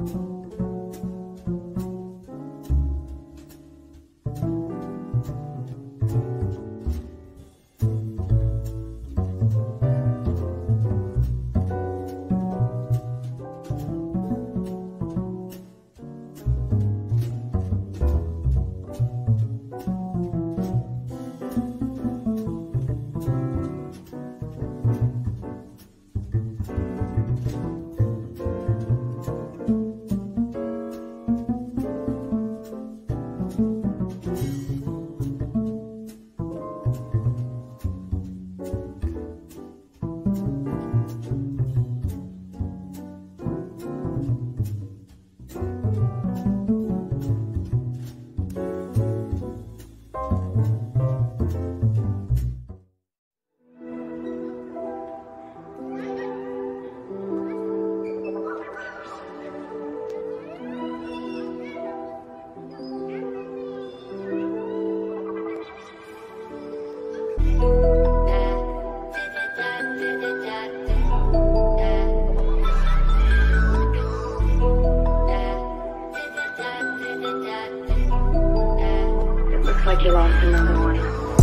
Like you lost another one.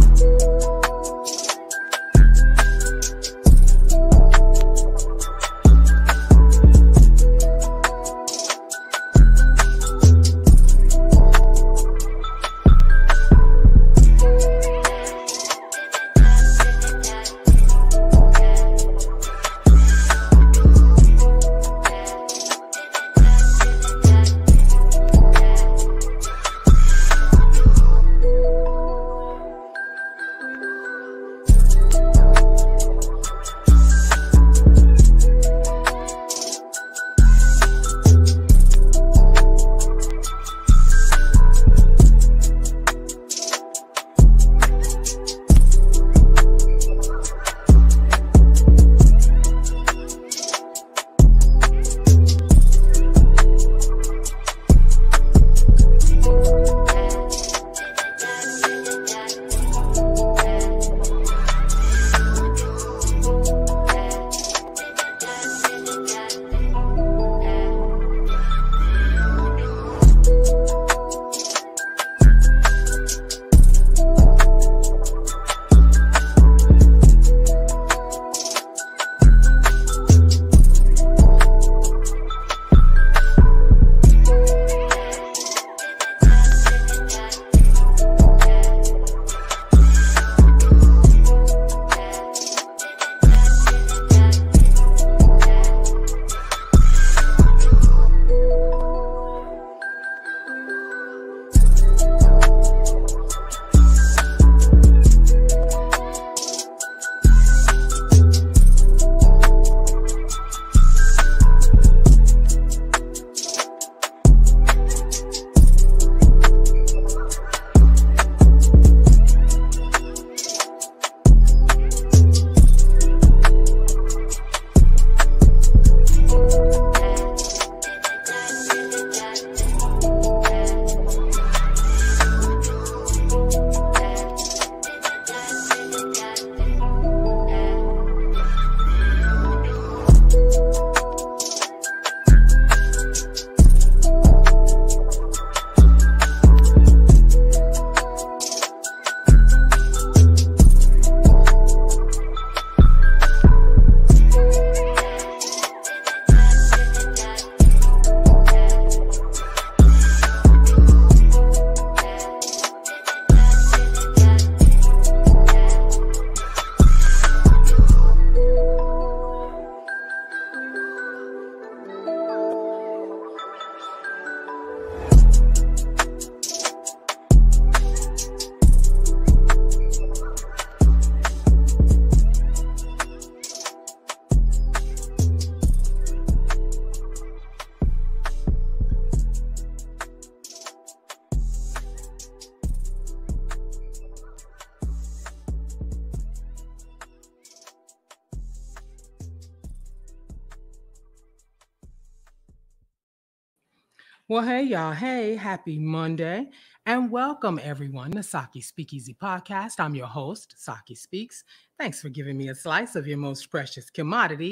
Well, hey, y'all. Hey, happy Monday. And welcome, everyone, to Saki Speakeasy Podcast. I'm your host, Saki Speaks. Thanks for giving me a slice of your most precious commodity,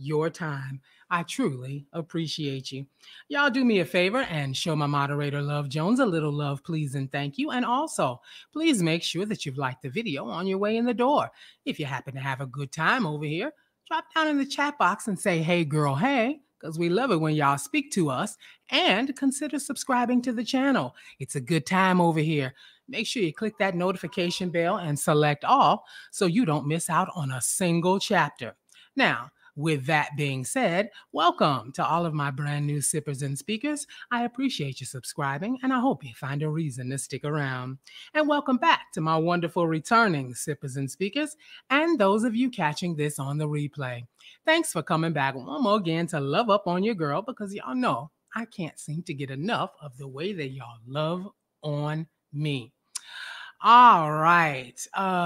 your time. I truly appreciate you. Y'all do me a favor and show my moderator, Love Jones, a little love, please, and thank you. And also, please make sure that you've liked the video on your way in the door. If you happen to have a good time over here, drop down in the chat box and say, hey, girl, hey, because we love it when y'all speak to us. And consider subscribing to the channel. It's a good time over here. Make sure you click that notification bell and select all so you don't miss out on a single chapter. Now, with that being said, welcome to all of my brand new sippers and speakers. I appreciate you subscribing, and I hope you find a reason to stick around. And welcome back to my wonderful returning sippers and speakers, and those of you catching this on the replay. Thanks for coming back one more again to love up on your girl, because y'all know I can't seem to get enough of the way that y'all love on me. All right.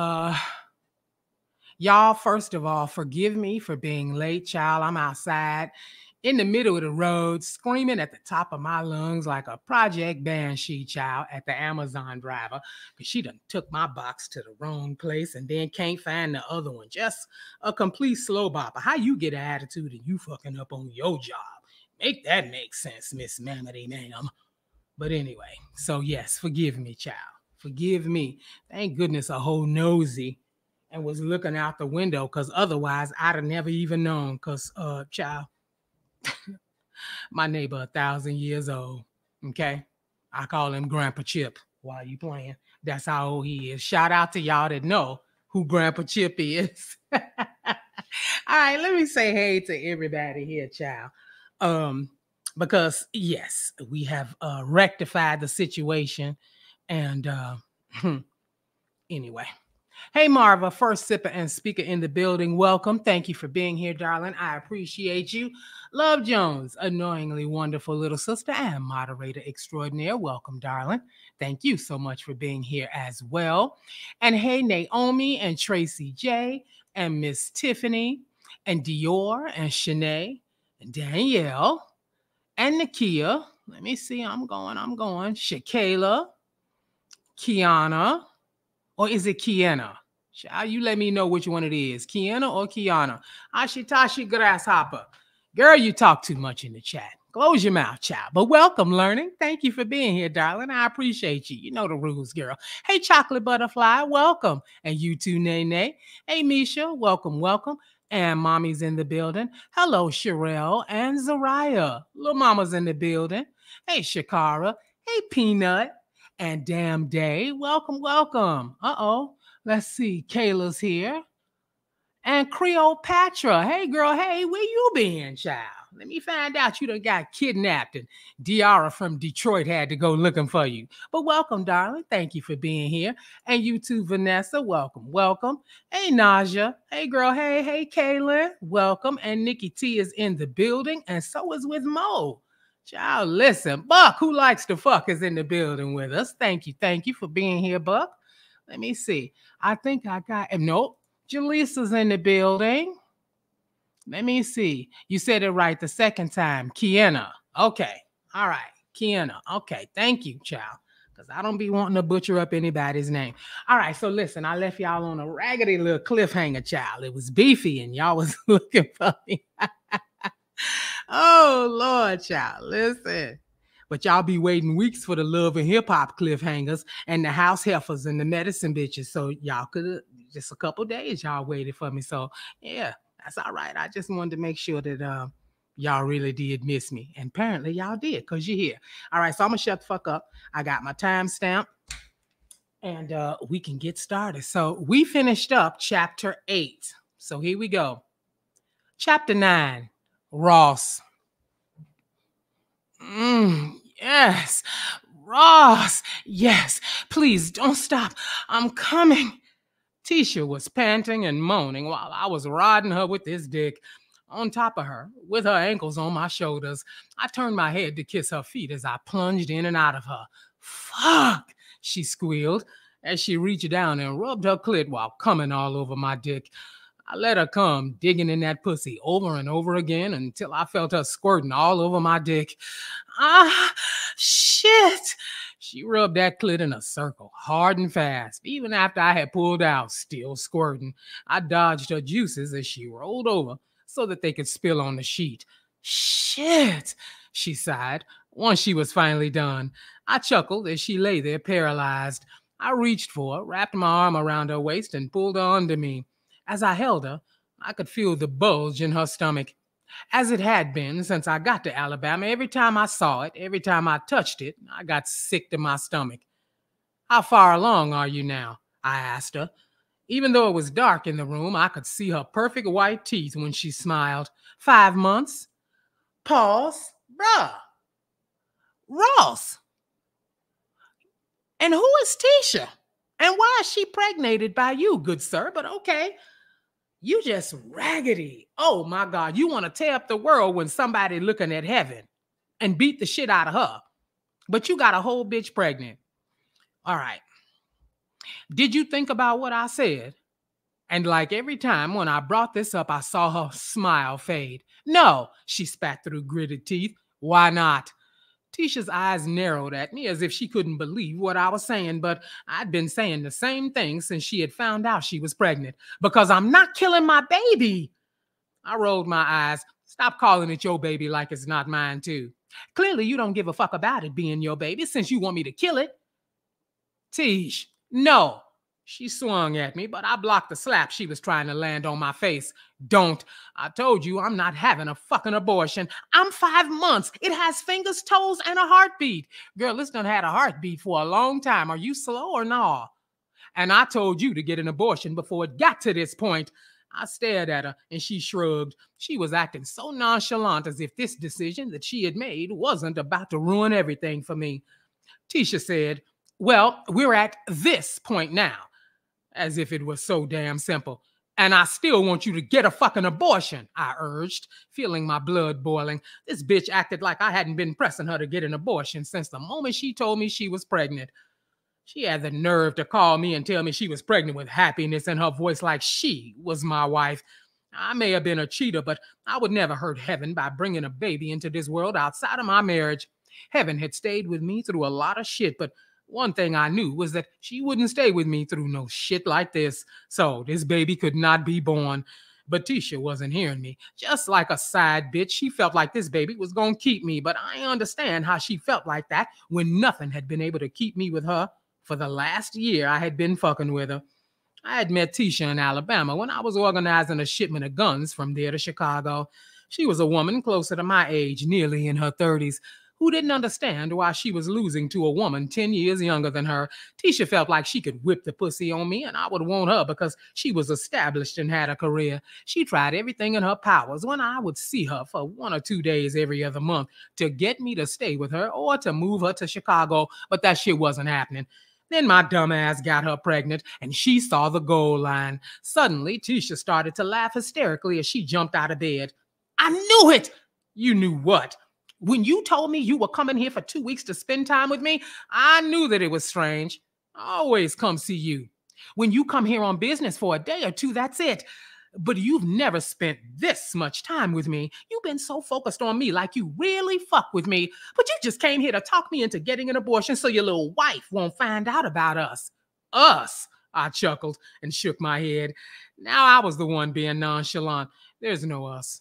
Y'all, first of all, forgive me for being late, child. I'm outside in the middle of the road, screaming at the top of my lungs like a Project Banshee, child, at the Amazon driver, because she done took my box to the wrong place and then can't find the other one. Just a complete slow bopper. How you get an attitude and you fucking up on your job? Make that make sense, Miss Mamity, ma'am. But anyway, so yes, forgive me, child. Forgive me. Thank goodness a whole nosy and was looking out the window, because otherwise I'd have never even known, because, child, my neighbor 1,000 years old, okay? I call him Grandpa Chip while you playing. That's how old he is. Shout out to y'all that know who Grandpa Chip is. All right, let me say hey to everybody here, child. Because, yes, we have rectified the situation, and anyway. Hey, Marva, first sipper and speaker in the building. Welcome. Thank you for being here, darling. I appreciate you. Love Jones, annoyingly wonderful little sister and moderator extraordinaire. Welcome, darling. Thank you so much for being here as well. And hey, Naomi and Tracy J and Miss Tiffany and Dior and Shanae and Danielle and Nakia. Let me see. I'm going. Shakayla, Kiana. Or is it Kiana? Child, you let me know which one it is. Kiana or Kiana? Ashitashi Grasshopper. Girl, you talk too much in the chat. Close your mouth, child. But welcome, learning. Thank you for being here, darling. I appreciate you. You know the rules, girl. Hey, Chocolate Butterfly, welcome. And you too, Nene. Hey, Misha, welcome, welcome. And Mommy's in the building. Hello, Sherelle and Zariah. Little Mama's in the building. Hey, Shakara. Hey, Peanut. And Damn Day, welcome, welcome. Uh-oh, let's see, Kayla's here. And Cleopatra, hey girl, hey, where you been, child? Let me find out you done got kidnapped and Diara from Detroit had to go looking for you. But welcome, darling. Thank you for being here. And you too, Vanessa, welcome, welcome. Hey, Naja. Hey, girl, hey, Kaylin, welcome. And Nikki T is in the building, and so is with Mo. Child, listen, Buck, who likes to fuck, is in the building with us. Thank you for being here, Buck. Let me see. I think I got him. Nope. Jaleesa's in the building. Let me see. You said it right the second time. Kiana. Okay. All right. Kiana. Okay. Thank you, child. Because I don't be wanting to butcher up anybody's name. All right. So listen, I left y'all on a raggedy little cliffhanger, child. It was beefy and y'all was looking for me. Oh, Lord, child, listen. But y'all be waiting weeks for the love and hip-hop cliffhangers and the house heifers and the medicine bitches. So y'all could just a couple days y'all waited for me. So, yeah, that's all right. I just wanted to make sure that y'all really did miss me. And apparently y'all did, because you're here. All right, so I'm going to shut the fuck up. I got my timestamp. And we can get started. So we finished up chapter 8. So here we go. Chapter 9. Ross. Yes. Ross. Yes. Please don't stop. I'm coming. Tisha was panting and moaning while I was riding her with this dick on top of her, with her ankles on my shoulders. I turned my head to kiss her feet as I plunged in and out of her. Fuck, she squealed as she reached down and rubbed her clit while coming all over my dick. I let her come, digging in that pussy over and over again until I felt her squirting all over my dick. Ah, shit! She rubbed that clit in a circle, hard and fast. Even after I had pulled out, still squirting. I dodged her juices as she rolled over, so that they could spill on the sheet. Shit, she sighed. Once she was finally done, I chuckled as she lay there paralyzed. I reached for her, wrapped my arm around her waist, and pulled her under me. As I held her, I could feel the bulge in her stomach. As it had been since I got to Alabama, every time I saw it, every time I touched it, I got sick to my stomach. How far along are you now? I asked her. Even though it was dark in the room, I could see her perfect white teeth when she smiled. 5 months. Pause. Bruh. Ross. And who is Tisha? And why is she pregnated by you, good sir? But okay. You just raggedy. Oh my God. You want to tear up the world when somebody looking at heaven and beat the shit out of her. But you got a whole bitch pregnant. All right. Did you think about what I said? And like every time when I brought this up, I saw her smile fade. No, she spat through gritted teeth. Why not? Tisha's eyes narrowed at me as if she couldn't believe what I was saying, but I'd been saying the same thing since she had found out she was pregnant. Because I'm not killing my baby. I rolled my eyes. Stop calling it your baby like it's not mine too. Clearly you don't give a fuck about it being your baby since you want me to kill it. Tish, no. She swung at me, but I blocked the slap she was trying to land on my face. Don't. I told you I'm not having a fucking abortion. I'm 5 months. It has fingers, toes, and a heartbeat. Girl, this done had a heartbeat for a long time. Are you slow or no? And I told you to get an abortion before it got to this point. I stared at her, and she shrugged. She was acting so nonchalant as if this decision that she had made wasn't about to ruin everything for me. Tisha said, well, we're at this point now. As if it was so damn simple. And I still want you to get a fucking abortion, I urged, feeling my blood boiling. This bitch acted like I hadn't been pressing her to get an abortion since the moment she told me she was pregnant. She had the nerve to call me and tell me she was pregnant with happiness in her voice like she was my wife. I may have been a cheater, but I would never hurt heaven by bringing a baby into this world outside of my marriage. Heaven had stayed with me through a lot of shit, but one thing I knew was that she wouldn't stay with me through no shit like this. So this baby could not be born. But Tisha wasn't hearing me. Just like a side bitch, she felt like this baby was going to keep me. But I understand how she felt like that when nothing had been able to keep me with her for the last year I had been fucking with her. I had met Tisha in Alabama when I was organizing a shipment of guns from there to Chicago. She was a woman closer to my age, nearly in her 30s. Who didn't understand why she was losing to a woman 10 years younger than her. Tisha felt like she could whip the pussy on me, and I would want her because she was established and had a career. She tried everything in her powers when I would see her for 1 or 2 days every other month to get me to stay with her or to move her to Chicago, but that shit wasn't happening. Then my dumb ass got her pregnant, and she saw the goal line. Suddenly, Tisha started to laugh hysterically as she jumped out of bed. I knew it! You knew what? When you told me you were coming here for 2 weeks to spend time with me, I knew that it was strange. I always come see you. When you come here on business for a day or two, that's it. But you've never spent this much time with me. You've been so focused on me like you really fuck with me. But you just came here to talk me into getting an abortion so your little wife won't find out about us. Us, I chuckled and shook my head. Now I was the one being nonchalant. There's no us.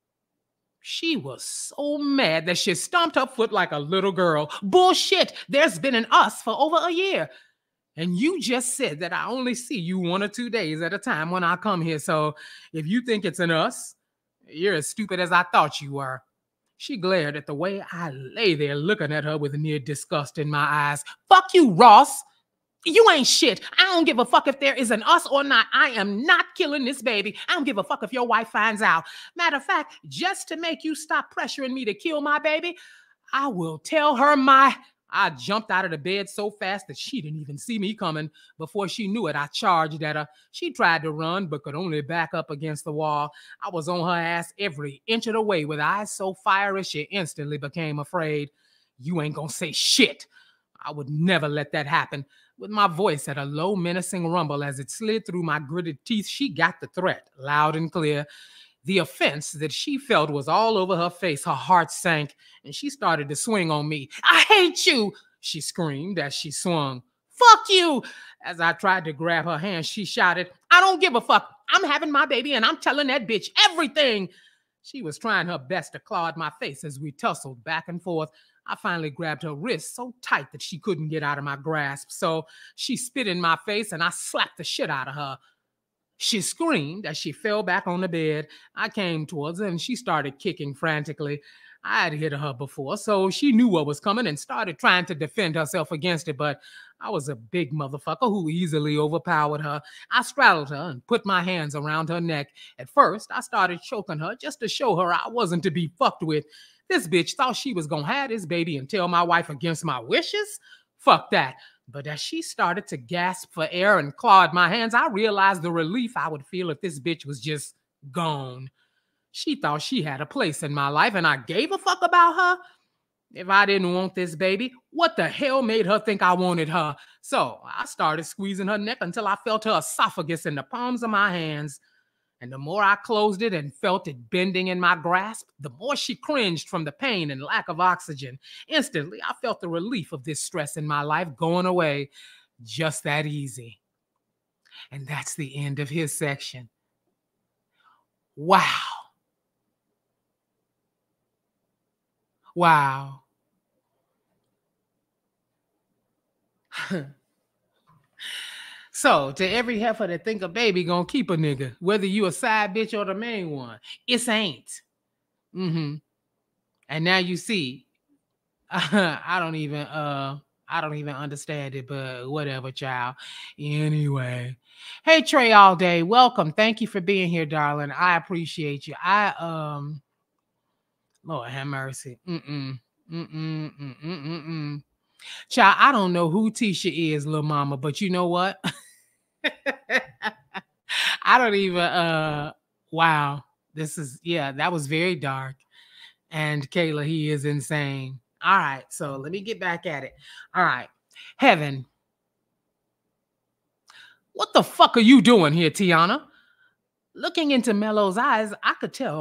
She was so mad that she stomped her foot like a little girl. Bullshit! There's been an us for over a year. And you just said that I only see you 1 or 2 days at a time when I come here. So if you think it's an us, you're as stupid as I thought you were. She glared at the way I lay there looking at her with near disgust in my eyes. Fuck you, Ross! You ain't shit. I don't give a fuck if there is an us or not. I am not killing this baby. I don't give a fuck if your wife finds out. Matter of fact, just to make you stop pressuring me to kill my baby, I will tell her my... I jumped out of the bed so fast that she didn't even see me coming. Before she knew it, I charged at her. She tried to run, but could only back up against the wall. I was on her ass every inch of the way with eyes so fiery she instantly became afraid. You ain't gonna say shit. I would never let that happen. With my voice at a low, menacing rumble as it slid through my gritted teeth, she got the threat, loud and clear. The offense that she felt was all over her face. Her heart sank, and she started to swing on me. I hate you, she screamed as she swung. Fuck you! As I tried to grab her hand, she shouted, I don't give a fuck. I'm having my baby and I'm telling that bitch everything. She was trying her best to claw at my face as we tussled back and forth. I finally grabbed her wrist so tight that she couldn't get out of my grasp. So she spit in my face and I slapped the shit out of her. She screamed as she fell back on the bed. I came towards her and she started kicking frantically. I had hit her before, so she knew what was coming and started trying to defend herself against it, but I was a big motherfucker who easily overpowered her. I straddled her and put my hands around her neck. At first, I started choking her just to show her I wasn't to be fucked with. This bitch thought she was gonna have this baby and tell my wife against my wishes? Fuck that. But as she started to gasp for air and claw at my hands, I realized the relief I would feel if this bitch was just gone. She thought she had a place in my life and I gave a fuck about her. If I didn't want this baby, what the hell made her think I wanted her? So I started squeezing her neck until I felt her esophagus in the palms of my hands. And the more I closed it and felt it bending in my grasp, the more she cringed from the pain and lack of oxygen. Instantly, I felt the relief of this stress in my life going away. Just that easy. And that's the end of his section. Wow. Wow. So, to every heifer that think a baby gonna keep a nigga, whether you a side bitch or the main one, it's ain't. And now you see, I don't even understand it, but whatever, child. Anyway, hey Trey, all day, welcome. Thank you for being here, darling. I appreciate you. Lord have mercy. Child, I don't know who Tisha is, little mama, but you know what? I don't even wow. That was very dark. And Kayla, he is insane. All right, so let me get back at it. All right. Heaven. What the fuck are you doing here, Tiana? Looking into Mello's eyes, I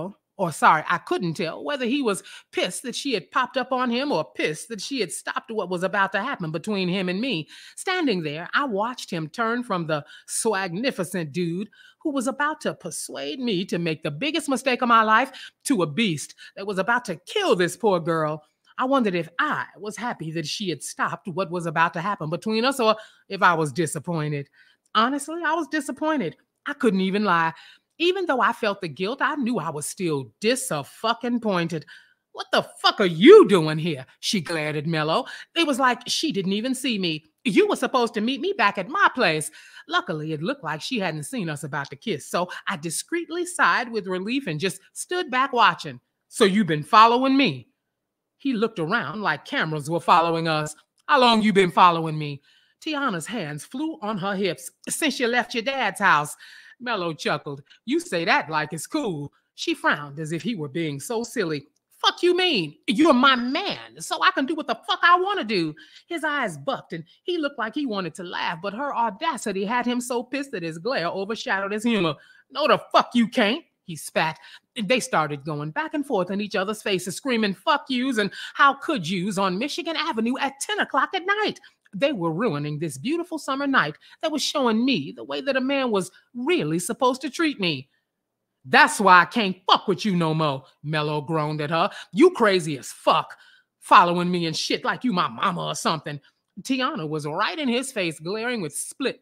couldn't tell whether he was pissed that she had popped up on him or pissed that she had stopped what was about to happen between him and me. Standing there, I watched him turn from the swagnificent dude who was about to persuade me to make the biggest mistake of my life to a beast that was about to kill this poor girl. I wondered if I was happy that she had stopped what was about to happen between us or if I was disappointed. Honestly, I was disappointed. I couldn't even lie. Even though I felt the guilt, I knew I was still disappointed. What the fuck are you doing here? She glared at Mello. It was like she didn't even see me. You were supposed to meet me back at my place. Luckily, it looked like she hadn't seen us about to kiss, so I discreetly sighed with relief and just stood back watching. So you've been following me? He looked around like cameras were following us. How long you been following me? Tiana's hands flew on her hips. Since you left your dad's house. Mello chuckled. You say that like it's cool. She frowned as if he were being so silly. Fuck you mean? You're my man, so I can do what the fuck I want to do. His eyes bucked and he looked like he wanted to laugh, but her audacity had him so pissed that his glare overshadowed his humor. No, the fuck you can't, he spat. They started going back and forth in each other's faces, screaming fuck yous and how could yous on Michigan Avenue at 10 o'clock at night. They were ruining this beautiful summer night that was showing me the way that a man was really supposed to treat me. That's why I can't fuck with you no more, Mello groaned at her. You crazy as fuck, following me and shit like you my mama or something. Tiana was right in his face, glaring with spit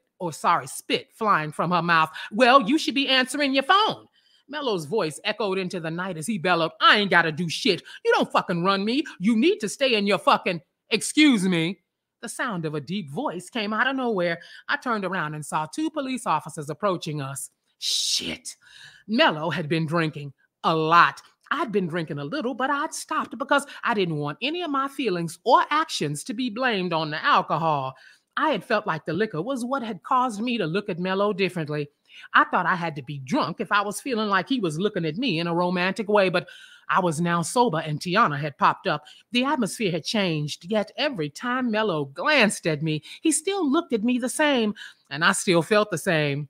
flying from her mouth. Well, you should be answering your phone. Mello's voice echoed into the night as he bellowed, I ain't gotta do shit. You don't fucking run me. You need to stay in your fucking... Excuse me. The sound of a deep voice came out of nowhere. I turned around and saw 2 police officers approaching us. Shit. Mello had been drinking a lot. I'd been drinking a little, but I'd stopped because I didn't want any of my feelings or actions to be blamed on the alcohol. I had felt like the liquor was what had caused me to look at Mello differently. I thought I had to be drunk if I was feeling like he was looking at me in a romantic way, but I was now sober and Tiana had popped up. The atmosphere had changed, yet every time Mello glanced at me, he still looked at me the same, and I still felt the same.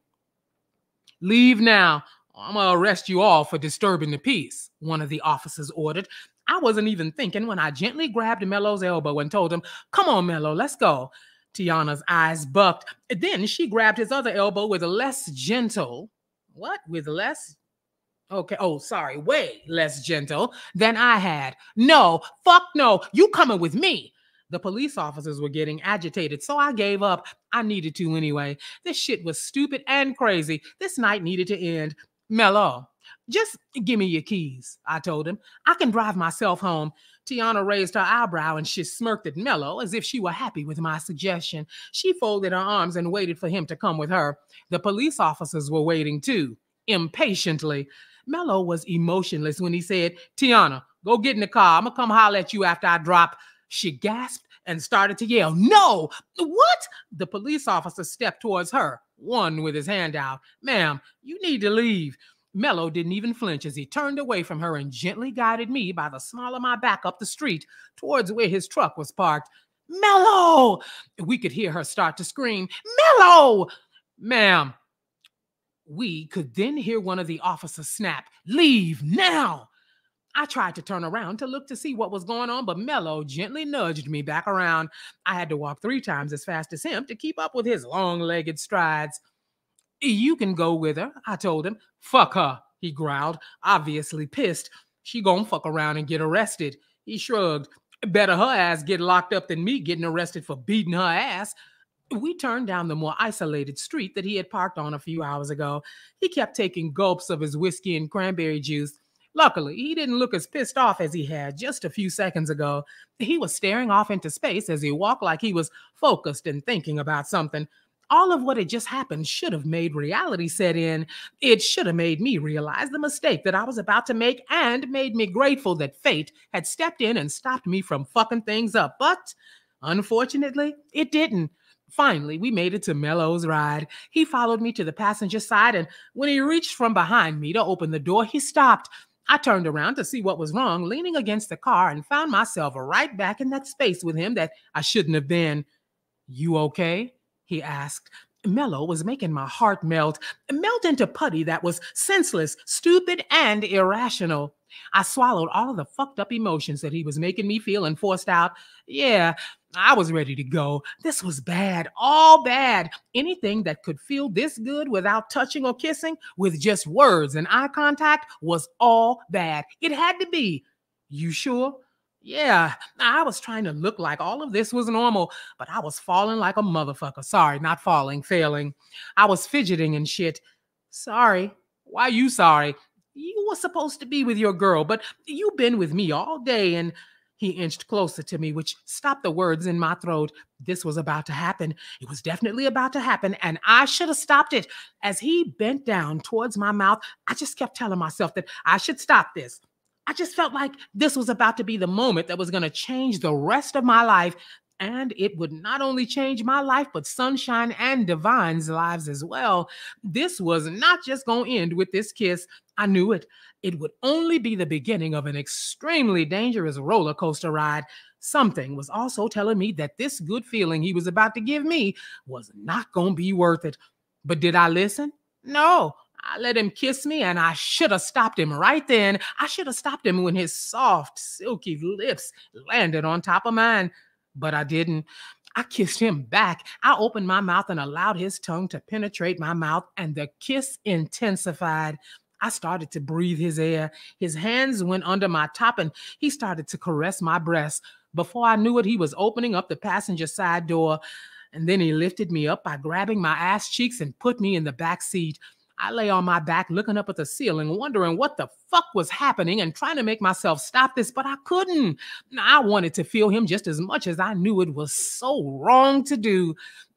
Leave now. I'm gonna arrest you all for disturbing the peace, one of the officers ordered. I wasn't even thinking when I gently grabbed Mello's elbow and told him, come on, Mello, let's go. Tiana's eyes bucked. Then she grabbed his other elbow with a less gentle, What? With less? Okay. Oh, sorry. Way less gentle than I had. No, fuck no. You coming with me. The police officers were getting agitated, so I gave up. I needed to anyway. This shit was stupid and crazy. This night needed to end. Mello, just give me your keys, I told him. I can drive myself home. Tiana raised her eyebrow and she smirked at Mello as if she were happy with my suggestion. She folded her arms and waited for him to come with her. The police officers were waiting too, impatiently. Mello was emotionless when he said, Tiana, go get in the car. I'm going to come holler at you after I drop. She gasped and started to yell, no! What? The police officer stepped towards her, one with his hand out. Ma'am, you need to leave. Mello didn't even flinch as he turned away from her and gently guided me by the small of my back up the street towards where his truck was parked. Mello! We could hear her start to scream, Mello! Ma'am. We could then hear one of the officers snap, leave now! I tried to turn around to look to see what was going on, but Mello gently nudged me back around. I had to walk 3 times as fast as him to keep up with his long-legged strides. You can go with her, I told him. Fuck her, he growled, obviously pissed. She gon' fuck around and get arrested. He shrugged. Better her ass get locked up than me getting arrested for beating her ass. We turned down the more isolated street that he had parked on a few hours ago. He kept taking gulps of his whiskey and cranberry juice. Luckily, he didn't look as pissed off as he had just a few seconds ago. He was staring off into space as he walked like he was focused and thinking about something. All of what had just happened should have made reality set in. It should have made me realize the mistake that I was about to make and made me grateful that fate had stepped in and stopped me from fucking things up. But unfortunately, it didn't. Finally, we made it to Mello's ride. He followed me to the passenger side, and when he reached from behind me to open the door, he stopped. I turned around to see what was wrong, leaning against the car, and found myself right back in that space with him that I shouldn't have been. You okay? He asked. Mello was making my heart melt into putty that was senseless, stupid, and irrational. I swallowed all of the fucked up emotions that he was making me feel and forced out, yeah, I was ready to go. This was bad, all bad. Anything that could feel this good without touching or kissing, with just words and eye contact, was all bad. It had to be. You sure? Yeah, I was trying to look like all of this was normal, but I was falling like a motherfucker. Sorry, not falling, failing. I was fidgeting and shit. Sorry. Why you sorry? You were supposed to be with your girl, but you've been with me all day. And he inched closer to me, which stopped the words in my throat. This was about to happen. It was definitely about to happen, and I should have stopped it. As he bent down towards my mouth, I just kept telling myself that I should stop this. I just felt like this was about to be the moment that was going to change the rest of my life. And it would not only change my life, but Sunshine and Divine's lives as well. This was not just going to end with this kiss. I knew it. It would only be the beginning of an extremely dangerous roller coaster ride. Something was also telling me that this good feeling he was about to give me was not going to be worth it. But did I listen? No. I let him kiss me, and I should have stopped him right then. I should have stopped him when his soft, silky lips landed on top of mine. But I didn't. I kissed him back. I opened my mouth and allowed his tongue to penetrate my mouth, and the kiss intensified. I started to breathe his air. His hands went under my top, and he started to caress my breasts. Before I knew it, he was opening up the passenger side door, and then he lifted me up by grabbing my ass cheeks and put me in the back seat. I lay on my back looking up at the ceiling, wondering what the fuck was happening and trying to make myself stop this, but I couldn't. I wanted to feel him just as much as I knew it was so wrong to do.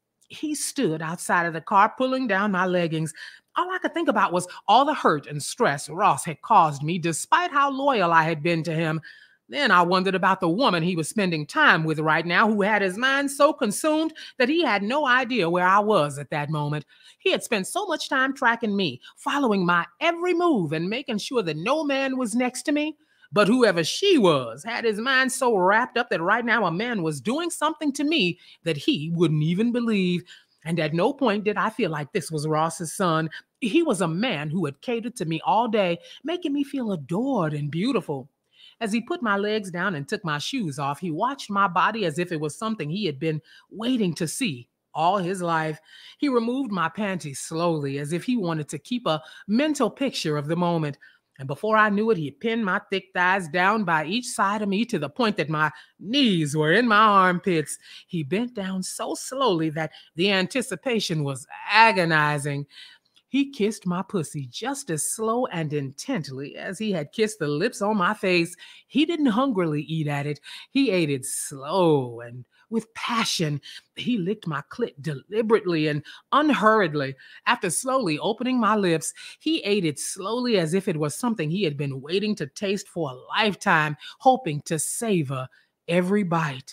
He stood outside of the car, pulling down my leggings. All I could think about was all the hurt and stress Ross had caused me, despite how loyal I had been to him. Then I wondered about the woman he was spending time with right now, who had his mind so consumed that he had no idea where I was at that moment. He had spent so much time tracking me, following my every move and making sure that no man was next to me. But whoever she was had his mind so wrapped up that right now a man was doing something to me that he wouldn't even believe. And at no point did I feel like this was Ross's son. He was a man who had catered to me all day, making me feel adored and beautiful. As he put my legs down and took my shoes off, he watched my body as if it was something he had been waiting to see. all his life. He removed my panties slowly, as if he wanted to keep a mental picture of the moment. And before I knew it, he pinned my thick thighs down by each side of me to the point that my knees were in my armpits. He bent down so slowly that the anticipation was agonizing. He kissed my pussy just as slow and intently as he had kissed the lips on my face. He didn't hungrily eat at it. He ate it slow and with passion. He licked my clit deliberately and unhurriedly. After slowly opening my lips, he ate it slowly as if it was something he had been waiting to taste for a lifetime, hoping to savor every bite.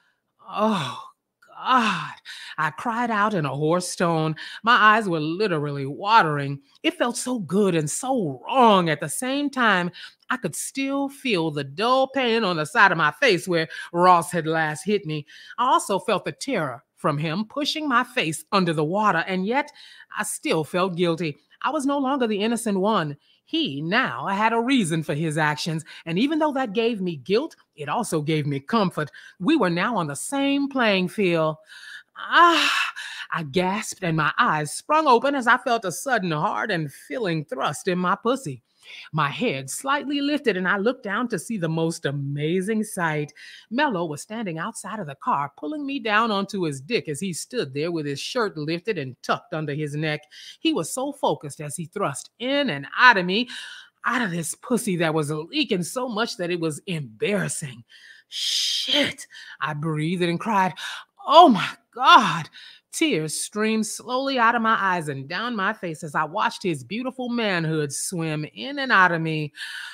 Oh, God. I cried out in a hoarse tone. My eyes were literally watering. It felt so good and so wrong at the same time. I could still feel the dull pain on the side of my face where Ross had last hit me. I also felt the terror from him pushing my face under the water, and yet I still felt guilty. I was no longer the innocent one. He now had a reason for his actions, and even though that gave me guilt, it also gave me comfort. We were now on the same playing field. Ah, I gasped and my eyes sprung open as I felt a sudden hard and filling thrust in my pussy. My head slightly lifted and I looked down to see the most amazing sight. Mello was standing outside of the car, pulling me down onto his dick as he stood there with his shirt lifted and tucked under his neck. He was so focused as he thrust in and out of me, out of this pussy that was leaking so much that it was embarrassing. Shit, I breathed and cried, "Oh my God." Tears streamed slowly out of my eyes and down my face as I watched his beautiful manhood swim in and out of me.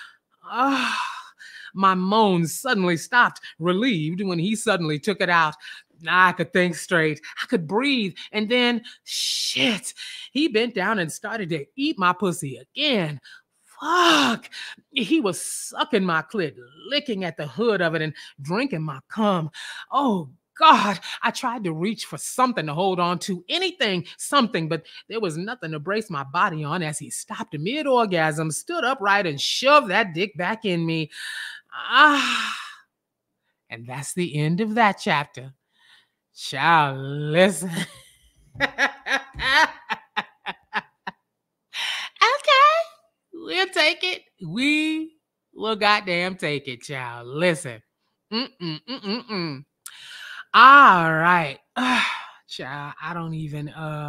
Ah, my moans suddenly stopped, relieved when he suddenly took it out. I could think straight. I could breathe. And then, shit, he bent down and started to eat my pussy again. Fuck. He was sucking my clit, licking at the hood of it and drinking my cum. Oh, God, I tried to reach for something to hold on to, anything, something, but there was nothing to brace my body on as he stopped mid-orgasm, stood upright, and shoved that dick back in me. Ah, and that's the end of that chapter. Child, listen. Okay, we'll take it. We will goddamn take it, child. Listen. Mm-mm-mm-mm-mm. All right. Child, I don't even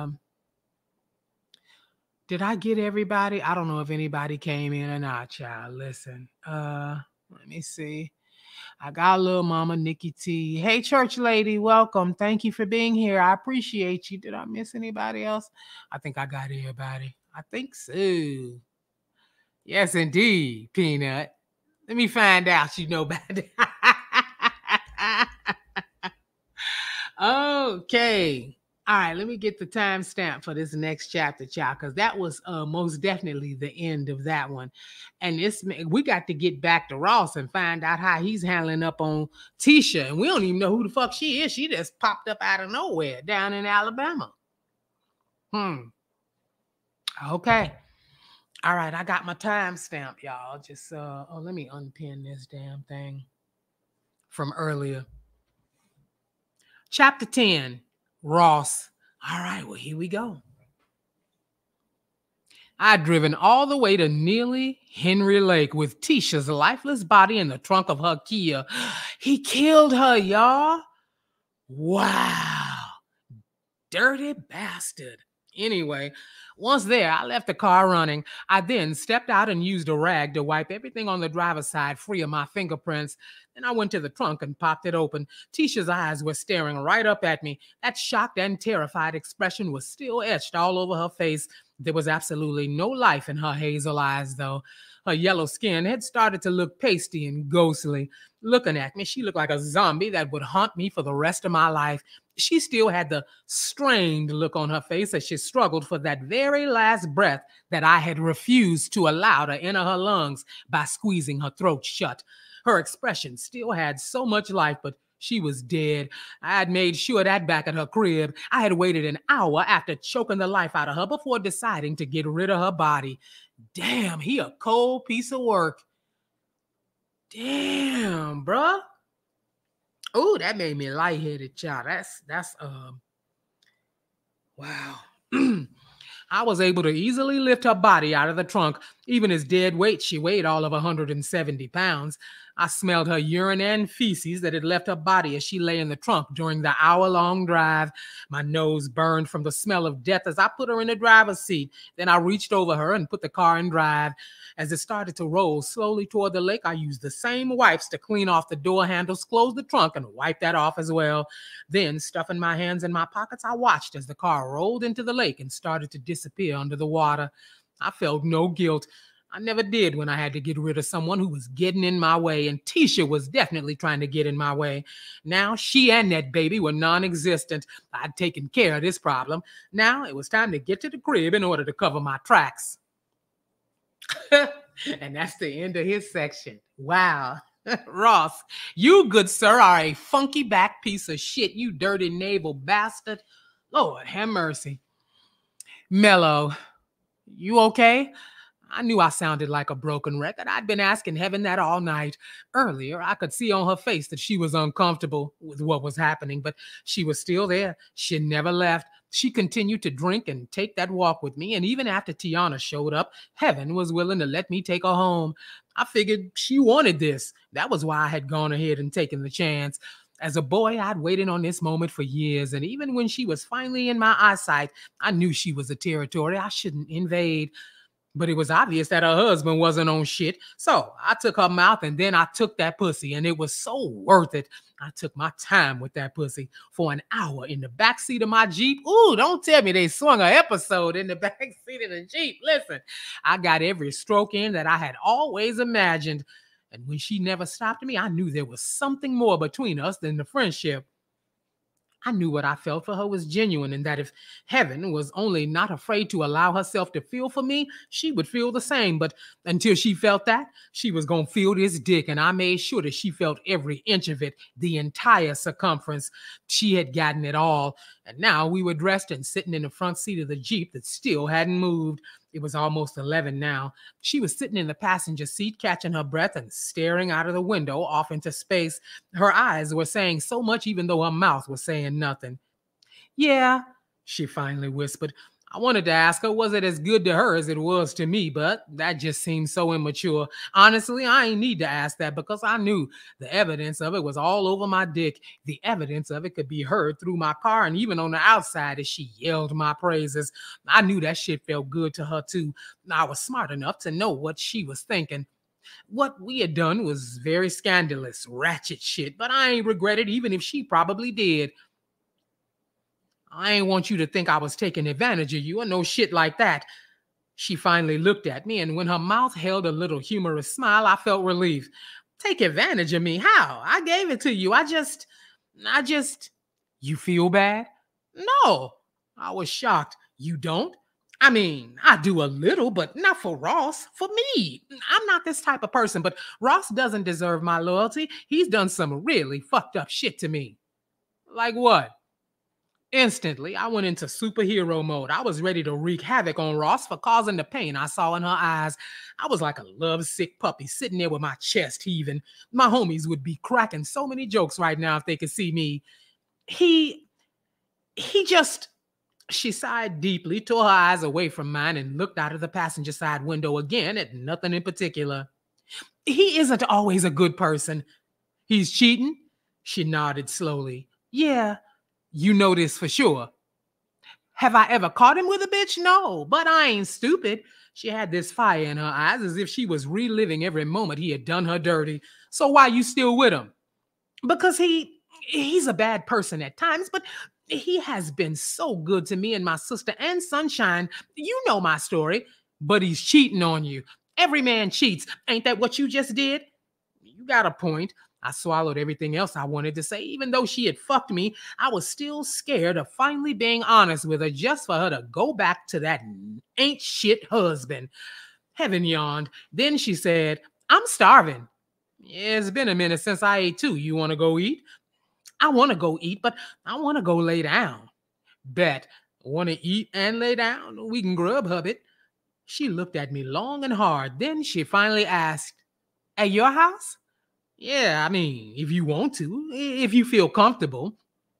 did I get everybody? I don't know if anybody came in or not, child. Listen. Let me see. I got a little mama Nikki T. Hey, church lady, welcome. Thank you for being here. I appreciate you. Did I miss anybody else? I think I got everybody. I think so. Yes, indeed, Peanut. Let me find out you know about it. Okay. All right, let me get the timestamp for this next chapter, child, because that was most definitely the end of that one. And we got to get back to Ross and find out how he's handling up on Tisha. And we don't even know who the fuck she is. She just popped up out of nowhere down in Alabama. Okay. All right, I got my timestamp, y'all. Just let me unpin this damn thing from earlier. Chapter 10, Ross. All right, well, here we go. I'd driven all the way to Neely Henry Lake with Tisha's lifeless body in the trunk of her Kia. He killed her, y'all. Wow. Dirty bastard. Anyway, once there, I left the car running. I then stepped out and used a rag to wipe everything on the driver's side free of my fingerprints. Then I went to the trunk and popped it open. Tisha's eyes were staring right up at me. That shocked and terrified expression was still etched all over her face. There was absolutely no life in her hazel eyes, though. Her yellow skin had started to look pasty and ghostly. Looking at me, she looked like a zombie that would haunt me for the rest of my life. She still had the strained look on her face as she struggled for that very last breath that I had refused to allow to enter her lungs by squeezing her throat shut. Her expression still had so much life, but she was dead. I had made sure that back at her crib. I had waited an hour after choking the life out of her before deciding to get rid of her body. Damn, he a cold piece of work. Damn, bruh. Oh, that made me lightheaded, child. That's Wow. I was able to easily lift her body out of the trunk. Even as dead weight, she weighed all of 170 pounds. I smelled her urine and feces that had left her body as she lay in the trunk during the hour-long drive. My nose burned from the smell of death as I put her in the driver's seat. Then I reached over her and put the car in drive. As it started to roll slowly toward the lake, I used the same wipes to clean off the door handles, close the trunk, and wipe that off as well. Then, stuffing my hands in my pockets, I watched as the car rolled into the lake and started to disappear under the water. I felt no guilt. I never did when I had to get rid of someone who was getting in my way, and Tisha was definitely trying to get in my way. Now, she and that baby were non-existent. I'd taken care of this problem. Now, it was time to get to the crib in order to cover my tracks. And that's the end of his section. Wow. Ross, you, good sir, are a funky back piece of shit, you dirty navel bastard. Lord have mercy. Mellow, you okay? I knew I sounded like a broken record. I'd been asking heaven that all night. Earlier, I could see on her face that she was uncomfortable with what was happening, but she was still there. She never left. She continued to drink and take that walk with me, and even after Tiana showed up, heaven was willing to let me take her home. I figured she wanted this. That was why I had gone ahead and taken the chance. As a boy, I'd waited on this moment for years, and even when she was finally in my eyesight, I knew she was a territory I shouldn't invade. But it was obvious that her husband wasn't on shit. So I took her mouth and then I took that pussy, and it was so worth it. I took my time with that pussy for an hour in the backseat of my Jeep. Ooh, don't tell me they swung an episode in the backseat of the Jeep. Listen, I got every stroke in that I had always imagined. And when she never stopped me, I knew there was something more between us than the friendship. I knew what I felt for her was genuine, and that if heaven was only not afraid to allow herself to feel for me, she would feel the same. But until she felt that, she was going to feel this dick, and I made sure that she felt every inch of it, the entire circumference. She had gotten it all, and now we were dressed and sitting in the front seat of the Jeep that still hadn't moved. It was almost 11 now. She was sitting in the passenger seat, catching her breath and staring out of the window off into space. Her eyes were saying so much, even though her mouth was saying nothing. Yeah, she finally whispered. I wanted to ask her, was it as good to her as it was to me? But that just seemed so immature. Honestly, I ain't need to ask that because I knew the evidence of it was all over my dick. The evidence of it could be heard through my car and even on the outside as she yelled my praises. I knew that shit felt good to her too. I was smart enough to know what she was thinking. What we had done was very scandalous, ratchet shit, but I ain't regret it even if she probably did. I ain't want you to think I was taking advantage of you or no shit like that. She finally looked at me, and when her mouth held a little humorous smile, I felt relief. Take advantage of me? How? I gave it to you. I just, you feel bad? No. I was shocked. You don't? I mean, I do a little, but not for Ross, for me. I'm not this type of person, but Ross doesn't deserve my loyalty. He's done some really fucked up shit to me. Like what? Instantly, I went into superhero mode. I was ready to wreak havoc on Ross for causing the pain I saw in her eyes. I was like a lovesick puppy sitting there with my chest heaving. My homies would be cracking so many jokes right now if they could see me. He just... She sighed deeply, tore her eyes away from mine, and looked out of the passenger side window again at nothing in particular. He isn't always a good person. He's cheating? She nodded slowly. Yeah. You know this for sure. Have I ever caught him with a bitch? No, but I ain't stupid. She had this fire in her eyes as if she was reliving every moment he had done her dirty. So why you still with him? Because he's a bad person at times, but he has been so good to me and my sister and Sunshine. You know my story, but he's cheating on you. Every man cheats. Ain't that what you just did? You got a point. I swallowed everything else I wanted to say. Even though she had fucked me, I was still scared of finally being honest with her just for her to go back to that ain't shit husband. Heaven yawned. Then she said, I'm starving. Yeah, it's been a minute since I ate too. You want to go eat? I want to go eat, but I want to go lay down. Bet. Want to eat and lay down? We can Grubhub it. She looked at me long and hard. Then she finally asked, at your house? Yeah, I mean, if you want to, if you feel comfortable.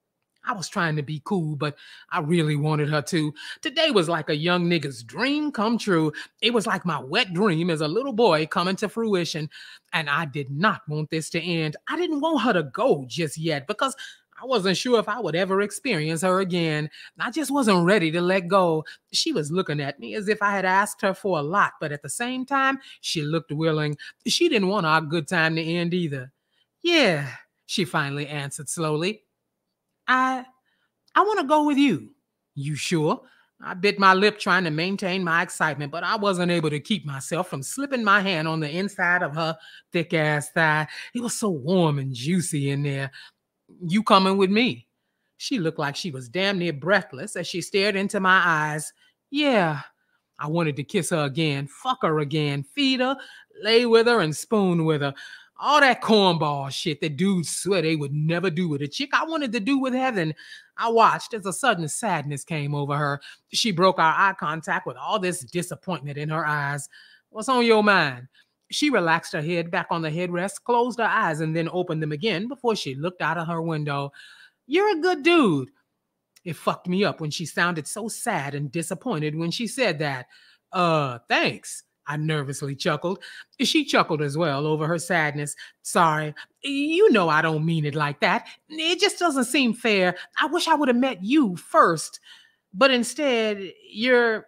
I was trying to be cool, but I really wanted her to. Today was like a young nigga's dream come true. It was like my wet dream as a little boy coming to fruition. And I did not want this to end. I didn't want her to go just yet because I wasn't sure if I would ever experience her again. I just wasn't ready to let go. She was looking at me as if I had asked her for a lot, but at the same time, she looked willing. She didn't want our good time to end either. Yeah, she finally answered slowly. I want to go with you. You sure? I bit my lip trying to maintain my excitement, but I wasn't able to keep myself from slipping my hand on the inside of her thick ass thigh. It was so warm and juicy in there. You coming with me? She looked like she was damn near breathless as she stared into my eyes. Yeah. I wanted to kiss her again, fuck her again, feed her, lay with her, and spoon with her. All that cornball shit that dudes swear they would never do with a chick, I wanted to do with Heaven. I watched as a sudden sadness came over her. She broke our eye contact with all this disappointment in her eyes. What's on your mind? She relaxed her head back on the headrest, closed her eyes, and then opened them again before she looked out of her window. You're a good dude. It fucked me up when she sounded so sad and disappointed when she said that. Thanks. I nervously chuckled. She chuckled as well over her sadness. Sorry, you know I don't mean it like that. It just doesn't seem fair. I wish I would have met you first. But instead, you're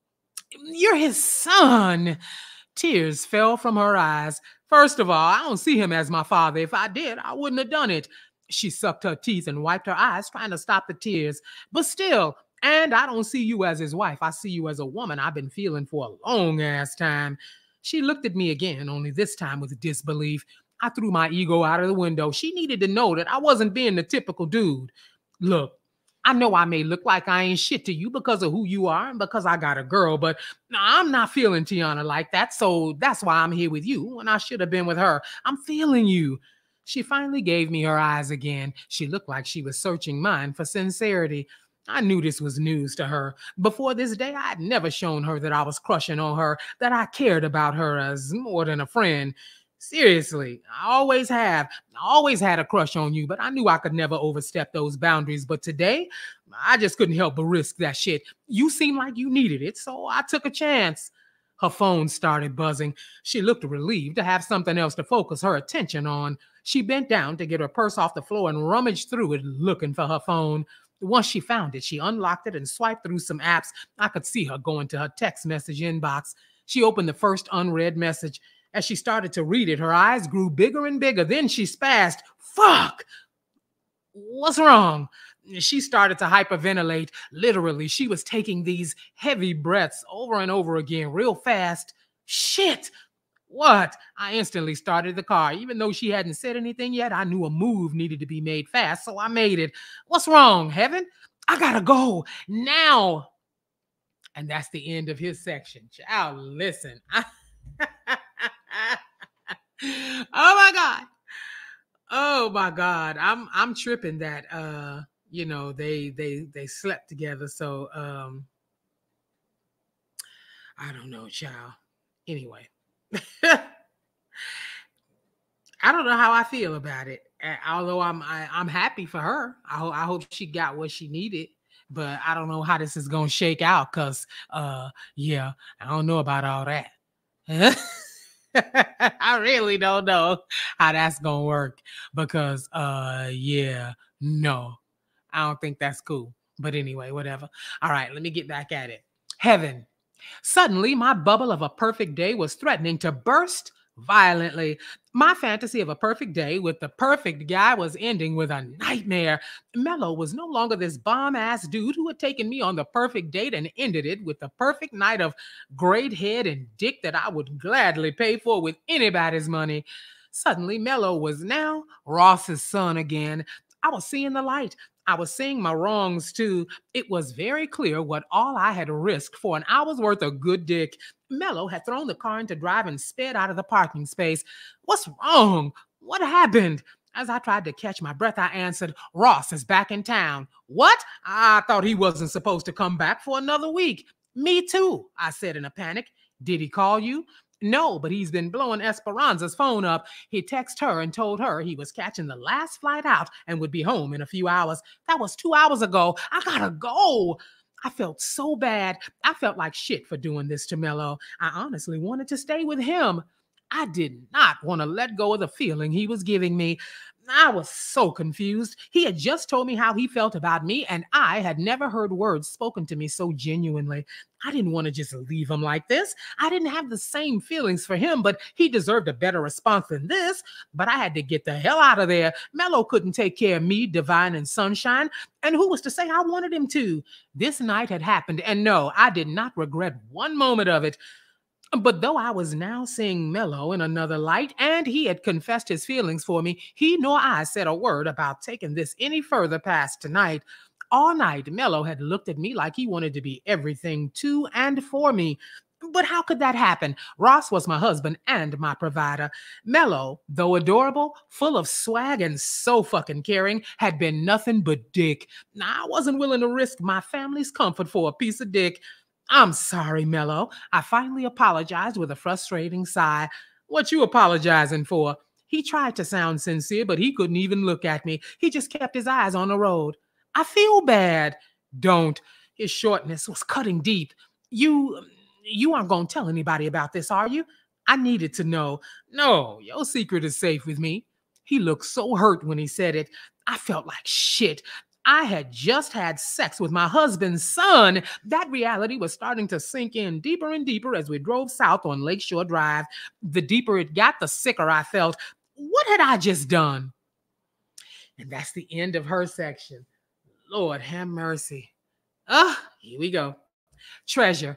his son. Tears fell from her eyes. First of all, I don't see him as my father. If I did, I wouldn't have done it. She sucked her teeth and wiped her eyes, trying to stop the tears. But still, and I don't see you as his wife. I see you as a woman I've been feeling for a long ass time. She looked at me again, only this time with disbelief. I threw my ego out of the window. She needed to know that I wasn't being the typical dude. Look, I know I may look like I ain't shit to you because of who you are and because I got a girl, but I'm not feeling Tiana like that, so that's why I'm here with you when I should have been with her. I'm feeling you. She finally gave me her eyes again. She looked like she was searching mine for sincerity. I knew this was news to her. Before this day, I had never shown her that I was crushing on her, that I cared about her as more than a friend. Seriously, I always have. I always had a crush on you, but I knew I could never overstep those boundaries. But today, I just couldn't help but risk that shit. You seemed like you needed it, so I took a chance. Her phone started buzzing. She looked relieved to have something else to focus her attention on. She bent down to get her purse off the floor and rummaged through it, looking for her phone. Once she found it, she unlocked it and swiped through some apps. I could see her going to her text message inbox. She opened the first unread message. As she started to read it, her eyes grew bigger and bigger. Then she spazzed. Fuck! What's wrong? She started to hyperventilate. Literally, she was taking these heavy breaths over and over again real fast. Shit! What? I instantly started the car. Even though she hadn't said anything yet, I knew a move needed to be made fast, so I made it. What's wrong, Heaven? I gotta go now. And that's the end of his section. Child, listen. Oh my God. Oh my God. I'm tripping that they slept together. So I don't know, child. Anyway. I don't know how I feel about it. Although I'm happy for her. I hope she got what she needed. But I don't know how this is gonna shake out because yeah, I don't know about all that. I really don't know how that's gonna work because yeah, no, I don't think that's cool. But anyway, whatever. All right, let me get back at it. Heaven. Suddenly, my bubble of a perfect day was threatening to burst violently. My fantasy of a perfect day with the perfect guy was ending with a nightmare. Mello was no longer this bomb-ass dude who had taken me on the perfect date and ended it with the perfect night of great head and dick that I would gladly pay for with anybody's money. Suddenly, Mello was now Ross's son again. I was seeing the light. I was seeing my wrongs too. It was very clear what all I had risked for an hour's worth of good dick. Mello had thrown the car into drive and sped out of the parking space. What's wrong? What happened? As I tried to catch my breath, I answered, Ross is back in town. What? I thought he wasn't supposed to come back for another week. Me too, I said in a panic. Did he call you? No, but he's been blowing Esperanza's phone up. He texted her and told her he was catching the last flight out and would be home in a few hours. That was 2 hours ago. I gotta go. I felt so bad. I felt like shit for doing this to Mello. I honestly wanted to stay with him. I did not want to let go of the feeling he was giving me. I was so confused. He had just told me how he felt about me, and I had never heard words spoken to me so genuinely. I didn't want to just leave him like this. I didn't have the same feelings for him, but he deserved a better response than this. But I had to get the hell out of there. Mello couldn't take care of me, Divine and Sunshine, and who was to say I wanted him to? This night had happened, and no, I did not regret one moment of it. But though I was now seeing Mello in another light, and he had confessed his feelings for me, he nor I said a word about taking this any further past tonight. All night, Mello had looked at me like he wanted to be everything to and for me. But how could that happen? Ross was my husband and my provider. Mello, though adorable, full of swag and so fucking caring, had been nothing but dick. I wasn't willing to risk my family's comfort for a piece of dick. I'm sorry, Mello. I finally apologized with a frustrating sigh. What you apologizing for? He tried to sound sincere, but he couldn't even look at me. He just kept his eyes on the road. I feel bad. Don't. His shortness was cutting deep. You aren't going to tell anybody about this, are you? I needed to know. No, your secret is safe with me. He looked so hurt when he said it. I felt like shit. I had just had sex with my husband's son. That reality was starting to sink in deeper and deeper as we drove south on Lakeshore Drive. The deeper it got, the sicker I felt. What had I just done? And that's the end of her section. Lord have mercy. Here we go. Treasure.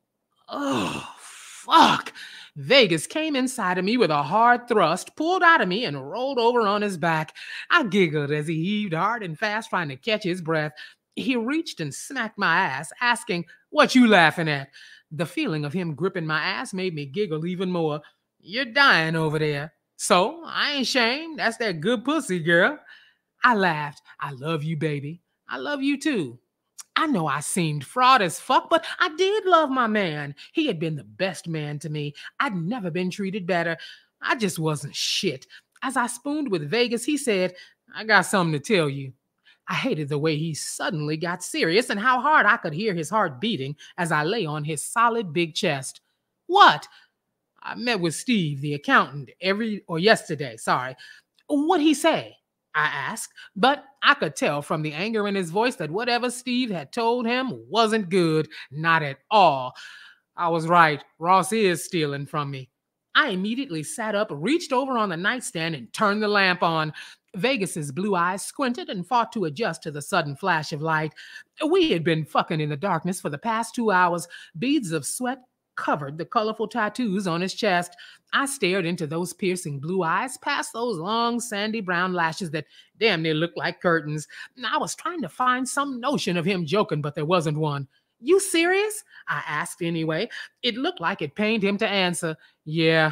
Oh, fuck. Vegas came inside of me with a hard thrust, pulled out of me, and rolled over on his back. I giggled as he heaved hard and fast, trying to catch his breath. He reached and smacked my ass, asking, "What you laughing at?" The feeling of him gripping my ass made me giggle even more. "You're dying over there." "So, I ain't ashamed. That's that good pussy, girl." I laughed. "I love you, baby. I love you too." I know I seemed fraud as fuck, but I did love my man. He had been the best man to me. I'd never been treated better. I just wasn't shit. As I spooned with Vegas, he said, "I got something to tell you." I hated the way he suddenly got serious and how hard I could hear his heart beating as I lay on his solid big chest. "What?" "I met with Steve, the accountant, yesterday, sorry." "What'd he say?" I asked, but I could tell from the anger in his voice that whatever Steve had told him wasn't good, not at all. I was right. Ross is stealing from me. I immediately sat up, reached over on the nightstand, and turned the lamp on. Vegas's blue eyes squinted and fought to adjust to the sudden flash of light. We had been fucking in the darkness for the past 2 hours. Beads of sweat covered the colorful tattoos on his chest. I stared into those piercing blue eyes, past those long sandy brown lashes that damn near looked like curtains. I was trying to find some notion of him joking, but there wasn't one. "You serious?" I asked anyway. It looked like it pained him to answer. "Yeah."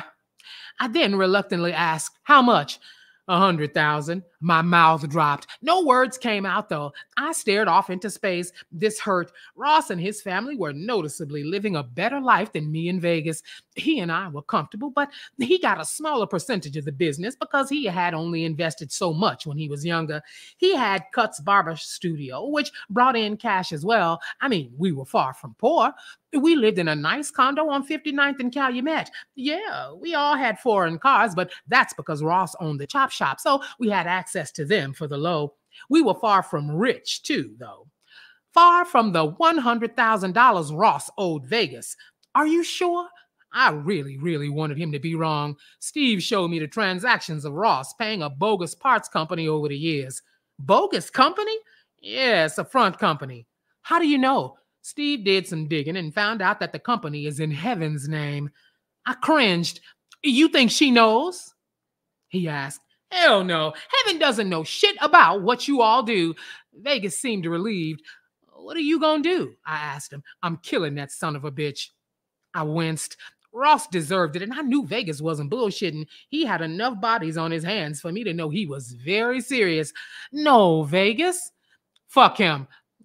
I then reluctantly asked, "How much?" "100,000. My mouth dropped. No words came out, though. I stared off into space. This hurt. Ross and his family were noticeably living a better life than me in Vegas. He and I were comfortable, but he got a smaller percentage of the business because he had only invested so much when he was younger. He had Cut's barber studio, which brought in cash as well. I mean, we were far from poor. We lived in a nice condo on 59th and Calumet. Yeah, we all had foreign cars, but that's because Ross owned the chop shop, so we had access to them for the low. We were far from rich, too, though. Far from the $100,000 Ross owed Vegas. Are you sure? I really wanted him to be wrong. Steve showed me the transactions of Ross paying a bogus parts company over the years. Bogus company? Yes, a front company. How do you know? Steve did some digging and found out that the company is in Heaven's name. I cringed. "You think she knows?" he asked. "Hell no. Heaven doesn't know shit about what you all do." Vegas seemed relieved. "What are you gonna do?" I asked him. "I'm killing that son of a bitch." I winced. Ross deserved it, and I knew Vegas wasn't bullshitting. He had enough bodies on his hands for me to know he was very serious. "No, Vegas." "Fuck him.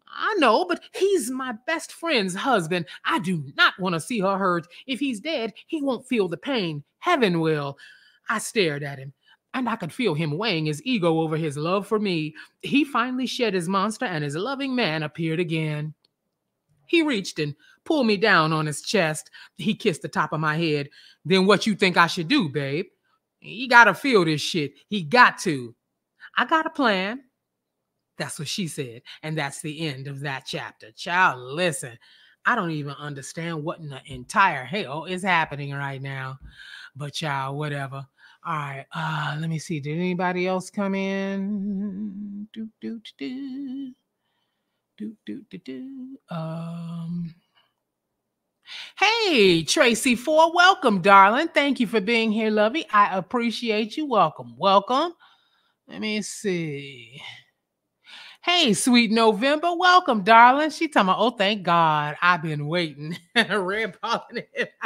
I know, but he's my best friend's husband. I do not want to see her hurt. If he's dead, he won't feel the pain. Heaven will. I stared at him, and I could feel him weighing his ego over his love for me. He finally shed his monster, and his loving man appeared again. He reached and pulled me down on his chest. He kissed the top of my head. Then what you think I should do, babe? You gotta feel this shit. He got to. I got a plan. That's what she said. And that's the end of that chapter. Child, listen, I don't even understand what in the entire hell is happening right now. But child, whatever. All right. Let me see. Did anybody else come in? Hey, Tracy Four, welcome, darling. Thank you for being here, lovey. I appreciate you. Welcome. Let me see. Hey, sweet November, welcome, darling. She talking about, oh, thank God, I've been waiting. Red pollen.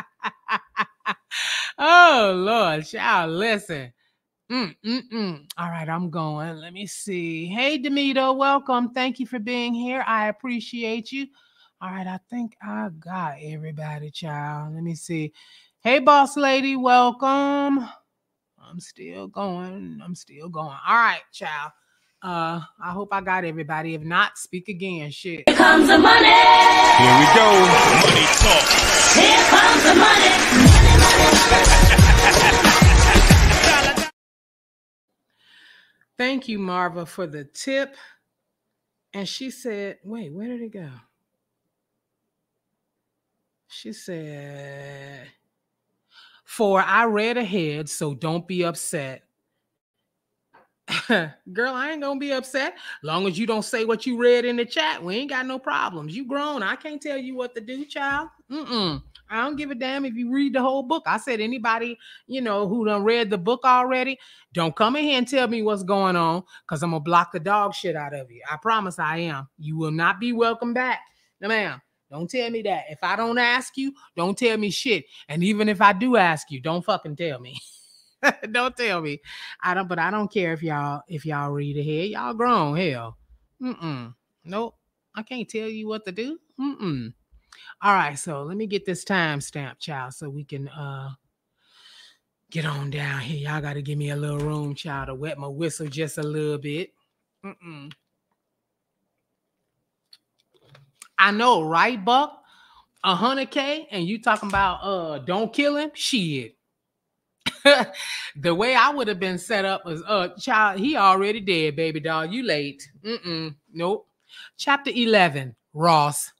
Oh, Lord, child, listen. All right, I'm going. Let me see. Hey, Demito, welcome. Thank you for being here. I appreciate you. All right, I think I got everybody, child. Let me see. Hey, boss lady, welcome. I'm still going. All right, child. I hope I got everybody. If not, speak again. Shit. Here comes the money. Here we go. Money talk. Here comes the money. Thank you, Marva, for the tip. And she said, wait, where did it go? She said, for I read ahead, so don't be upset. Girl, I ain't gonna be upset. Long as you don't say what you read in the chat, we ain't got no problems. You grown. I can't tell you what to do, child. I don't give a damn if you read the whole book. I said anybody, who done read the book already, don't come in here and tell me what's going on, because I'm gonna block the dog shit out of you. I promise I am. You will not be welcome back. No, ma'am. Don't tell me that. If I don't ask you, don't tell me shit. And even if I do ask you, don't fucking tell me. Don't tell me. I don't care if y'all read ahead. Y'all grown, hell. Nope. I can't tell you what to do. All right, so let me get this timestamp, child, so we can get on down here. Y'all gotta give me a little room, child, to wet my whistle just a little bit. I know, right, Buck? 100K, and you talking about don't kill him? Shit. The way I would have been set up was, child, he already dead, baby doll. You late. Nope. Chapter 11, Ross.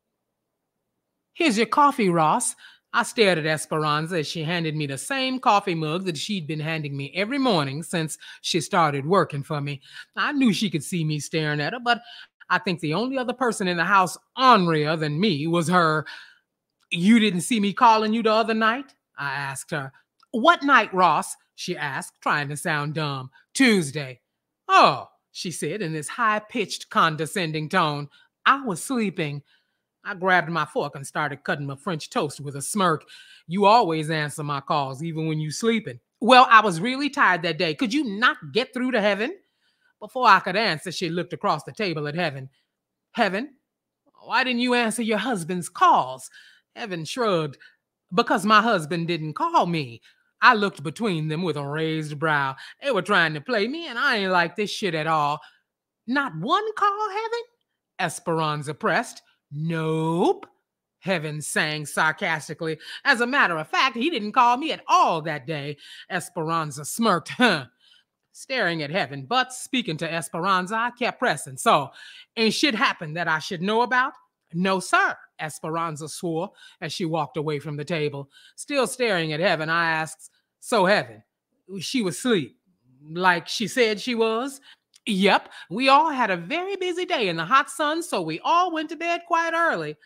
Here's your coffee, Ross. I stared at Esperanza as she handed me the same coffee mug that she'd been handing me every morning since she started working for me. I knew she could see me staring at her, but I think the only other person in the house ornerier than me was her. You didn't see me calling you the other night? I asked her. What night, Ross? She asked, trying to sound dumb. Tuesday. Oh, she said in this high-pitched, condescending tone. I was sleeping. I grabbed my fork and started cutting my French toast with a smirk. You always answer my calls, even when you sleeping. Well, I was really tired that day. Could you not get through to Heaven? Before I could answer, she looked across the table at Heaven. Heaven? Why didn't you answer your husband's calls? Heaven shrugged. Because my husband didn't call me. I looked between them with a raised brow. They were trying to play me, and I ain't like this shit at all. Not one call, Heaven? Esperanza pressed. Nope, Heaven sang sarcastically. As a matter of fact, he didn't call me at all that day. Esperanza smirked. Staring at Heaven, but speaking to Esperanza, I kept pressing. So, ain't shit happened that I should know about? No, sir, Esperanza swore as she walked away from the table. Still staring at Heaven, I asked, so Heaven, she was asleep, like she said she was? Yep, we all had a very busy day in the hot sun, so we all went to bed quite early.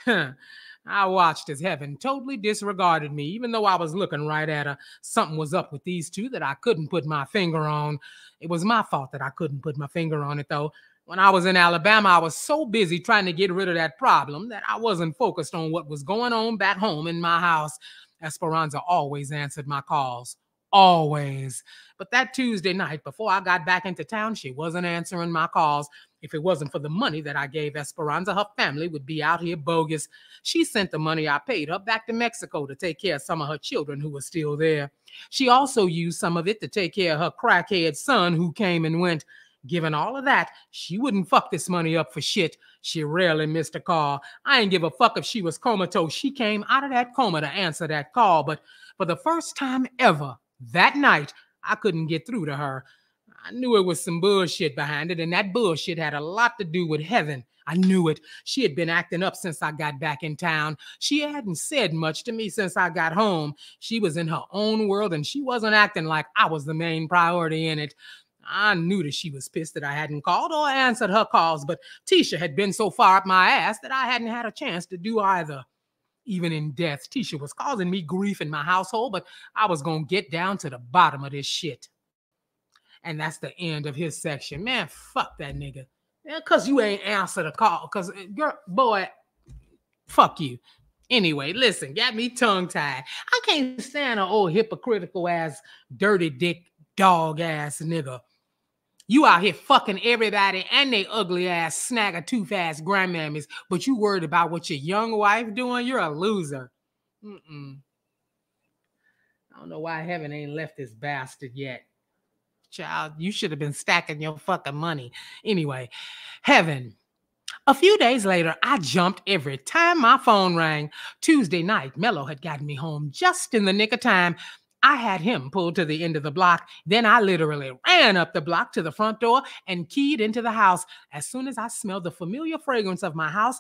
I watched as Heaven totally disregarded me, even though I was looking right at her. Something was up with these two that I couldn't put my finger on. It was my fault that I couldn't put my finger on it, though. When I was in Alabama, I was so busy trying to get rid of that problem that I wasn't focused on what was going on back home in my house. Esperanza always answered my calls. Always. But that Tuesday night, before I got back into town, she wasn't answering my calls. If it wasn't for the money that I gave Esperanza, her family would be out here bogus. She sent the money I paid her back to Mexico to take care of some of her children who were still there. She also used some of it to take care of her crackhead son who came and went. Given all of that, she wouldn't fuck this money up for shit. She rarely missed a call. I ain't give a fuck if she was comatose. She came out of that coma to answer that call. But for the first time ever, that night, I couldn't get through to her. I knew it was some bullshit behind it, and that bullshit had a lot to do with heaven. I knew it. She had been acting up since I got back in town. She hadn't said much to me since I got home. She was in her own world, and she wasn't acting like I was the main priority in it. I knew that she was pissed that I hadn't called or answered her calls, but Tisha had been so far up my ass that I hadn't had a chance to do either. Even in death, Tisha was causing me grief in my household, but I was going to get down to the bottom of this shit. And that's the end of his section. Man, fuck that nigga. Because you ain't answered a call. Because, girl, boy, fuck you. Anyway, listen, got me tongue-tied. I can't stand an old hypocritical-ass, dirty dick, dog-ass nigga. You out here fucking everybody and they ugly-ass, snagger-tooth-ass grandmammies, but you worried about what your young wife doing? You're a loser. I don't know why heaven ain't left this bastard yet. Child, you should have been stacking your fucking money. Anyway, heaven. A few days later, I jumped every time my phone rang. Tuesday night, Mello had gotten me home just in the nick of time. I had him pulled to the end of the block. Then I literally ran up the block to the front door and keyed into the house. As soon as I smelled the familiar fragrance of my house,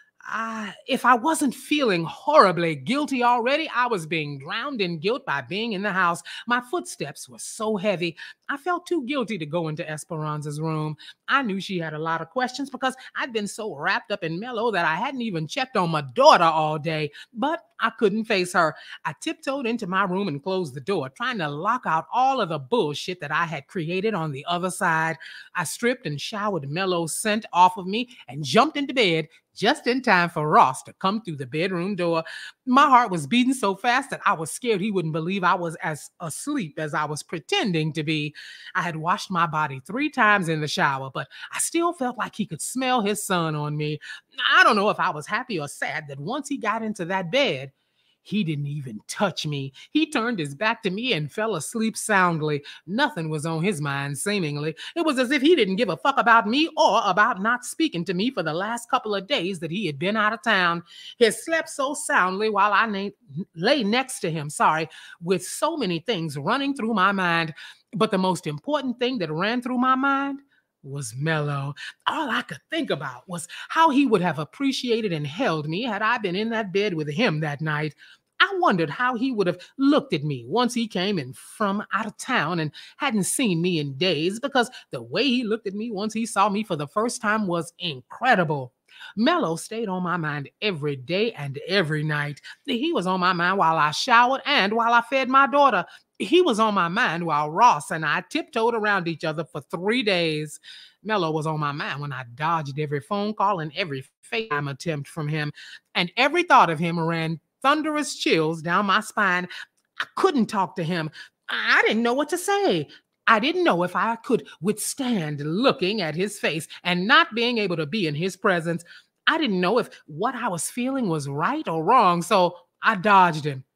if I wasn't feeling horribly guilty already, I was being drowned in guilt by being in the house. My footsteps were so heavy. I felt too guilty to go into Esperanza's room. I knew she had a lot of questions because I'd been so wrapped up in Mello that I hadn't even checked on my daughter all day. But I couldn't face her. I tiptoed into my room and closed the door, trying to lock out all of the bullshit that I had created on the other side. I stripped and showered Mello's scent off of me and jumped into bed just in time for Ross to come through the bedroom door. My heart was beating so fast that I was scared he wouldn't believe I was as asleep as I was pretending to be. I had washed my body 3 times in the shower, but I still felt like he could smell his son on me. I don't know if I was happy or sad that once he got into that bed, he didn't even touch me. He turned his back to me and fell asleep soundly. Nothing was on his mind, seemingly. It was as if he didn't give a fuck about me or about not speaking to me for the last couple of days that he had been out of town. He slept so soundly while I lay next to him, with so many things running through my mind. But the most important thing that ran through my mind was Mello. All I could think about was how he would have appreciated and held me had I been in that bed with him that night. I wondered how he would have looked at me once he came in from out of town and hadn't seen me in days, because the way he looked at me once he saw me for the first time was incredible. Mello stayed on my mind every day and every night. He was on my mind while I showered and while I fed my daughter. He was on my mind while Ross and I tiptoed around each other for 3 days. Mello was on my mind when I dodged every phone call and every FaceTime attempt from him. And every thought of him ran thunderous chills down my spine. I couldn't talk to him. I didn't know what to say. I didn't know if I could withstand looking at his face and not being able to be in his presence. I didn't know if what I was feeling was right or wrong, so I dodged him.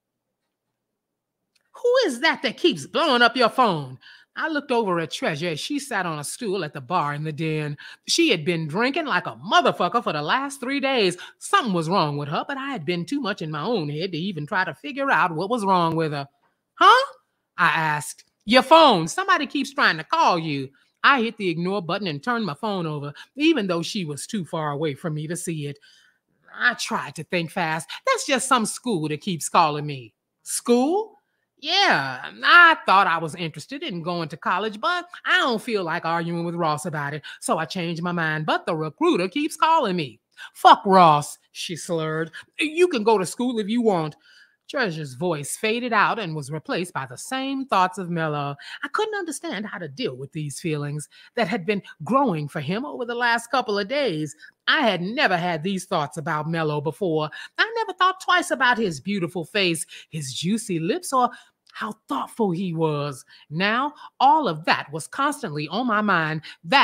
Who is that keeps blowing up your phone? I looked over at Treasure as she sat on a stool at the bar in the den. She had been drinking like a motherfucker for the last 3 days. Something was wrong with her, but I had been too much in my own head to even try to figure out what was wrong with her. Huh? I asked. Your phone. Somebody keeps trying to call you. I hit the ignore button and turned my phone over, even though she was too far away for me to see it. I tried to think fast. That's just some school that keeps calling me. School? Yeah, I thought I was interested in going to college, but I don't feel like arguing with Ross about it, so I changed my mind. But the recruiter keeps calling me. Fuck Ross, she slurred. You can go to school if you want. Treasure's voice faded out and was replaced by the same thoughts of Mello. I couldn't understand how to deal with these feelings that had been growing for him over the last couple of days. I had never had these thoughts about Mello before. I never thought twice about his beautiful face, his juicy lips, or how thoughtful he was. Now, all of that was constantly on my mind. That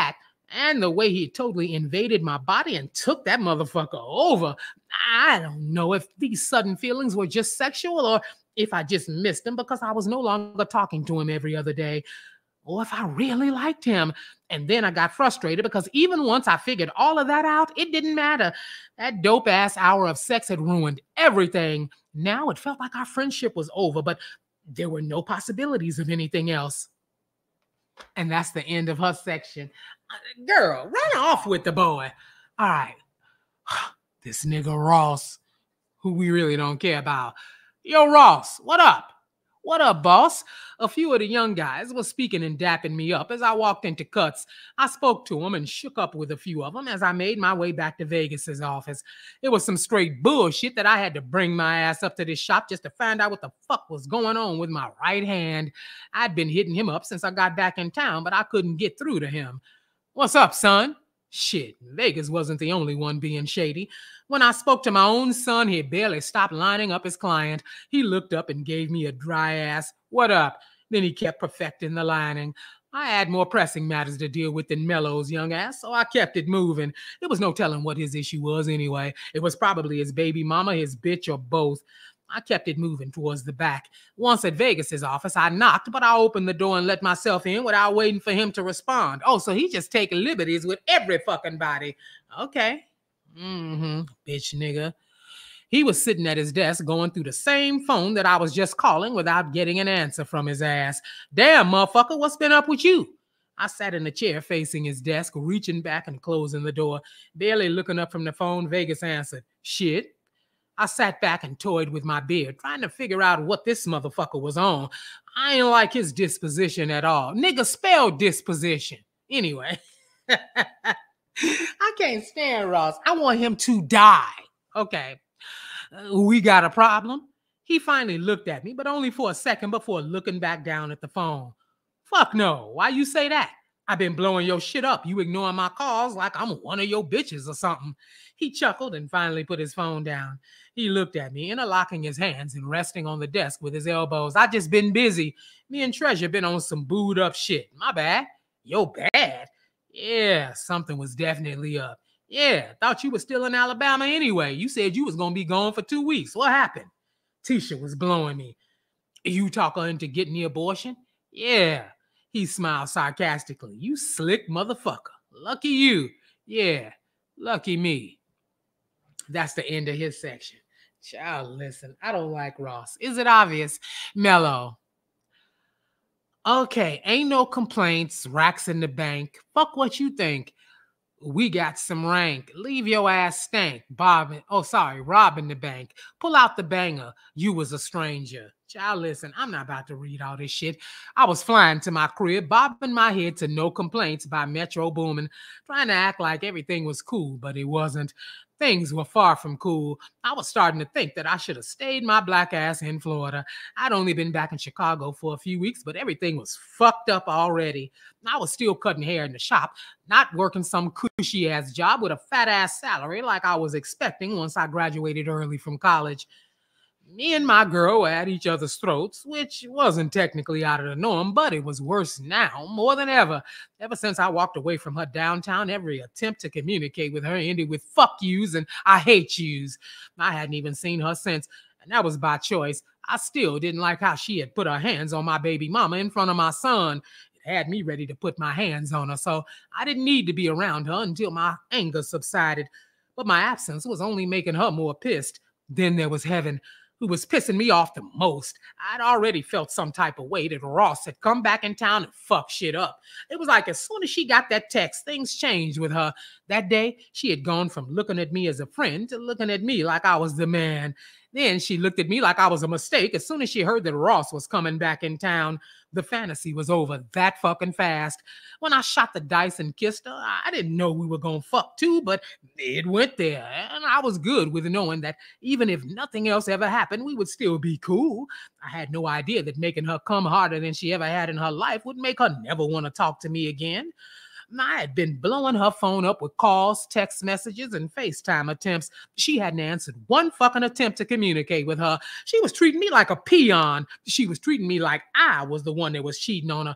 And the way he totally invaded my body and took that motherfucker over. I don't know if these sudden feelings were just sexual or if I just missed him because I was no longer talking to him every other day, or if I really liked him. And then I got frustrated because even once I figured all of that out, it didn't matter. That dope ass hour of sex had ruined everything. Now it felt like our friendship was over, but there were no possibilities of anything else. And that's the end of her section. Girl, run off with the boy. All right. This nigga Ross, who we really don't care about. Yo, Ross, what up? What up, boss? A few of the young guys were speaking and dapping me up as I walked into Cuts. I spoke to them and shook up with a few of them as I made my way back to Vegas's office. It was some straight bullshit that I had to bring my ass up to this shop just to find out what the fuck was going on with my right hand. I'd been hitting him up since I got back in town, but I couldn't get through to him. What's up, son? Shit, Vegas wasn't the only one being shady. When I spoke to my own son, he barely stopped lining up his client. He looked up and gave me a dry ass, "What up?" Then he kept perfecting the lining. I had more pressing matters to deal with than Mello's young ass, so I kept it moving. There was no telling what his issue was anyway. It was probably his baby mama, his bitch, or both. I kept it moving towards the back. Once at Vegas's office, I knocked, but I opened the door and let myself in without waiting for him to respond. Oh, so he just taking liberties with every fucking body. Okay. Bitch nigga. He was sitting at his desk going through the same phone that I was just calling without getting an answer from his ass. Damn, motherfucker, what's been up with you? I sat in a chair facing his desk, reaching back and closing the door. Barely looking up from the phone, Vegas answered, "Shit." I sat back and toyed with my beard, trying to figure out what this motherfucker was on. I ain't like his disposition at all. Nigga, spell disposition. Anyway, I can't stand Ross. I want him to die. Okay, we got a problem? He finally looked at me, but only for a second before looking back down at the phone. Fuck no. Why you say that? I've been blowing your shit up. You ignoring my calls like I'm one of your bitches or something. He chuckled and finally put his phone down. He looked at me, interlocking his hands and resting on the desk with his elbows. I just been busy. Me and Treasure been on some booed up shit. My bad. Yo, bad? Yeah, something was definitely up. Yeah, thought you were still in Alabama anyway. You said you was going to be gone for 2 weeks. What happened? Tisha was blowing me. You talk her into getting the abortion? Yeah. He smiled sarcastically. You slick motherfucker. Lucky you. Yeah, lucky me. That's the end of his section. Child, listen, I don't like Ross. Is it obvious? Mellow. Okay, ain't no complaints. Racks in the bank. Fuck what you think. We got some rank. Leave your ass stank. Robbing the bank. Pull out the banger. You was a stranger. Child, listen, I'm not about to read all this shit. I was flying to my crib, bobbing my head to No Complaints by Metro Boomin, trying to act like everything was cool, but it wasn't. Things were far from cool. I was starting to think that I should have stayed my black ass in Florida. I'd only been back in Chicago for a few weeks, but everything was fucked up already. I was still cutting hair in the shop, not working some cushy ass job with a fat ass salary like I was expecting once I graduated early from college. Me and my girl were at each other's throats, which wasn't technically out of the norm, but it was worse now, more than ever. Ever since I walked away from her downtown, every attempt to communicate with her ended with fuck yous and I hate yous. I hadn't even seen her since, and that was by choice. I still didn't like how she had put her hands on my baby mama in front of my son. It had me ready to put my hands on her, so I didn't need to be around her until my anger subsided. But my absence was only making her more pissed. Then there was Heaven, who was pissing me off the most. I'd already felt some type of way that Ross had come back in town and fucked shit up. It was like as soon as she got that text, things changed with her. That day, she had gone from looking at me as a friend to looking at me like I was the man. Then she looked at me like I was a mistake as soon as she heard that Ross was coming back in town. The fantasy was over that fucking fast. When I shot the dice and kissed her, I didn't know we were gonna fuck too, but it went there. And I was good with knowing that even if nothing else ever happened, we would still be cool. I had no idea that making her come harder than she ever had in her life would make her never want to talk to me again. I had been blowing her phone up with calls, text messages, and FaceTime attempts. She hadn't answered one fucking attempt to communicate with her. She was treating me like a peon. She was treating me like I was the one that was cheating on her.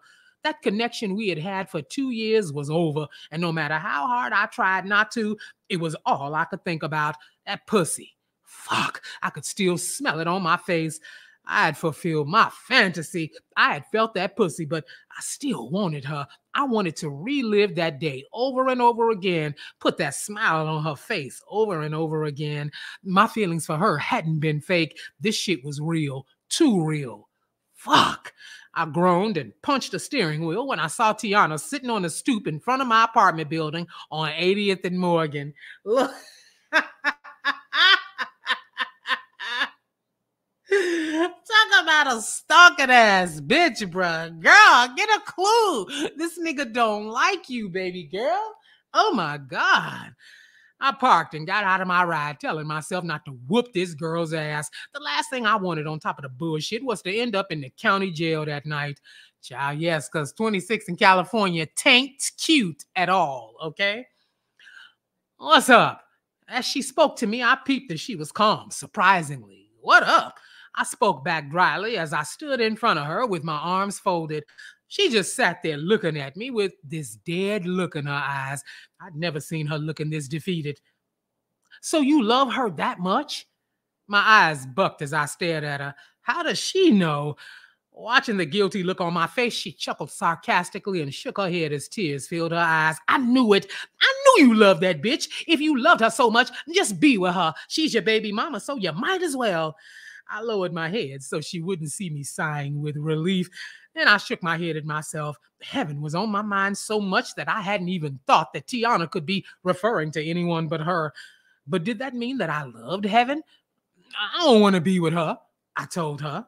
That connection we had had for 2 years was over. And no matter how hard I tried not to, it was all I could think about. That pussy. Fuck, I could still smell it on my face. I had fulfilled my fantasy. I had felt that pussy, but I still wanted her. I wanted to relive that day over and over again, put that smile on her face over and over again. My feelings for her hadn't been fake. This shit was real, too real. Fuck. I groaned and punched the steering wheel when I saw Tiana sitting on the stoop in front of my apartment building on 80th and Morgan. Look. Talk about a stalking ass bitch, bruh. Girl, get a clue. This nigga don't like you, baby girl. Oh my God. I parked and got out of my ride, telling myself not to whoop this girl's ass. The last thing I wanted on top of the bullshit was to end up in the county jail that night. Child, yes, because 26 in California tain't cute at all, okay? What's up? As she spoke to me, I peeped that she was calm, surprisingly. What up? I spoke back dryly as I stood in front of her with my arms folded. She just sat there looking at me with this dead look in her eyes. I'd never seen her looking this defeated. So you love her that much? My eyes bucked as I stared at her. How does she know? Watching the guilty look on my face, she chuckled sarcastically and shook her head as tears filled her eyes. I knew it. I knew you loved that bitch. If you loved her so much, just be with her. She's your baby mama, so you might as well. I lowered my head so she wouldn't see me sighing with relief. Then I shook my head at myself. Heaven was on my mind so much that I hadn't even thought that Tiana could be referring to anyone but her. But did that mean that I loved heaven? I don't want to be with her, I told her.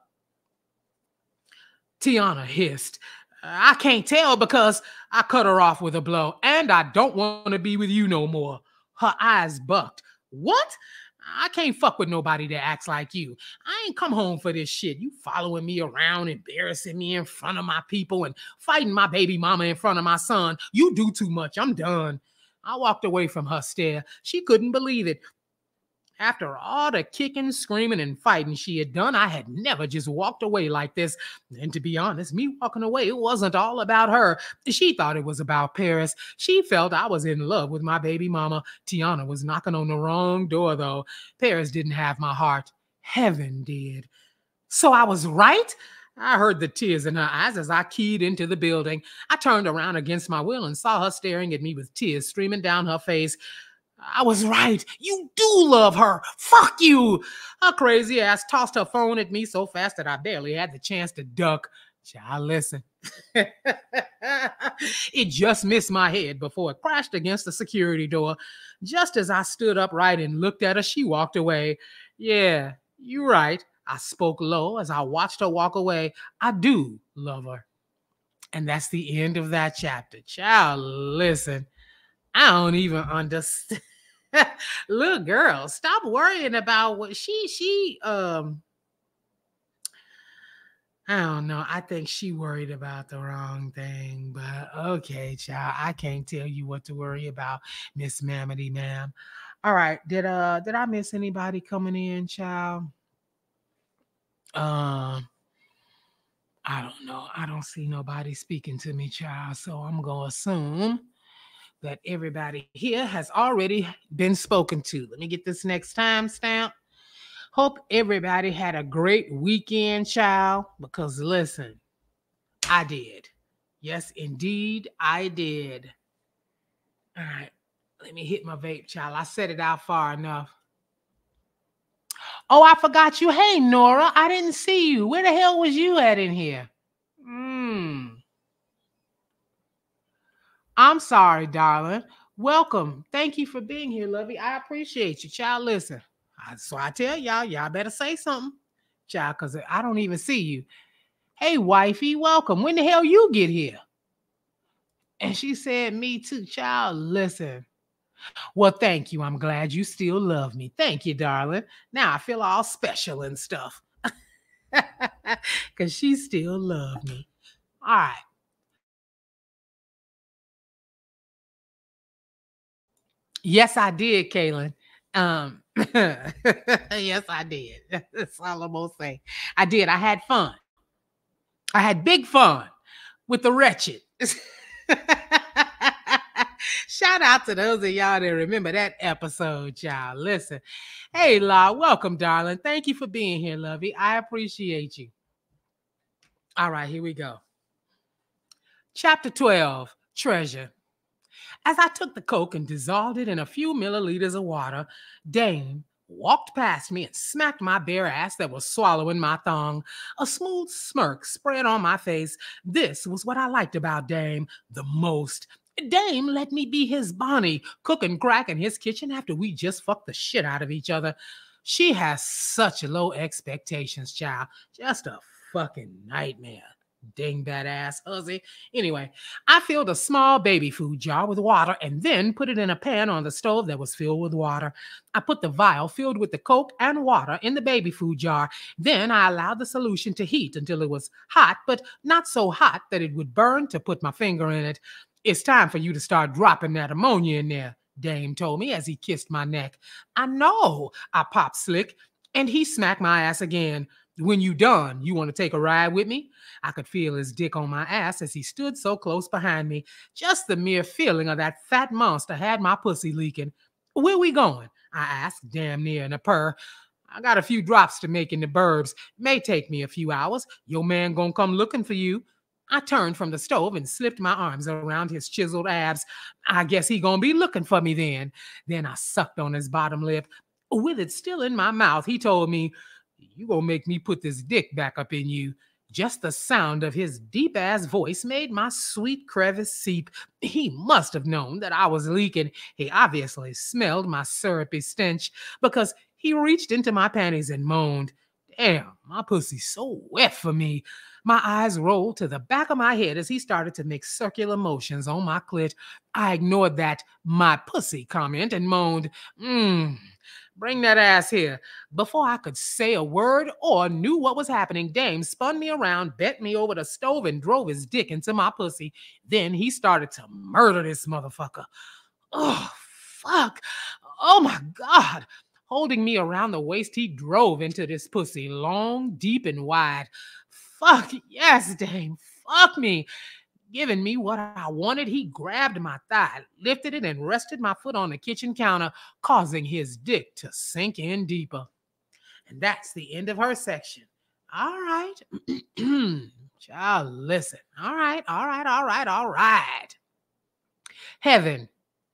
Tiana hissed. I can't tell because I cut her off with a blow, and I don't want to be with you no more. Her eyes bucked. What? I can't fuck with nobody that acts like you. I ain't come home for this shit. You following me around, embarrassing me in front of my people and fighting my baby mama in front of my son. You do too much. I'm done. I walked away from her stare. She couldn't believe it. After all the kicking, screaming, and fighting she had done, I had never just walked away like this. And to be honest, me walking away, it wasn't all about her. She thought it was about Paris. She felt I was in love with my baby mama. Tiana was knocking on the wrong door, though. Paris didn't have my heart. Heaven did. So I was right? I heard the tears in her eyes as I keyed into the building. I turned around against my will and saw her staring at me with tears streaming down her face. I was right. You do love her. Fuck you. Her crazy ass tossed her phone at me so fast that I barely had the chance to duck. Child, listen. It just missed my head before it crashed against the security door. Just as I stood upright and looked at her, she walked away. Yeah, you're right. I spoke low as I watched her walk away. I do love her. And that's the end of that chapter. Child, listen. I don't even understand. Little girl, stop worrying about what I don't know. I think she worried about the wrong thing, but okay, child. I can't tell you what to worry about, Miss Mamity, ma'am. All right. Did I miss anybody coming in, child? I don't know. I don't see nobody speaking to me, child. So I'm gonna assume that everybody here has already been spoken to. Let me get this next timestamp. Hope everybody had a great weekend, child, because listen, I did. Yes, indeed, I did. All right, let me hit my vape, child. I set it out far enough. Oh, I forgot you. Hey, Nora, I didn't see you. Where the hell was you at in here? I'm sorry, darling. Welcome. Thank you for being here, lovey. I appreciate you. Child, listen. So I tell y'all better say something. Child, because I don't even see you. Hey, wifey, welcome. When the hell you get here? And she said, me too. Child, listen. Well, thank you. I'm glad you still love me. Thank you, darling. Now I feel all special and stuff. Because she still loved me. All right. Yes, I did, Kaylin. Yes, I did. That's all I'm gonna say. I did. I had fun. I had big fun. with the wretched. Shout out to those of y'all that remember that episode, y'all. Listen. Hey, La, welcome, darling. Thank you for being here, lovey. I appreciate you. All right, here we go. Chapter 12, Treasure. As I took the Coke and dissolved it in a few milliliters of water, Dame walked past me and smacked my bare ass that was swallowing my thong. A smooth smirk spread on my face. This was what I liked about Dame the most. Dame let me be his Bonnie, cooking crack in his kitchen after we just fucked the shit out of each other. She has such low expectations, child. Just a fucking nightmare. Dingbat ass hussy. Anyway, I filled a small baby food jar with water and then put it in a pan on the stove that was filled with water. I put the vial filled with the Coke and water in the baby food jar. Then I allowed the solution to heat until it was hot, but not so hot that it would burn to put my finger in it. It's time for you to start dropping that ammonia in there, Dame told me as he kissed my neck. I know, I popped slick, and he smacked my ass again. When you done, you want to take a ride with me? I could feel his dick on my ass as he stood so close behind me. Just the mere feeling of that fat monster had my pussy leaking. Where we going? I asked, damn near in a purr. I got a few drops to make in the burbs. May take me a few hours. Your man gonna come looking for you. I turned from the stove and slipped my arms around his chiseled abs. I guess he gonna be looking for me then. Then I sucked on his bottom lip. With it still in my mouth, he told me, you gonna make me put this dick back up in you. Just the sound of his deep-ass voice made my sweet crevice seep. He must have known that I was leaking. He obviously smelled my syrupy stench because he reached into my panties and moaned. Damn, my pussy's so wet for me. My eyes rolled to the back of my head as he started to make circular motions on my clit. I ignored that my pussy comment and moaned, bring that ass here. Before I could say a word or knew what was happening, Dame spun me around, bent me over the stove, and drove his dick into my pussy. Then he started to murder this motherfucker. Oh, fuck. Oh, my God. Holding me around the waist, he drove into this pussy, long, deep, and wide. Fuck, yes, Dame. Fuck me. Giving me what I wanted, he grabbed my thigh, lifted it, and rested my foot on the kitchen counter, causing his dick to sink in deeper. And that's the end of her section. All right. Child, listen. All right. Heaven,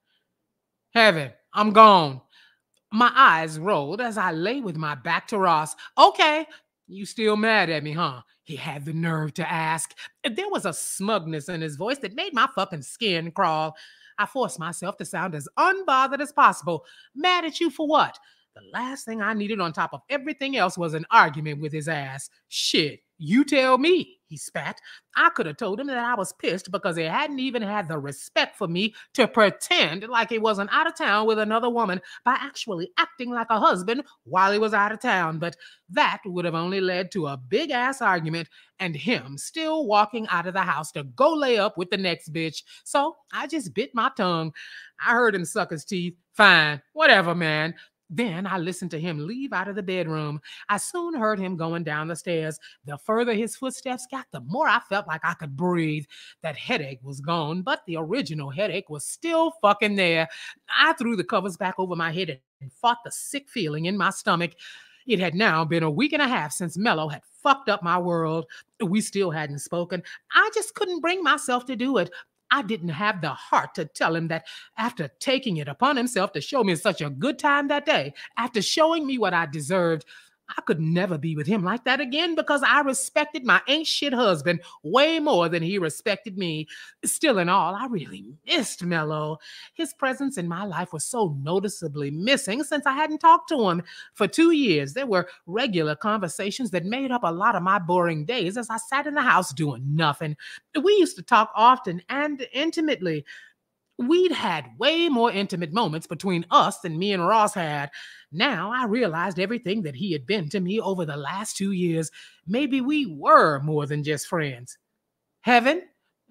I'm gone. My eyes rolled as I lay with my back to Ross. Okay, you still mad at me, huh? He had the nerve to ask. There was a smugness in his voice that made my fucking skin crawl. I forced myself to sound as unbothered as possible. Mad at you for what? The last thing I needed on top of everything else was an argument with his ass. Shit, you tell me, he spat. I could have told him that I was pissed because he hadn't even had the respect for me to pretend like he wasn't out of town with another woman by actually acting like a husband while he was out of town. But that would have only led to a big-ass argument and him still walking out of the house to go lay up with the next bitch. So I just bit my tongue. I heard him suck his teeth. Fine, whatever, man. Then I listened to him leave out of the bedroom. I soon heard him going down the stairs. The further his footsteps got, the more I felt like I could breathe. That headache was gone, but the original headache was still fucking there. I threw the covers back over my head and fought the sick feeling in my stomach. It had now been a week and a half since Mello had fucked up my world. We still hadn't spoken. I just couldn't bring myself to do it. I didn't have the heart to tell him that after taking it upon himself to show me such a good time that day, after showing me what I deserved, I could never be with him like that again because I respected my ain't shit husband way more than he respected me. Still in all, I really missed Mello. His presence in my life was so noticeably missing since I hadn't talked to him. For 2 years, there were regular conversations that made up a lot of my boring days as I sat in the house doing nothing. We used to talk often and intimately. We'd had way more intimate moments between us than me and Ross had. Now I realized everything that he had been to me over the last 2 years. Maybe we were more than just friends. Heaven?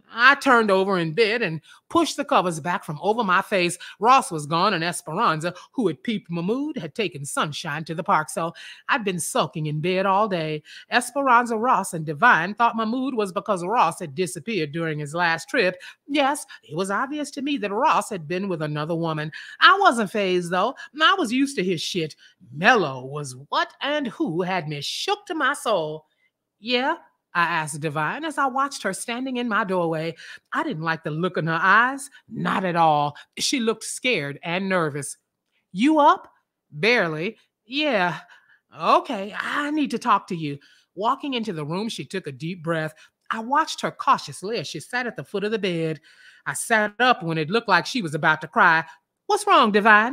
I turned over in bed and pushed the covers back from over my face. Ross was gone, and Esperanza, who had peeped my mood, had taken Sunshine to the park, so I'd been sulking in bed all day. Esperanza, Ross, and Divine thought my mood was because Ross had disappeared during his last trip. Yes, it was obvious to me that Ross had been with another woman. I wasn't fazed, though. I was used to his shit. Mellow was what and who had me shook to my soul. Yeah? I asked Divine as I watched her standing in my doorway. I didn't like the look in her eyes. Not at all. She looked scared and nervous. You up? Barely. Yeah. Okay, I need to talk to you. Walking into the room, she took a deep breath. I watched her cautiously as she sat at the foot of the bed. I sat up when it looked like she was about to cry. What's wrong, Divine?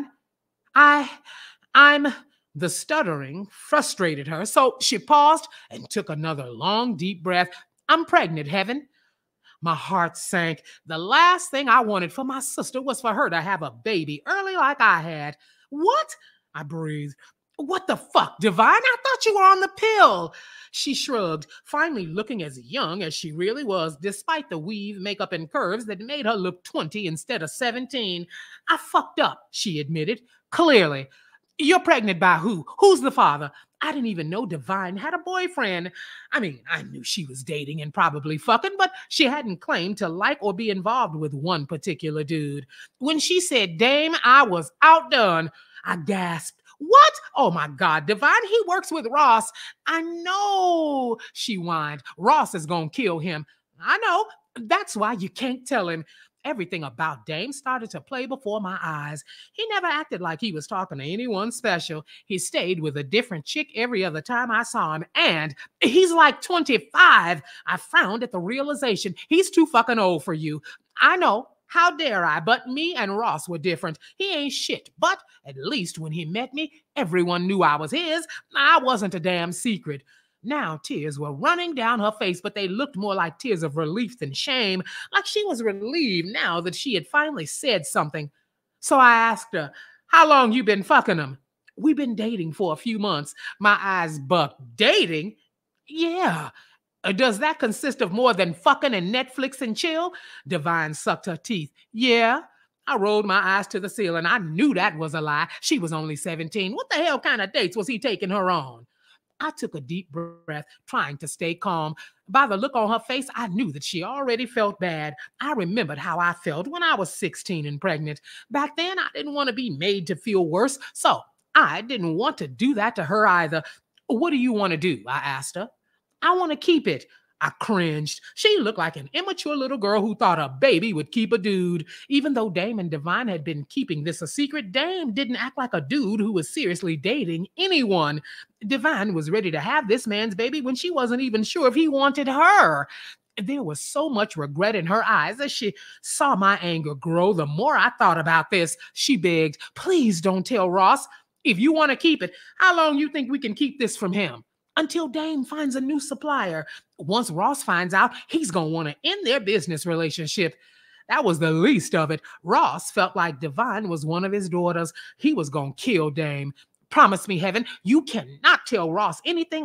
I'm... The stuttering frustrated her, so she paused and took another long, deep breath. I'm pregnant, Heaven. My heart sank. The last thing I wanted for my sister was for her to have a baby early like I had. What? I breathed. What the fuck, Divine? I thought you were on the pill. She shrugged, finally looking as young as she really was, despite the weave, makeup, and curves that made her look 20 instead of 17. I fucked up, she admitted, clearly. You're pregnant by who? Who's the father? I didn't even know Divine had a boyfriend. I mean, I knew she was dating and probably fucking, but she hadn't claimed to like or be involved with one particular dude. When she said Dame, I was outdone. I gasped. What? Oh my God, Divine, he works with Ross. I know, she whined. Ross is gonna kill him. I know. That's why you can't tell him. Everything about Dame started to play before my eyes. He never acted like he was talking to anyone special. He stayed with a different chick every other time I saw him. And he's like 25. I frowned at the realization. He's too fucking old for you. I know. How dare I? But me and Ross were different. He ain't shit. But at least when he met me, everyone knew I was his. I wasn't a damn secret. Now tears were running down her face, but they looked more like tears of relief than shame, like she was relieved now that she had finally said something. So I asked her, how long you been fucking him? We've been dating for a few months. My eyes bucked. Dating? Yeah. Does that consist of more than fucking and Netflix and chill? Divine sucked her teeth. Yeah. I rolled my eyes to the ceiling. I knew that was a lie. She was only 17. What the hell kind of dates was he taking her on? I took a deep breath, trying to stay calm. By the look on her face, I knew that she already felt bad. I remembered how I felt when I was 16 and pregnant. Back then, I didn't want to be made to feel worse, so I didn't want to do that to her either. What do you want to do? I asked her. I want to keep it. I cringed. She looked like an immature little girl who thought a baby would keep a dude. Even though Dame and Divine had been keeping this a secret, Dame didn't act like a dude who was seriously dating anyone. Divine was ready to have this man's baby when she wasn't even sure if he wanted her. There was so much regret in her eyes as she saw my anger grow. The more I thought about this, she begged, please don't tell Ross. If you want to keep it, how long you think we can keep this from him? Until Dame finds a new supplier. Once Ross finds out, he's going to want to end their business relationship. That was the least of it. Ross felt like Divine was one of his daughters. He was going to kill Dame. Promise me, Heaven, you cannot tell Ross anything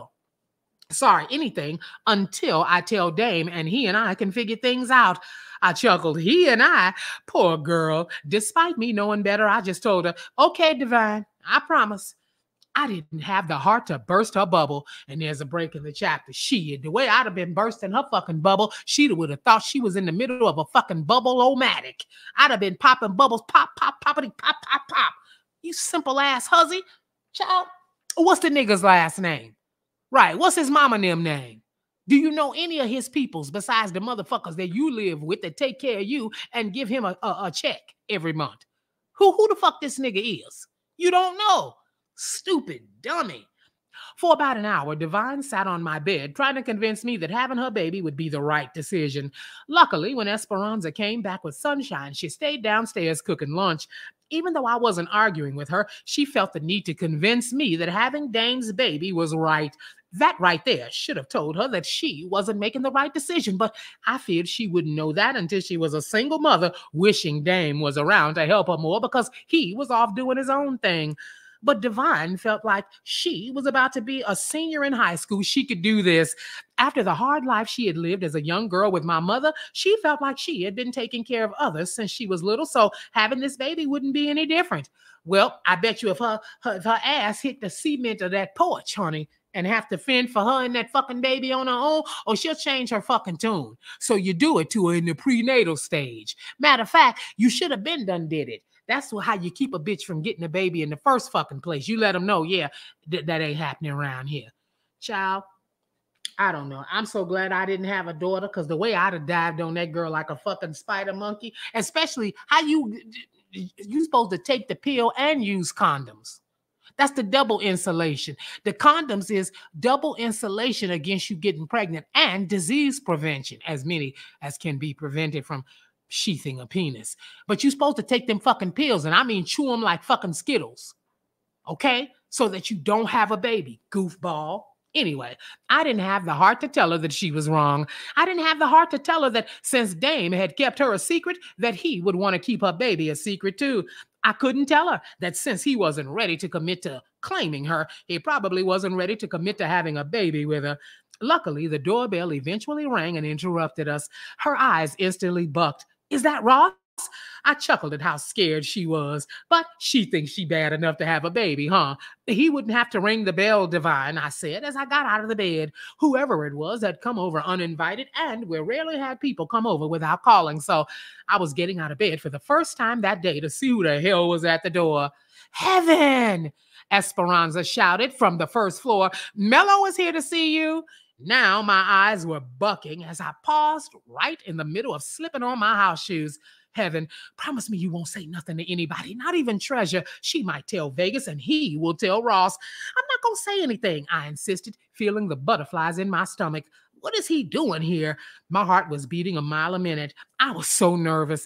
until I tell Dame and he and I can figure things out. I chuckled. He and I, poor girl. Despite me knowing better, I just told her, okay, Divine, I promise. I didn't have the heart to burst her bubble. And there's a break in the chapter. The way I'd have been bursting her fucking bubble, she would have thought she was in the middle of a fucking bubble-o-matic. I'd have been popping bubbles, pop, pop, poppity, pop, pop, pop. You simple ass hussy. Child, what's the nigga's last name? Right, what's his mama and them name? Do you know any of his peoples besides the motherfuckers that you live with that take care of you and give him a check every month? Who the fuck this nigga is? You don't know. Stupid dummy. For about an hour, Divine sat on my bed trying to convince me that having her baby would be the right decision. Luckily, when Esperanza came back with Sunshine, she stayed downstairs cooking lunch. Even though I wasn't arguing with her, she felt the need to convince me that having Dame's baby was right. That right there should have told her that she wasn't making the right decision, but I feared she wouldn't know that until she was a single mother wishing Dame was around to help her more because he was off doing his own thing. But Divine felt like she was about to be a senior in high school. She could do this. After the hard life she had lived as a young girl with my mother, she felt like she had been taking care of others since she was little, so having this baby wouldn't be any different. Well, I bet you if her ass hit the cement of that porch, honey, and have to fend for her and that fucking baby on her own, or she'll change her fucking tune. So you do it to her in the prenatal stage. Matter of fact, you should have been done did it. That's how you keep a bitch from getting a baby in the first fucking place. You let them know, yeah, that ain't happening around here. Child, I don't know. I'm so glad I didn't have a daughter, because the way I'd have dived on that girl like a fucking spider monkey, especially how you supposed to take the pill and use condoms. That's the double insulation. The condoms is double insulation against you getting pregnant and disease prevention, as many as can be prevented from sheathing a penis. But you're supposed to take them fucking pills, and I mean chew them like fucking Skittles, okay? So that you don't have a baby, goofball. Anyway, I didn't have the heart to tell her that she was wrong. I didn't have the heart to tell her that since Dame had kept her a secret, that he would want to keep her baby a secret too. I couldn't tell her that since he wasn't ready to commit to claiming her, he probably wasn't ready to commit to having a baby with her. Luckily, the doorbell eventually rang and interrupted us. Her eyes instantly bucked. Is that Ross? I chuckled at how scared she was, but she thinks she bad enough to have a baby, huh? He wouldn't have to ring the bell, Divine, I said as I got out of the bed. Whoever it was had come over uninvited, and we rarely had people come over without calling, so I was getting out of bed for the first time that day to see who the hell was at the door. Heaven! Esperanza shouted from the first floor. Mello is here to see you. Now my eyes were bucking as I paused right in the middle of slipping on my house shoes. Heaven, promise me you won't say nothing to anybody, not even Treasure. She might tell Vegas and he will tell Ross. I'm not going to say anything, I insisted, feeling the butterflies in my stomach. What is he doing here? My heart was beating a mile a minute. I was so nervous.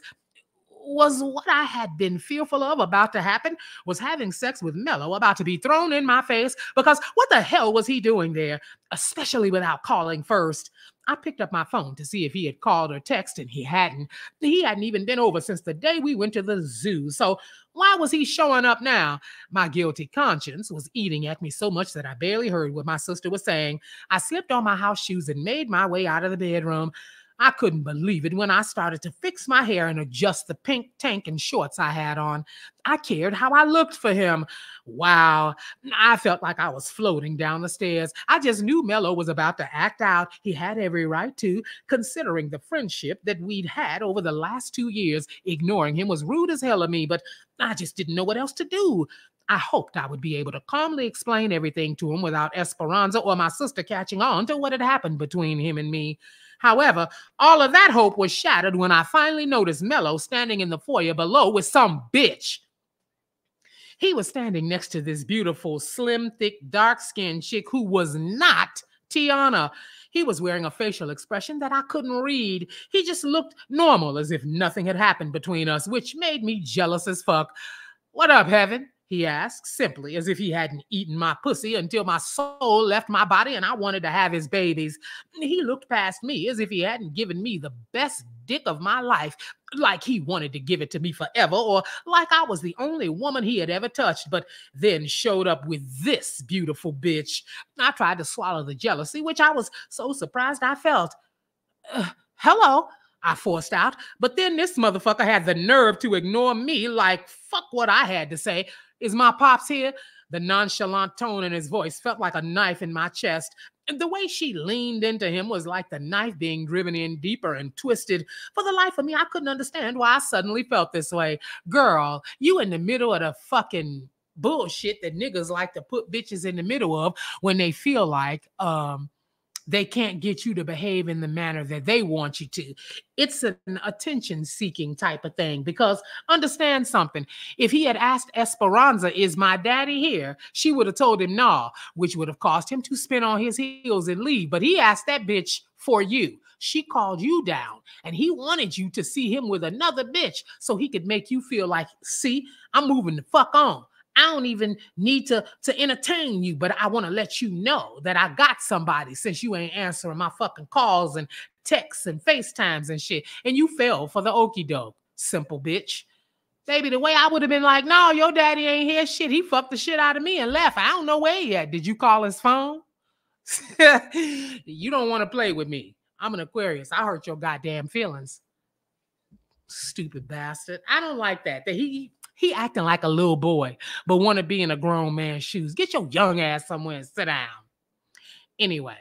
Was what I had been fearful of about to happen? Was having sex with Mello about to be thrown in my face? Because what the hell was he doing there? Especially without calling first. I picked up my phone to see if he had called or texted, and he hadn't. He hadn't even been over since the day we went to the zoo. So why was he showing up now? My guilty conscience was eating at me so much that I barely heard what my sister was saying. I slipped on my house shoes and made my way out of the bedroom. I couldn't believe it when I started to fix my hair and adjust the pink tank and shorts I had on. I cared how I looked for him. Wow, I felt like I was floating down the stairs. I just knew Mello was about to act out. He had every right to, considering the friendship that we'd had over the last 2 years. Ignoring him was rude as hell of me, but I just didn't know what else to do. I hoped I would be able to calmly explain everything to him without Esperanza or my sister catching on to what had happened between him and me. However, all of that hope was shattered when I finally noticed Mello standing in the foyer below with some bitch. He was standing next to this beautiful, slim, thick, dark-skinned chick who was not Tiana. He was wearing a facial expression that I couldn't read. He just looked normal, as if nothing had happened between us, which made me jealous as fuck. What up, Heaven? He asked, simply, as if he hadn't eaten my pussy until my soul left my body and I wanted to have his babies. He looked past me as if he hadn't given me the best dick of my life, like he wanted to give it to me forever, or like I was the only woman he had ever touched, but then showed up with this beautiful bitch. I tried to swallow the jealousy, which I was so surprised I felt. Hello, I forced out, but then this motherfucker had the nerve to ignore me like fuck what I had to say. Is my pops here? The nonchalant tone in his voice felt like a knife in my chest. The way she leaned into him was like the knife being driven in deeper and twisted. For the life of me, I couldn't understand why I suddenly felt this way. Girl, you in the middle of the fucking bullshit that niggas like to put bitches in the middle of when they feel like, they can't get you to behave in the manner that they want you to. It's an attention-seeking type of thing, because understand something. If he had asked Esperanza, is my daddy here? She would have told him no, which would have caused him to spin on his heels and leave. But he asked that bitch for you. She called you down, and he wanted you to see him with another bitch so he could make you feel like, see, I'm moving the fuck on. I don't even need to entertain you, but I want to let you know that I got somebody since you ain't answering my fucking calls and texts and FaceTimes and shit. And you fell for the okie doke, simple bitch. Baby, the way I would have been like, no, your daddy ain't here. Shit, he fucked the shit out of me and left. I don't know where he at. Did you call his phone? You don't want to play with me. I'm an Aquarius. I hurt your goddamn feelings. Stupid bastard. I don't like that. That he acting like a little boy, but want to be in a grown man's shoes. Get your young ass somewhere and sit down. Anyway,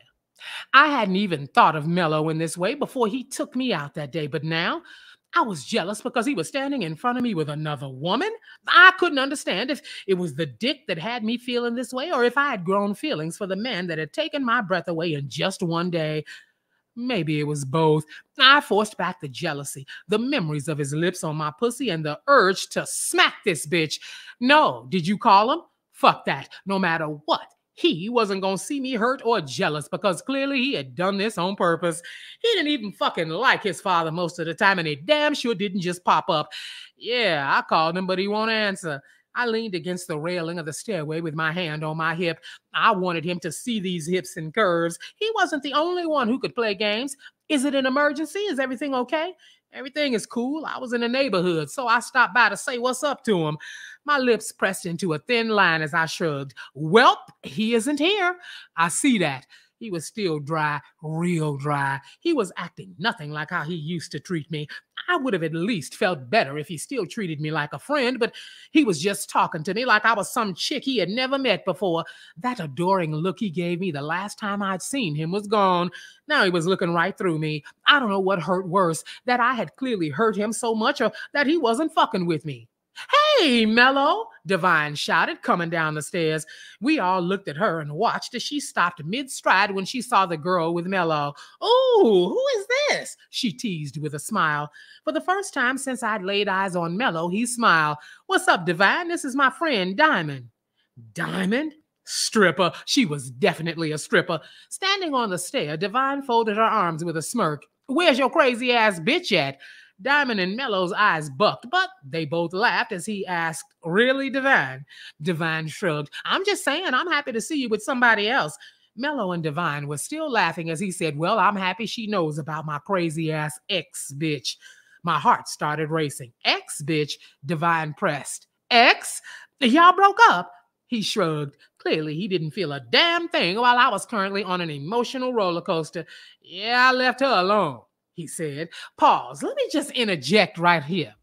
I hadn't even thought of Mello in this way before he took me out that day, but now I was jealous because he was standing in front of me with another woman. I couldn't understand if it was the dick that had me feeling this way or if I had grown feelings for the man that had taken my breath away in just one day. Maybe it was both. I forced back the jealousy, the memories of his lips on my pussy, and the urge to smack this bitch. No, did you call him? Fuck that. No matter what. He wasn't going to see me hurt or jealous because clearly he had done this on purpose. He didn't even fucking like his father most of the time, and he damn sure didn't just pop up. Yeah, I called him, but he won't answer. I leaned against the railing of the stairway with my hand on my hip. I wanted him to see these hips and curves. He wasn't the only one who could play games. Is it an emergency? Is everything okay? Everything is cool. I was in the neighborhood, so I stopped by to say what's up to him. My lips pressed into a thin line as I shrugged. Welp, he isn't here. I see that. He was still dry, real dry. He was acting nothing like how he used to treat me. I would have at least felt better if he still treated me like a friend, but he was just talking to me like I was some chick he had never met before. That adoring look he gave me the last time I'd seen him was gone. Now he was looking right through me. I don't know what hurt worse, that I had clearly hurt him so much or that he wasn't fucking with me. Hey, Mello, Divine shouted, coming down the stairs. We all looked at her and watched as she stopped mid-stride when she saw the girl with Mello. "Ooh, who is this?" she teased with a smile. For the first time since I'd laid eyes on Mello, he smiled. "What's up, Divine? This is my friend, Diamond." Diamond? Stripper. She was definitely a stripper. Standing on the stair, Divine folded her arms with a smirk. "Where's your crazy-ass bitch at?" Diamond and Mello's eyes bucked, but they both laughed as he asked, "Really, Divine?" Divine shrugged. "I'm just saying I'm happy to see you with somebody else." Mello and Divine were still laughing as he said, "Well, I'm happy she knows about my crazy-ass ex-bitch." My heart started racing. "Ex-bitch?" Divine pressed. "Ex? Y'all broke up?" He shrugged. Clearly, he didn't feel a damn thing while I was currently on an emotional roller coaster. "Yeah, I left her alone," he said. Pause. Let me just interject right here.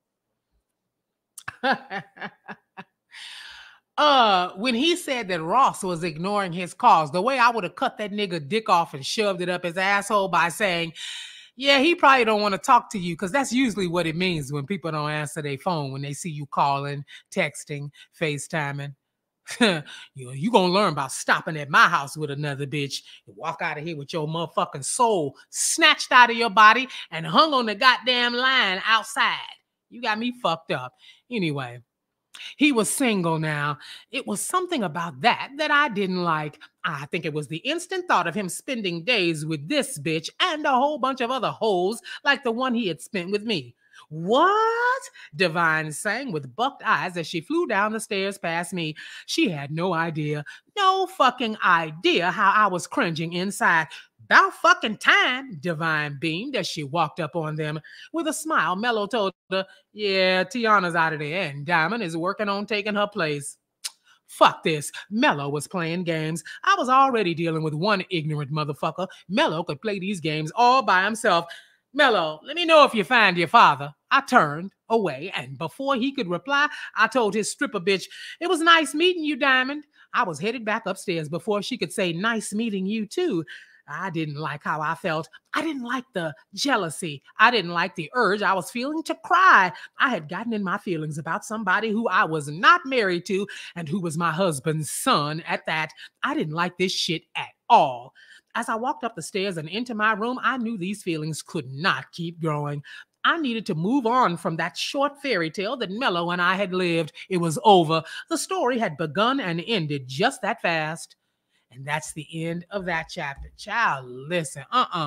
When he said that Ross was ignoring his calls, the way I would have cut that nigga dick off and shoved it up his asshole by saying, "Yeah, he probably don't want to talk to you," because that's usually what it means when people don't answer their phone when they see you calling, texting, FaceTiming. You gonna learn about stopping at my house with another bitch and walk out of here with your motherfucking soul snatched out of your body and hung on the goddamn line outside. You got me fucked up. Anyway, he was single now. It was something about that I didn't like. I think it was the instant thought of him spending days with this bitch and a whole bunch of other hoes like the one he had spent with me. "What?" Divine sang with bucked eyes as she flew down the stairs past me. She had no fucking idea how I was cringing inside. "About fucking time," Divine beamed as she walked up on them. With a smile, Mello told her, "Yeah, Tiana's out of there and Diamond is working on taking her place." Fuck this. Mello was playing games. I was already dealing with one ignorant motherfucker. Mello could play these games all by himself. "Mello, let me know if you find your father." I turned away, and before he could reply, I told his stripper bitch, "It was nice meeting you, Diamond." I was headed back upstairs before she could say, "Nice meeting you, too." I didn't like how I felt. I didn't like the jealousy. I didn't like the urge I was feeling to cry. I had gotten in my feelings about somebody who I was not married to and who was my husband's son at that. I didn't like this shit at all. As I walked up the stairs and into my room, I knew these feelings could not keep growing. I needed to move on from that short fairy tale that Mello and I had lived. It was over. The story had begun and ended just that fast. And that's the end of that chapter. Child, listen,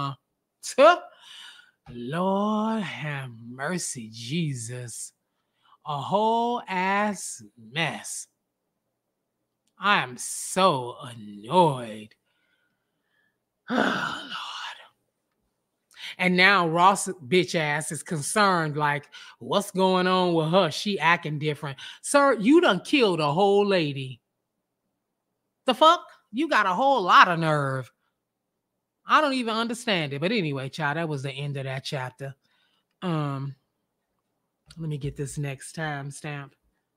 Lord have mercy, Jesus. A whole ass mess. I am so annoyed. Oh, Lord. And now Ross bitch ass is concerned, like, what's going on with her? She acting different. Sir, you done killed a whole lady. The fuck? You got a whole lot of nerve. I don't even understand it. But anyway, child, that was the end of that chapter. Let me get this next timestamp.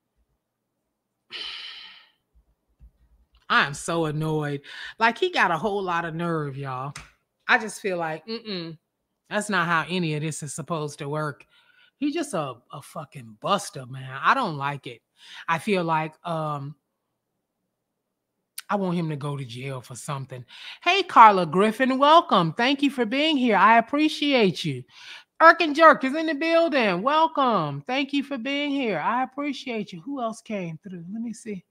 I am so annoyed. Like, he got a whole lot of nerve, y'all. I just feel like, that's not how any of this is supposed to work. He's just a fucking buster, man. I don't like it. I feel like I want him to go to jail for something. Hey, Carla Griffin, welcome. Thank you for being here. I appreciate you. Erkin Jerk is in the building. Welcome. Thank you for being here. I appreciate you. Who else came through? Let me see.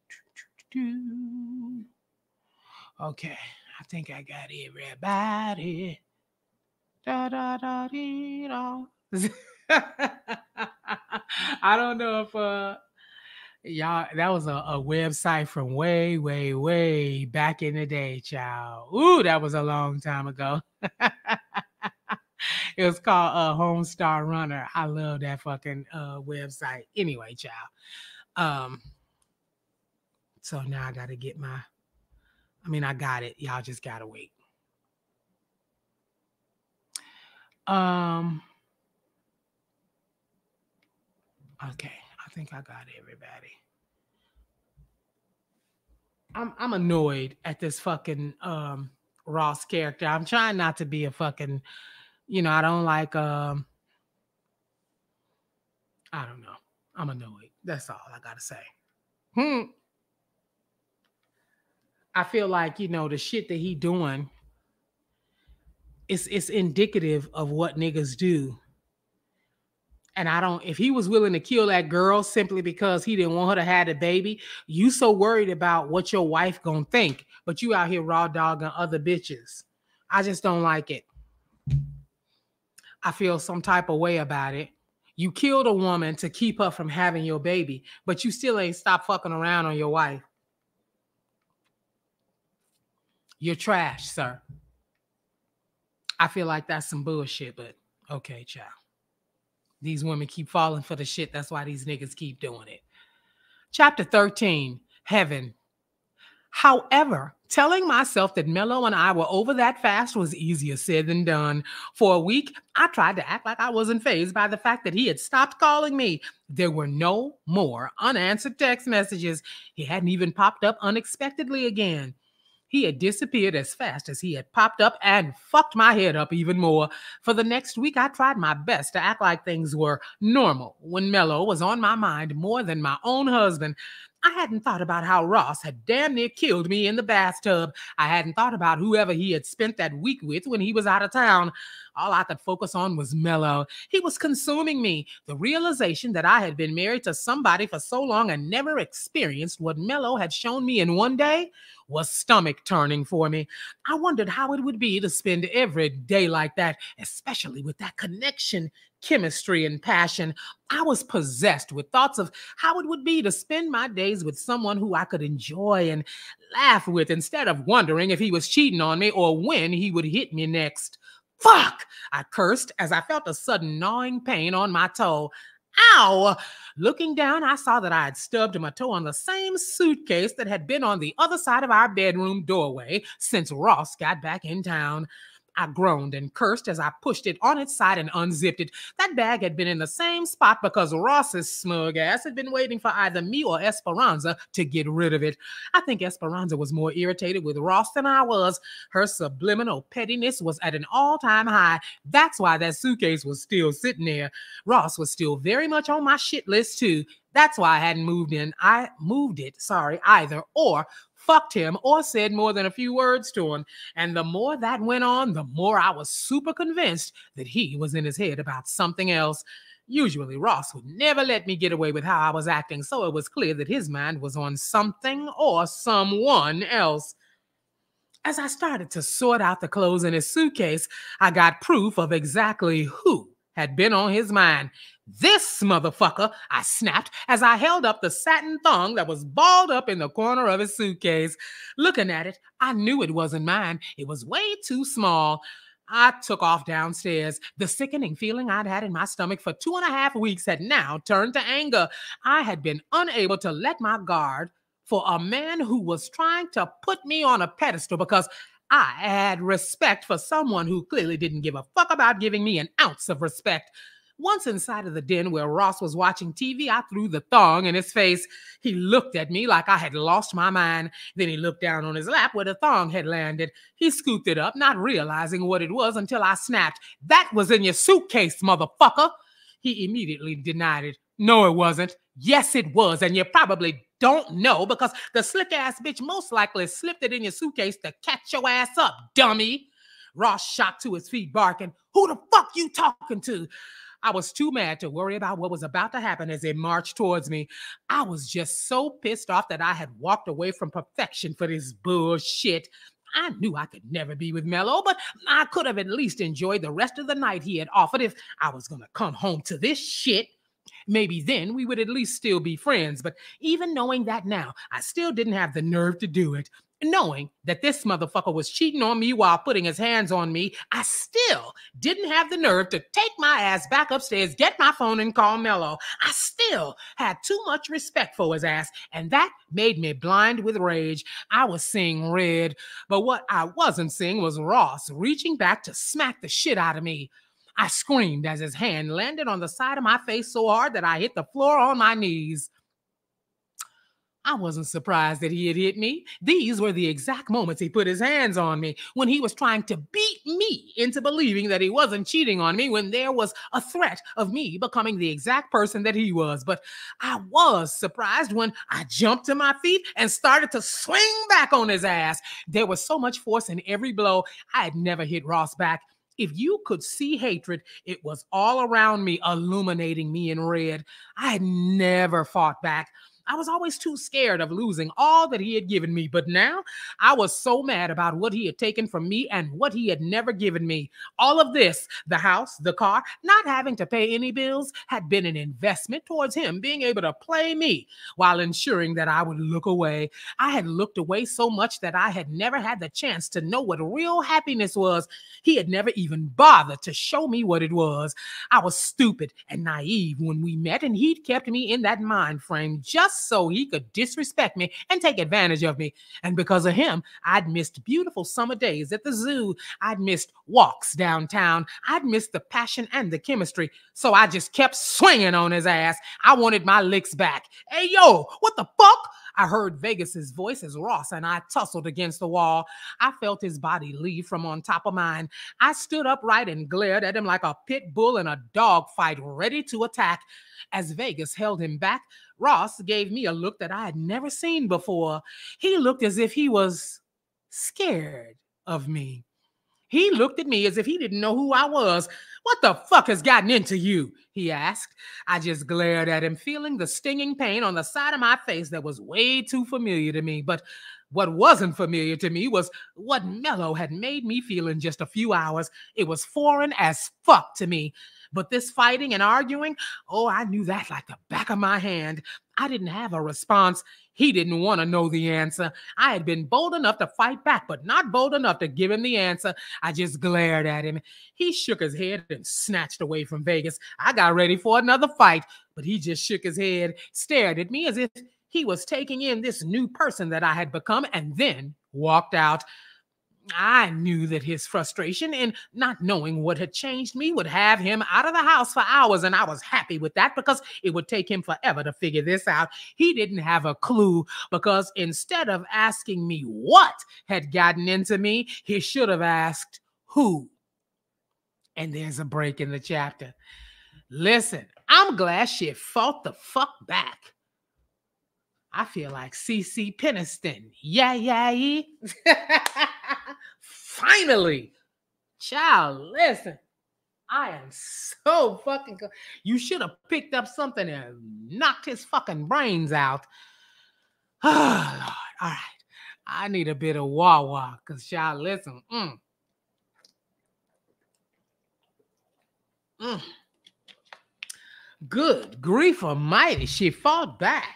Okay, I think I got everybody. Da, da, da, dee, da. I don't know if y'all, that was a website from way, way, way back in the day, child. Ooh, that was a long time ago. It was called Homestar Runner. I love that fucking website. Anyway, child. So now I got to get I got it. Y'all just got to wait. Okay, I think I got everybody. I'm annoyed at this fucking Ross character. I'm trying not to be a fucking, I don't like I don't know. I'm annoyed. That's all I gotta say. I feel like, the shit that he doing, it's indicative of what niggas do. And if he was willing to kill that girl simply because he didn't want her to have a baby, you so worried about what your wife gonna think, but you out here raw dogging other bitches. I just don't like it. I feel some type of way about it. You killed a woman to keep her from having your baby, but you still ain't stopped fucking around on your wife. You're trash, sir. I feel like that's some bullshit, but okay, child. These women keep falling for the shit. That's why these niggas keep doing it. Chapter 13, Heaven. However, telling myself that Mello and I were over that fast was easier said than done. For a week, I tried to act like I wasn't fazed by the fact that he had stopped calling me. There were no more unanswered text messages. He hadn't even popped up unexpectedly again. He had disappeared as fast as he had popped up and fucked my head up even more. For the next week, I tried my best to act like things were normal when Mello was on my mind more than my own husband. I hadn't thought about how Ross had damn near killed me in the bathtub. I hadn't thought about whoever he had spent that week with when he was out of town. All I could focus on was Mello. He was consuming me. The realization that I had been married to somebody for so long and never experienced what Mello had shown me in one day was stomach turning for me. I wondered how it would be to spend every day like that, especially with that connection, chemistry, and passion. I was possessed with thoughts of how it would be to spend my days with someone who I could enjoy and laugh with instead of wondering if he was cheating on me or when he would hit me next. Fuck! I cursed as I felt a sudden gnawing pain on my toe. Ow! Looking down, I saw that I had stubbed my toe on the same suitcase that had been on the other side of our bedroom doorway since Ross got back in town. I groaned and cursed as I pushed it on its side and unzipped it. That bag had been in the same spot because Ross's smug ass had been waiting for either me or Esperanza to get rid of it. I think Esperanza was more irritated with Ross than I was. Her subliminal pettiness was at an all-time high. That's why that suitcase was still sitting there. Ross was still very much on my shit list too. That's why I hadn't moved it either, or fucked him or said more than a few words to him. And the more that went on, the more I was super convinced that he was in his head about something else. Usually Ross would never let me get away with how I was acting, so it was clear that his mind was on something or someone else. As I started to sort out the clothes in his suitcase, I got proof of exactly who had been on his mind. This motherfucker, I snapped as I held up the satin thong that was balled up in the corner of his suitcase. Looking at it, I knew it wasn't mine. It was way too small. I took off downstairs. The sickening feeling I'd had in my stomach for 2.5 weeks had now turned to anger. I had been unable to let my guard for a man who was trying to put me on a pedestal because I had respect for someone who clearly didn't give a fuck about giving me an ounce of respect. Once inside of the den where Ross was watching TV, I threw the thong in his face. He looked at me like I had lost my mind. Then he looked down on his lap where the thong had landed. He scooped it up, not realizing what it was until I snapped, "That was in your suitcase, motherfucker." He immediately denied it. "No, it wasn't." "Yes, it was, and you probably don't know because the slick-ass bitch most likely slipped it in your suitcase to catch your ass up, dummy." Ross shot to his feet, barking, "Who the fuck you talking to?" I was too mad to worry about what was about to happen as they marched towards me. I was just so pissed off that I had walked away from perfection for this bullshit. I knew I could never be with Mello, but I could have at least enjoyed the rest of the night he had offered if I was going to come home to this shit. Maybe then we would at least still be friends, but even knowing that now, I still didn't have the nerve to do it. Knowing that this motherfucker was cheating on me while putting his hands on me, I still didn't have the nerve to take my ass back upstairs, get my phone, and call Mello. I still had too much respect for his ass, and that made me blind with rage. I was seeing red, but what I wasn't seeing was Ross reaching back to smack the shit out of me. I screamed as his hand landed on the side of my face so hard that I hit the floor on my knees. I wasn't surprised that he had hit me. These were the exact moments he put his hands on me, when he was trying to beat me into believing that he wasn't cheating on me, when there was a threat of me becoming the exact person that he was. But I was surprised when I jumped to my feet and started to swing back on his ass. There was so much force in every blow. I had never hit Ross back. If you could see hatred, it was all around me, illuminating me in red. I had never fought back. I was always too scared of losing all that he had given me, but now I was so mad about what he had taken from me and what he had never given me. All of this, the house, the car, not having to pay any bills, had been an investment towards him being able to play me while ensuring that I would look away. I had looked away so much that I had never had the chance to know what real happiness was. He had never even bothered to show me what it was. I was stupid and naive when we met, and he'd kept me in that mind frame just so he could disrespect me and take advantage of me. And because of him, I'd missed beautiful summer days at the zoo. I'd missed walks downtown. I'd missed the passion and the chemistry. So I just kept swinging on his ass. I wanted my licks back. "Hey, yo, what the fuck?" I heard Vegas's voice as Ross and I tussled against the wall. I felt his body leave from on top of mine. I stood upright and glared at him like a pit bull in a dog fight, ready to attack. As Vegas held him back, Ross gave me a look that I had never seen before. He looked as if he was scared of me. He looked at me as if he didn't know who I was. "What the fuck has gotten into you?" he asked. I just glared at him, feeling the stinging pain on the side of my face that was way too familiar to me. But what wasn't familiar to me was what Mello had made me feel in just a few hours. It was foreign as fuck to me. But this fighting and arguing, oh, I knew that like the back of my hand. I didn't have a response. He didn't want to know the answer. I had been bold enough to fight back, but not bold enough to give him the answer. I just glared at him. He shook his head and snatched away from Vegas. I got ready for another fight, but he just shook his head, stared at me as if he was taking in this new person that I had become, and then walked out. I knew that his frustration in not knowing what had changed me would have him out of the house for hours, and I was happy with that because it would take him forever to figure this out. He didn't have a clue because instead of asking me what had gotten into me, he should have asked who. And there's a break in the chapter. Listen, I'm glad she fought the fuck back. I feel like C.C. Peniston. Yeah. Finally. Child, listen. I am so fucking good. You should have picked up something and knocked his fucking brains out. Oh, Lord. All right. I need a bit of wah-wah because, child, listen. Good grief almighty. She fought back.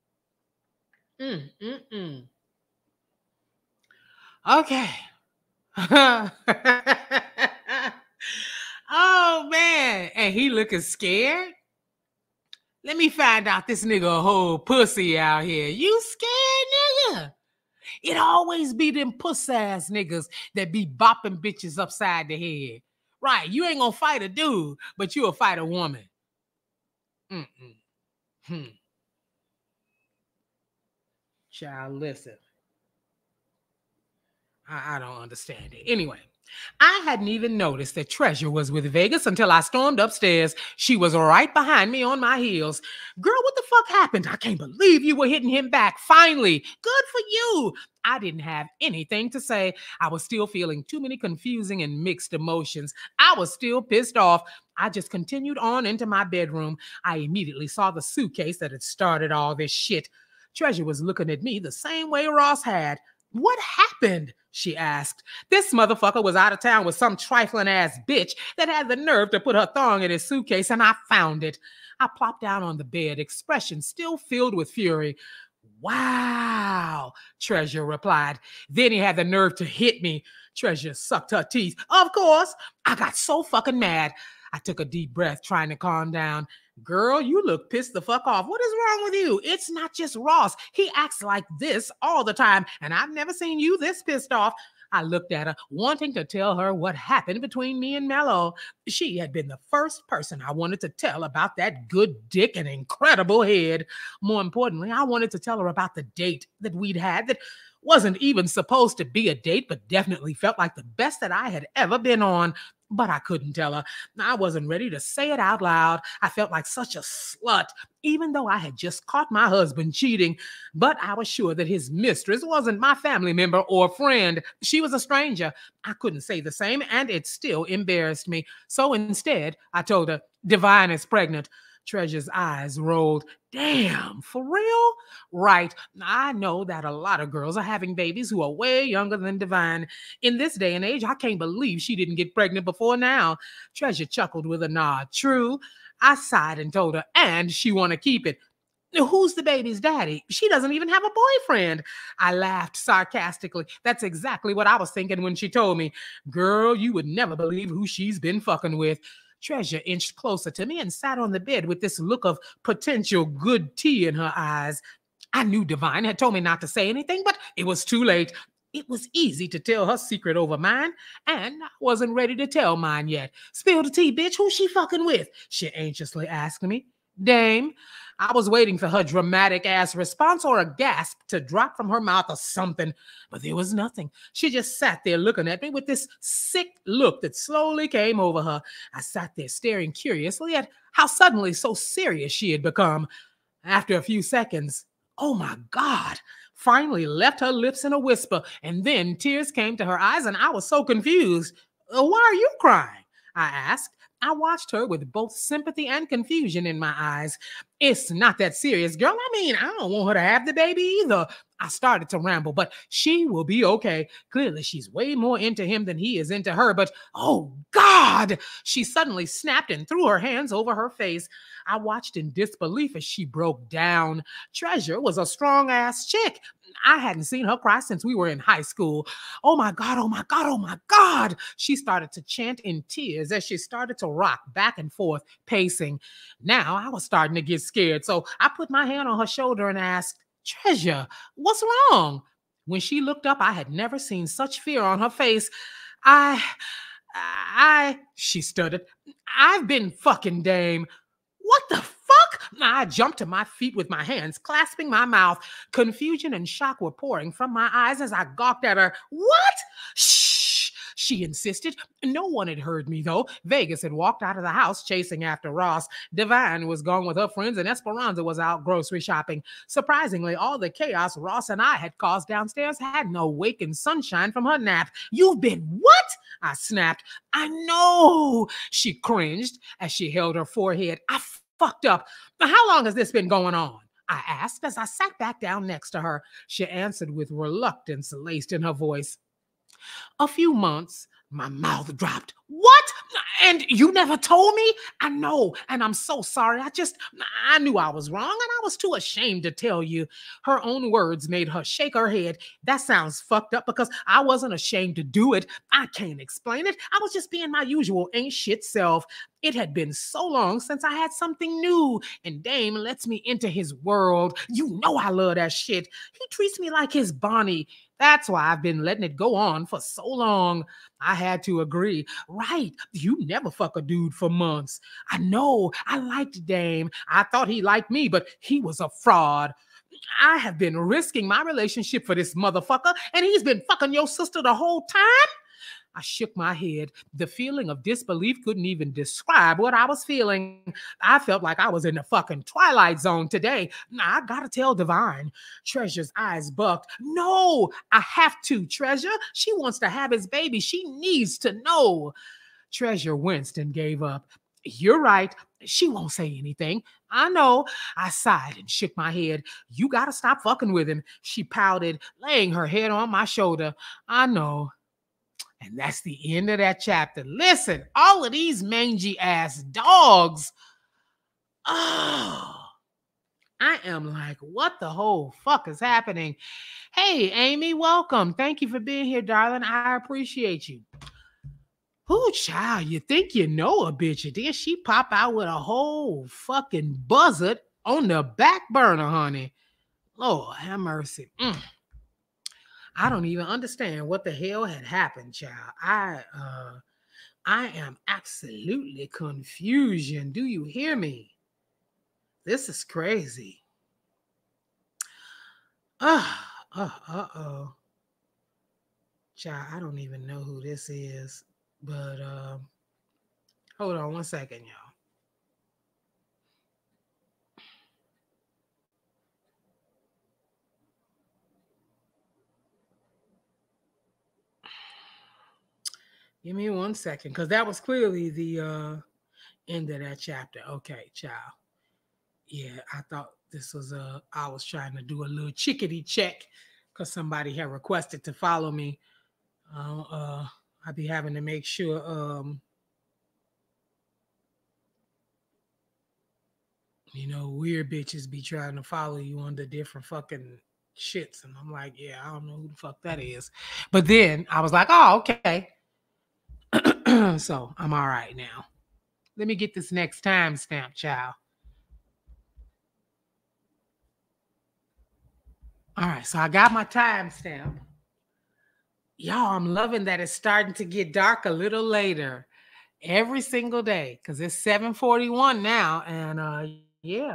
Okay. Oh man, and he looking scared. Let me find out this nigga a whole pussy out here. You scared, nigga? It always be them puss-ass niggas that be bopping bitches upside the head. Right, you ain't gonna fight a dude, but you'll fight a woman. Child, listen. I don't understand it. Anyway, I hadn't even noticed that Treasure was with Vegas until I stormed upstairs. She was right behind me on my heels. Girl, what the fuck happened? I can't believe you were hitting him back. Finally. Good for you. I didn't have anything to say. I was still feeling too many confusing and mixed emotions. I was still pissed off. I just continued on into my bedroom. I immediately saw the suitcase that had started all this shit. Treasure was looking at me the same way Ross had. What happened? She asked. This motherfucker was out of town with some trifling ass bitch that had the nerve to put her thong in his suitcase, and I found it. I plopped down on the bed, expression still filled with fury. Wow, Treasure replied. Then he had the nerve to hit me. Treasure sucked her teeth. Of course. I got so fucking mad. I took a deep breath, trying to calm down. Girl, you look pissed the fuck off. What is wrong with you? It's not just Ross. He acts like this all the time, and I've never seen you this pissed off. I looked at her, wanting to tell her what happened between me and Mello. She had been the first person I wanted to tell about that good dick and incredible head. More importantly, I wanted to tell her about the date that we'd had that wasn't even supposed to be a date, but definitely felt like the best that I had ever been on. But I couldn't tell her. I wasn't ready to say it out loud. I felt like such a slut, even though I had just caught my husband cheating. But I was sure that his mistress wasn't my family member or friend. She was a stranger. I couldn't say the same, and it still embarrassed me. So instead, I told her, Divine is pregnant. Treasure's eyes rolled. Damn, for real? Right. I know that a lot of girls are having babies who are way younger than Divine. In this day and age, I can't believe she didn't get pregnant before now. Treasure chuckled with a nod. True. I sighed and told her, and she want to keep it. Who's the baby's daddy? She doesn't even have a boyfriend. I laughed sarcastically. That's exactly what I was thinking when she told me. Girl, you would never believe who she's been fucking with. Treasure inched closer to me and sat on the bed with this look of potential good tea in her eyes. I knew Divine had told me not to say anything, but it was too late. It was easy to tell her secret over mine, and I wasn't ready to tell mine yet. Spill the tea, bitch. Who's she fucking with? She anxiously asked me. Dame. I was waiting for her dramatic ass response or a gasp to drop from her mouth or something, but there was nothing. She just sat there looking at me with this sick look that slowly came over her. I sat there staring curiously at how suddenly so serious she had become. After a few seconds, oh my God, finally left her lips in a whisper, and then tears came to her eyes, and I was so confused. Why are you crying? I asked. I watched her with both sympathy and confusion in my eyes. It's not that serious, girl. I mean, I don't want her to have the baby either. I started to ramble, but she will be okay. Clearly, she's way more into him than he is into her, but oh God! She suddenly snapped and threw her hands over her face. I watched in disbelief as she broke down. Treasure was a strong-ass chick. I hadn't seen her cry since we were in high school. Oh my God, oh my God, oh my God. She started to chant in tears as she started to rock back and forth, pacing. Now I was starting to get scared, so I put my hand on her shoulder and asked, Treasure, what's wrong? When she looked up, I had never seen such fear on her face. She stuttered. I've been fucking Dame. What the fuck? I jumped to my feet with my hands clasping my mouth. Confusion and shock were pouring from my eyes as I gawked at her. What? Shh, she insisted. No one had heard me, though. Vegas had walked out of the house chasing after Ross. Divine was gone with her friends, and Esperanza was out grocery shopping. Surprisingly, all the chaos Ross and I had caused downstairs hadn't awakened sunshine from her nap. You've been what? I snapped. I know, she cringed as she held her forehead. I fucked up. How long has this been going on? I asked as I sat back down next to her. She answered with reluctance laced in her voice. A few months. My mouth dropped. What? And you never told me? I know, and I'm so sorry. I knew I was wrong, and I was too ashamed to tell you. Her own words made her shake her head. That sounds fucked up because I wasn't ashamed to do it. I can't explain it. I was just being my usual ain't shit self. It had been so long since I had something new, and Dame lets me into his world. You know I love that shit. He treats me like his Bonnie. That's why I've been letting it go on for so long. I had to agree. Right, you never fuck a dude for months. I know, I liked Dame. I thought he liked me, but he was a fraud. I have been risking my relationship for this motherfucker, and he's been fucking your sister the whole time? I shook my head. The feeling of disbelief couldn't even describe what I was feeling. I felt like I was in the fucking Twilight Zone today. I gotta tell Divine. Treasure's eyes bucked. No, I have to, Treasure. She wants to have his baby. She needs to know. Treasure winced and gave up. You're right. She won't say anything. I know. I sighed and shook my head. You gotta stop fucking with him. She pouted, laying her head on my shoulder. I know. And that's the end of that chapter. Listen, all of these mangy ass dogs. Oh, I am like, what the whole fuck is happening? Hey, Amy, welcome. Thank you for being here, darling. I appreciate you. Ooh, child, you think you know a bitch, and then she pop out with a whole fucking buzzard on the back burner, honey. Lord, have mercy. I don't even understand what the hell had happened, child. I am absolutely confusion. Do you hear me? This is crazy. Uh-oh. Child, I don't even know who this is, but hold on one second, y'all. Give me 1 second, because that was clearly the end of that chapter. Okay, child. Yeah, I thought this was I was trying to do a little chickadee check because somebody had requested to follow me. I'd be having to make sure you know, weird bitches be trying to follow you under different fucking shits. And I'm like, yeah, I don't know who the fuck that is. But then I was like, oh, okay. So I'm all right now. Let me get this next timestamp, child. All right, so I got my timestamp. Y'all, I'm loving that it's starting to get dark a little later every single day because it's 7:41 now. And yeah.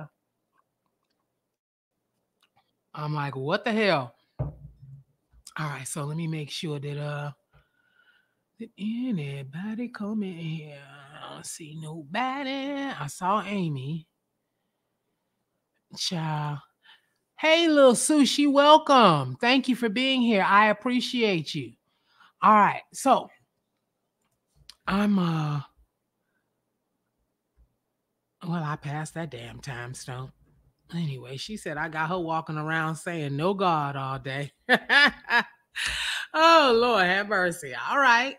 I'm like, what the hell? All right, so let me make sure that did anybody come in here? I don't see nobody. I saw Amy. Child. Hey, little sushi, welcome. Thank you for being here. I appreciate you. All right, so I'm well, I passed that damn time stone. Anyway, she said I got her walking around saying no God all day. Oh, Lord, have mercy. All right.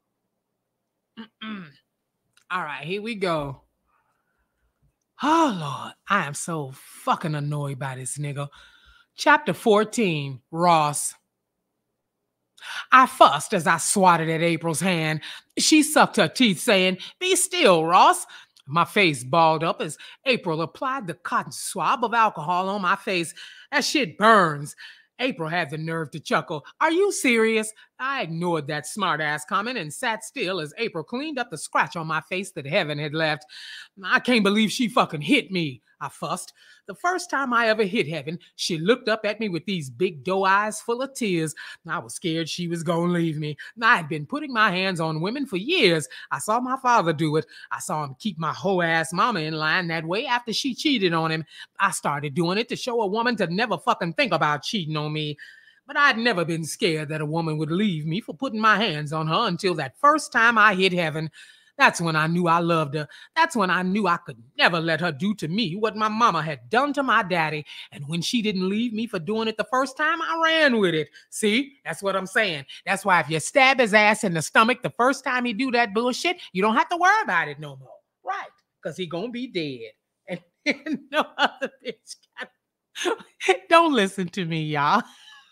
All right, here we go. Oh, Lord, I am so fucking annoyed by this nigga. Chapter 14, Ross. I fussed as I swatted at April's hand. She sucked her teeth, saying, "Be still, Ross." My face balled up as April applied the cotton swab of alcohol on my face. That shit burns. April had the nerve to chuckle. Are you serious? I ignored that smart-ass comment and sat still as April cleaned up the scratch on my face that Heaven had left. I can't believe she fucking hit me, I fussed. The first time I ever hit Heaven, she looked up at me with these big doe eyes full of tears. I was scared she was gonna leave me. I had been putting my hands on women for years. I saw my father do it. I saw him keep my hoe-ass mama in line that way after she cheated on him. I started doing it to show a woman to never fucking think about cheating on me. But I'd never been scared that a woman would leave me for putting my hands on her until that first time I hit Heaven. That's when I knew I loved her. That's when I knew I could never let her do to me what my mama had done to my daddy. And when she didn't leave me for doing it the first time, I ran with it. See, that's what I'm saying. That's why if you stab his ass in the stomach the first time he do that bullshit, you don't have to worry about it no more. Right, because he gonna be dead. And no other bitch don't listen to me, y'all.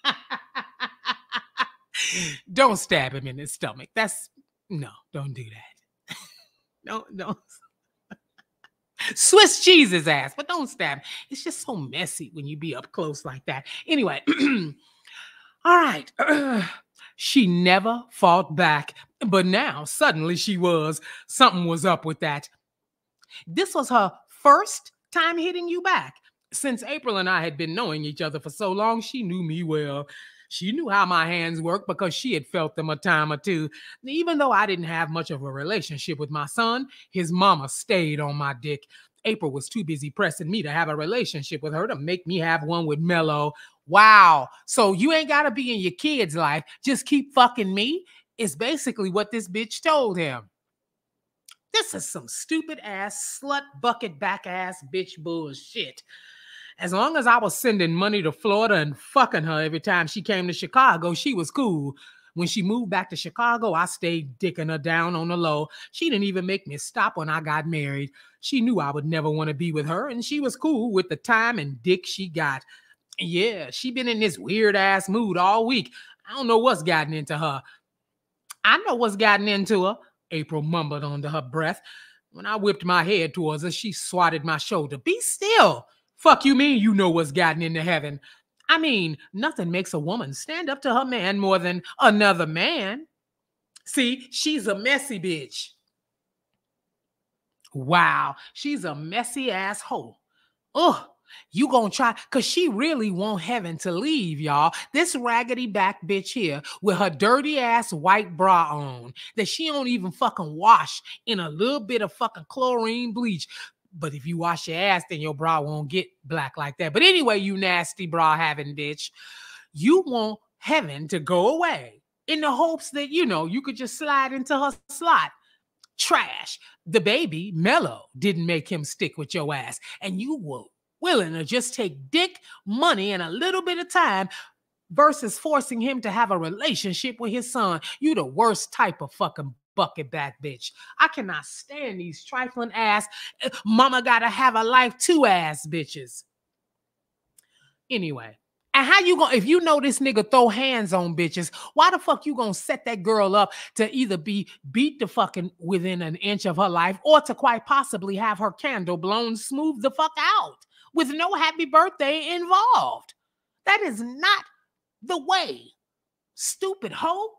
Don't stab him in his stomach. No, don't do that. No. Swiss cheese his ass, but don't stab him. It's just so messy when you be up close like that. Anyway, all right. She never fought back, but now suddenly she was. Something was up with that. This was her first time hitting you back. Since April and I had been knowing each other for so long, she knew me well. She knew how my hands worked because she had felt them a time or two. Even though I didn't have much of a relationship with my son, his mama stayed on my dick. April was too busy pressing me to have a relationship with her to make me have one with Mello. Wow. So you ain't got to be in your kid's life. Just keep fucking me. It's basically what this bitch told him. This is some stupid ass, slut bucket back ass bitch bullshit. As long as I was sending money to Florida and fucking her every time she came to Chicago, she was cool. When she moved back to Chicago, I stayed dicking her down on the low. She didn't even make me stop when I got married. She knew I would never want to be with her, and she was cool with the time and dick she got. Yeah, she been in this weird ass mood all week. I don't know what's gotten into her. I know what's gotten into her, April mumbled under her breath. When I whipped my head towards her, she swatted my shoulder. Be still. Fuck you mean you know what's gotten into heaven? I mean, nothing makes a woman stand up to her man more than another man. See, she's a messy bitch. Wow, she's a messy asshole. Ugh, you gonna try, because she really want heaven to leave, y'all. This raggedy back bitch here with her dirty ass white bra on that she don't even fucking wash in a little bit of fucking chlorine bleach. But if you wash your ass, then your bra won't get black like that. But anyway, you nasty bra having bitch, you want heaven to go away in the hopes that, you could just slide into her slot. Trash. The baby, Mello, didn't make him stick with your ass. And you were willing to just take dick, money, and a little bit of time versus forcing him to have a relationship with his son. You the worst type of fucking bucket back bitch. I cannot stand these trifling ass, mama gotta have a life too ass bitches. Anyway, and how you gonna, if you know this nigga throw hands on bitches, why the fuck you gonna set that girl up to either be beat the fucking within an inch of her life or to quite possibly have her candle blown smooth the fuck out with no happy birthday involved? That is not the way. Stupid hoe.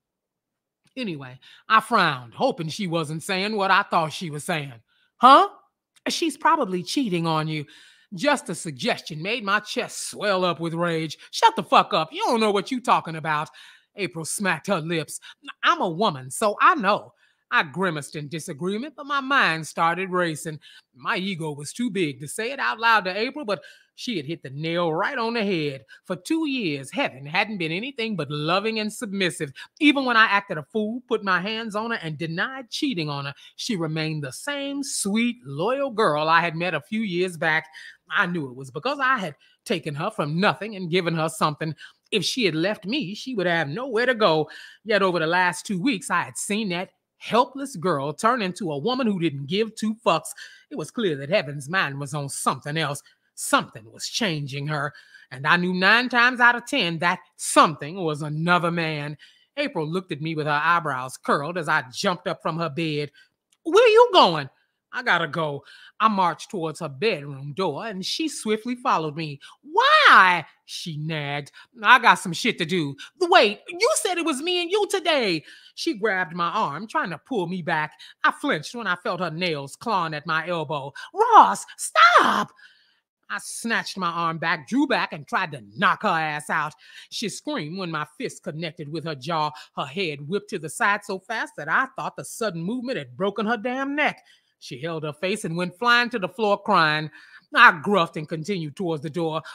Anyway, I frowned, hoping she wasn't saying what I thought she was saying. Huh? She's probably cheating on you. Just a suggestion made my chest swell up with rage. Shut the fuck up. You don't know what you're talking about. April smacked her lips. I'm a woman, so I know. I grimaced in disagreement, but my mind started racing. My ego was too big to say it out loud to April, but she had hit the nail right on the head. For 2 years, heaven hadn't been anything but loving and submissive. Even when I acted a fool, put my hands on her, and denied cheating on her, she remained the same sweet, loyal girl I had met a few years back. I knew it was because I had taken her from nothing and given her something. If she had left me, she would have nowhere to go. Yet over the last 2 weeks, I had seen that helpless girl turn into a woman who didn't give two fucks. It was clear that heaven's mind was on something else. Something was changing her, and I knew 9 times out of 10 that something was another man. April looked at me with her eyebrows curled as I jumped up from her bed. Where you going? I gotta go. I marched towards her bedroom door, and she swiftly followed me. Why? She nagged. I got some shit to do. Wait, you said it was me and you today. She grabbed my arm, trying to pull me back. I flinched when I felt her nails clawing at my elbow. Ross, stop! I snatched my arm back, drew back, and tried to knock her ass out. She screamed when my fist connected with her jaw. Her head whipped to the side so fast that I thought the sudden movement had broken her damn neck. She held her face and went flying to the floor crying. I gruffed and continued towards the door. Ross!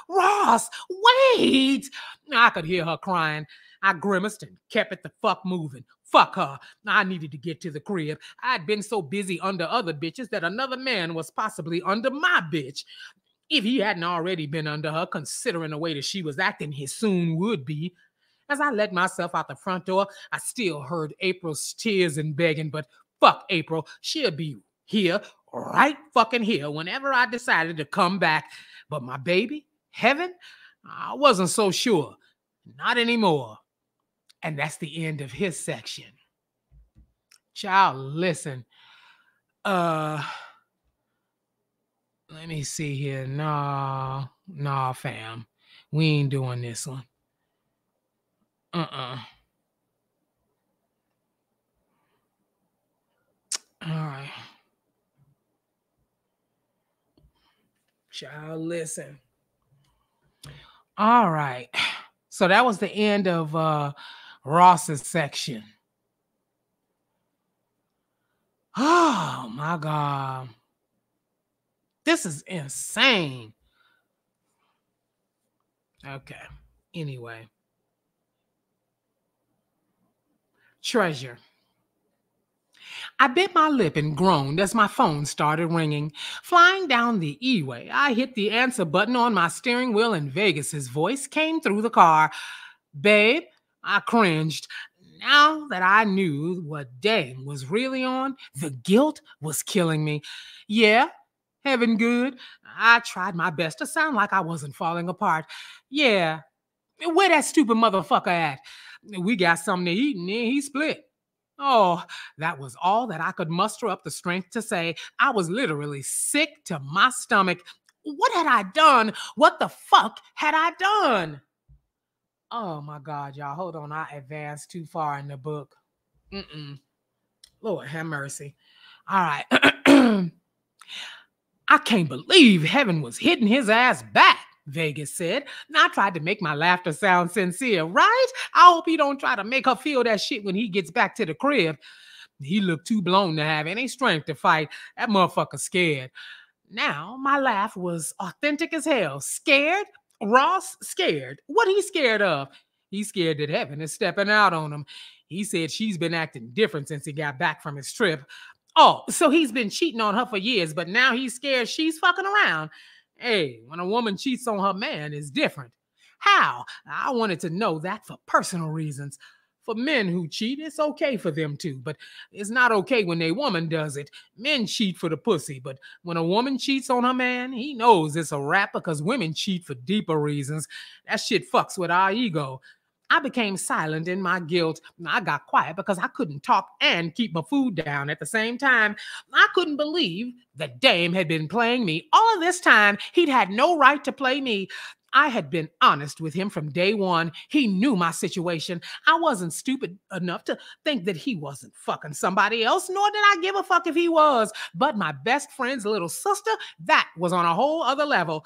Ross, wait. I could hear her crying. I grimaced and kept it the fuck moving. Fuck her. I needed to get to the crib. I'd been so busy under other bitches that another man was possibly under my bitch. If he hadn't already been under her, considering the way that she was acting, he soon would be. As I let myself out the front door, I still heard April's tears and begging, but fuck April. She'll be here, right fucking here, whenever I decided to come back. But my baby, Heaven, I wasn't so sure. Not anymore. And that's the end of his section. Child, listen. Let me see here. Nah, fam. We ain't doing this one. All right. Child, listen. All right. So that was the end of Ross's section. Oh my God. This is insane. Okay. Anyway. Treasure. I bit my lip and groaned as my phone started ringing. Flying down the E-way, I hit the answer button on my steering wheel and Vegas's voice came through the car. Babe, I cringed. Now that I knew what Dame was really on, the guilt was killing me. Yeah, Heaven good. I tried my best to sound like I wasn't falling apart. Yeah, where that stupid motherfucker at? We got something to eat and then he split. Oh, that was all that I could muster up the strength to say. I was literally sick to my stomach. What had I done? What the fuck had I done? Oh my God, y'all. Hold on. I advanced too far in the book. Lord have mercy. All right. I can't believe Heaven was hitting his ass back, Vegas said. And I tried to make my laughter sound sincere, right? I hope he don't try to make her feel that shit when he gets back to the crib. He looked too blown to have any strength to fight. That motherfucker scared. Now, my laugh was authentic as hell. Scared? Ross scared. What he scared of? He's scared that Heaven is stepping out on him. He said she's been acting different since he got back from his trip. Oh, so he's been cheating on her for years, but now he's scared she's fucking around. Hey, when a woman cheats on her man, it's different. How? I wanted to know that for personal reasons. For men who cheat, it's okay for them to, but it's not okay when a woman does it. Men cheat for the pussy, but when a woman cheats on her man, he knows it's a wrap because women cheat for deeper reasons. That shit fucks with our ego. I became silent in my guilt. I got quiet because I couldn't talk and keep my food down at the same time. I couldn't believe that Dame had been playing me. All of this time, he'd had no right to play me. I had been honest with him from day one. He knew my situation. I wasn't stupid enough to think that he wasn't fucking somebody else, nor did I give a fuck if he was. But my best friend's little sister, that was on a whole other level.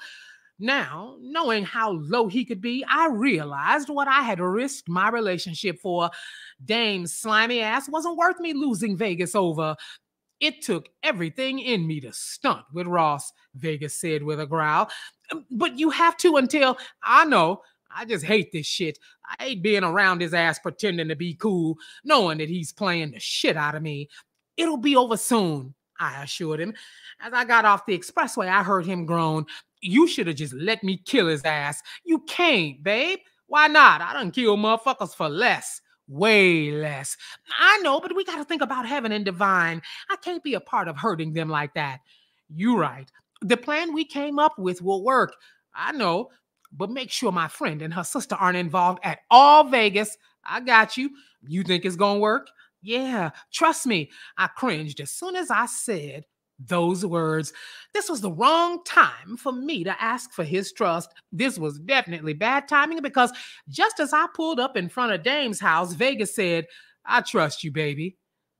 Now, knowing how low he could be, I realized what I had risked my relationship for. Dame's slimy ass wasn't worth me losing Vegas over. It took everything in me to stunt with Ross, Vegas said with a growl. But you have to until, I know, I just hate this shit. I hate being around his ass pretending to be cool, knowing that he's playing the shit out of me. It'll be over soon, I assured him. As I got off the expressway, I heard him groan. You should have just let me kill his ass. You can't, babe. Why not? I done killed motherfuckers for less. Way less. I know, but we got to think about heaven and divine. I can't be a part of hurting them like that. You right. The plan we came up with will work. I know, but make sure my friend and her sister aren't involved at all, Vegas. I got you. You think it's gonna work? Yeah, trust me. I cringed as soon as I said those words. This was the wrong time for me to ask for his trust. This was definitely bad timing because just as I pulled up in front of Dame's house, Vegas said, I trust you, baby.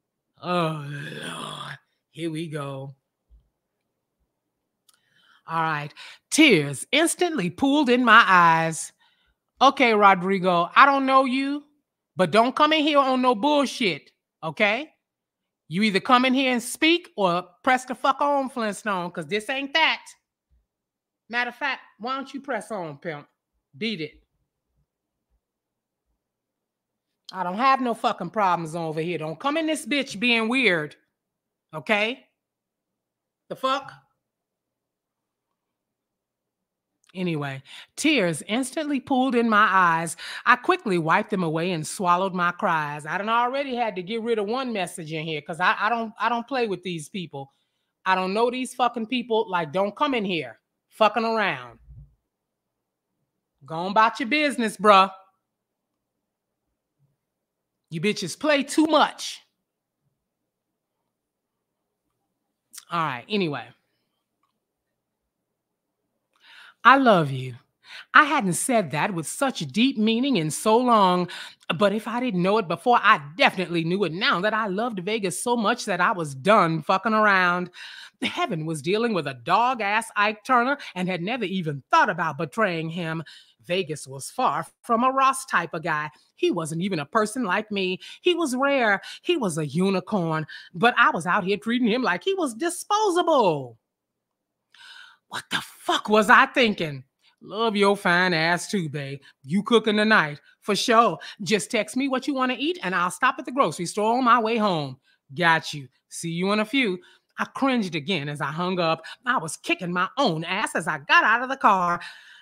Oh, Lord. Here we go. All right. Tears instantly pooled in my eyes. Okay, Rodrigo, I don't know you, but don't come in here on no bullshit, okay? You either come in here and speak or press the fuck on, Flintstone, because this ain't that. Matter of fact, why don't you press on, pimp? Beat it. I don't have no fucking problems over here. Don't come in this bitch being weird. Okay? The fuck? Anyway, tears instantly pooled in my eyes. I quickly wiped them away and swallowed my cries. I done already had to get rid of one message in here because I don't play with these people. I don't know these fucking people. Like, don't come in here fucking around. Go on about your business, bruh. You bitches play too much. All right, anyway. I love you. I hadn't said that with such deep meaning in so long, but if I didn't know it before, I definitely knew it now that I loved Vegas so much that I was done fucking around. Heaven was dealing with a dog-ass Ike Turner and had never even thought about betraying him. Vegas was far from a Ross type of guy. He wasn't even a person like me. He was rare. He was a unicorn, but I was out here treating him like he was disposable. What the fuck was I thinking? Love your fine ass too, babe. You cooking tonight? For sure. Just text me what you want to eat and I'll stop at the grocery store on my way home. Got you. See you in a few. I cringed again as I hung up. I was kicking my own ass as I got out of the car.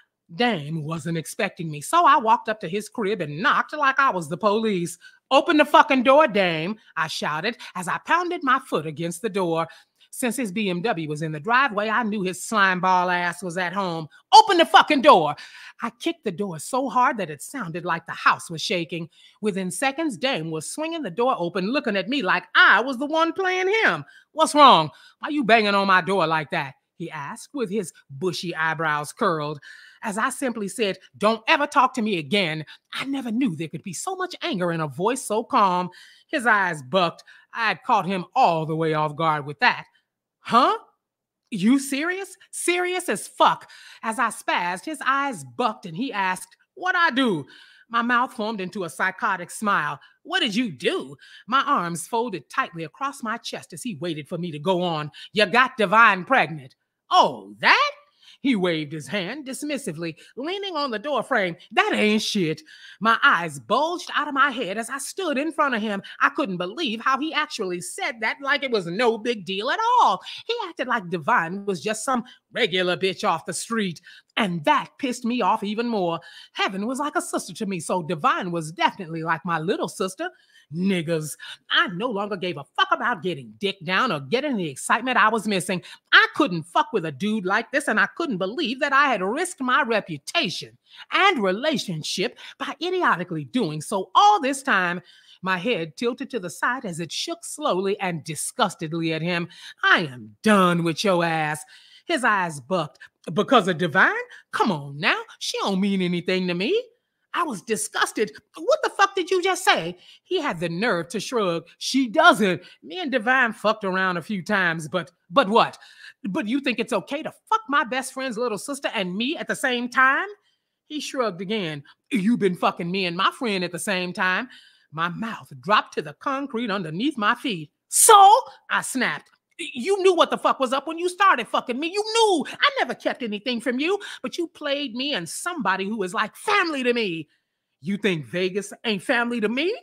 Dame wasn't expecting me, so I walked up to his crib and knocked like I was the police. Open the fucking door, Dame, I shouted as I pounded my foot against the door. Since his BMW was in the driveway, I knew his slimeball ass was at home. Open the fucking door. I kicked the door so hard that it sounded like the house was shaking. Within seconds, Dame was swinging the door open, looking at me like I was the one playing him. What's wrong? Why you banging on my door like that? He asked with his bushy eyebrows curled. As I simply said, don't ever talk to me again. I never knew there could be so much anger in a voice so calm. His eyes bucked. I had caught him all the way off guard with that. Huh? You serious? Serious as fuck. As I spazzed, his eyes bucked and he asked, what'd I do? My mouth formed into a psychotic smile. What did you do? My arms folded tightly across my chest as he waited for me to go on. You got Divine pregnant. Oh, that? He waved his hand dismissively, leaning on the doorframe. That ain't shit. My eyes bulged out of my head as I stood in front of him. I couldn't believe how he actually said that like it was no big deal at all. He acted like Divine was just some regular bitch off the street. And that pissed me off even more. Heaven was like a sister to me, so Divine was definitely like my little sister. Niggas. I no longer gave a fuck about getting dick down or getting the excitement I was missing. I couldn't fuck with a dude like this, and I couldn't believe that I had risked my reputation and relationship by idiotically doing so all this time. My head tilted to the side as it shook slowly and disgustedly at him. I am done with your ass. His eyes bucked. Because of Divine? Come on now. She don't mean anything to me. I was disgusted. What the fuck did you just say? He had the nerve to shrug. She doesn't. Me and Divine fucked around a few times, but what? But you think it's okay to fuck my best friend's little sister and me at the same time? He shrugged again. You've been fucking me and my friend at the same time. My mouth dropped to the concrete underneath my feet. So? I snapped. You knew what the fuck was up when you started fucking me. You knew. I never kept anything from you, but you played me and somebody who is like family to me. You think Vegas ain't family to me?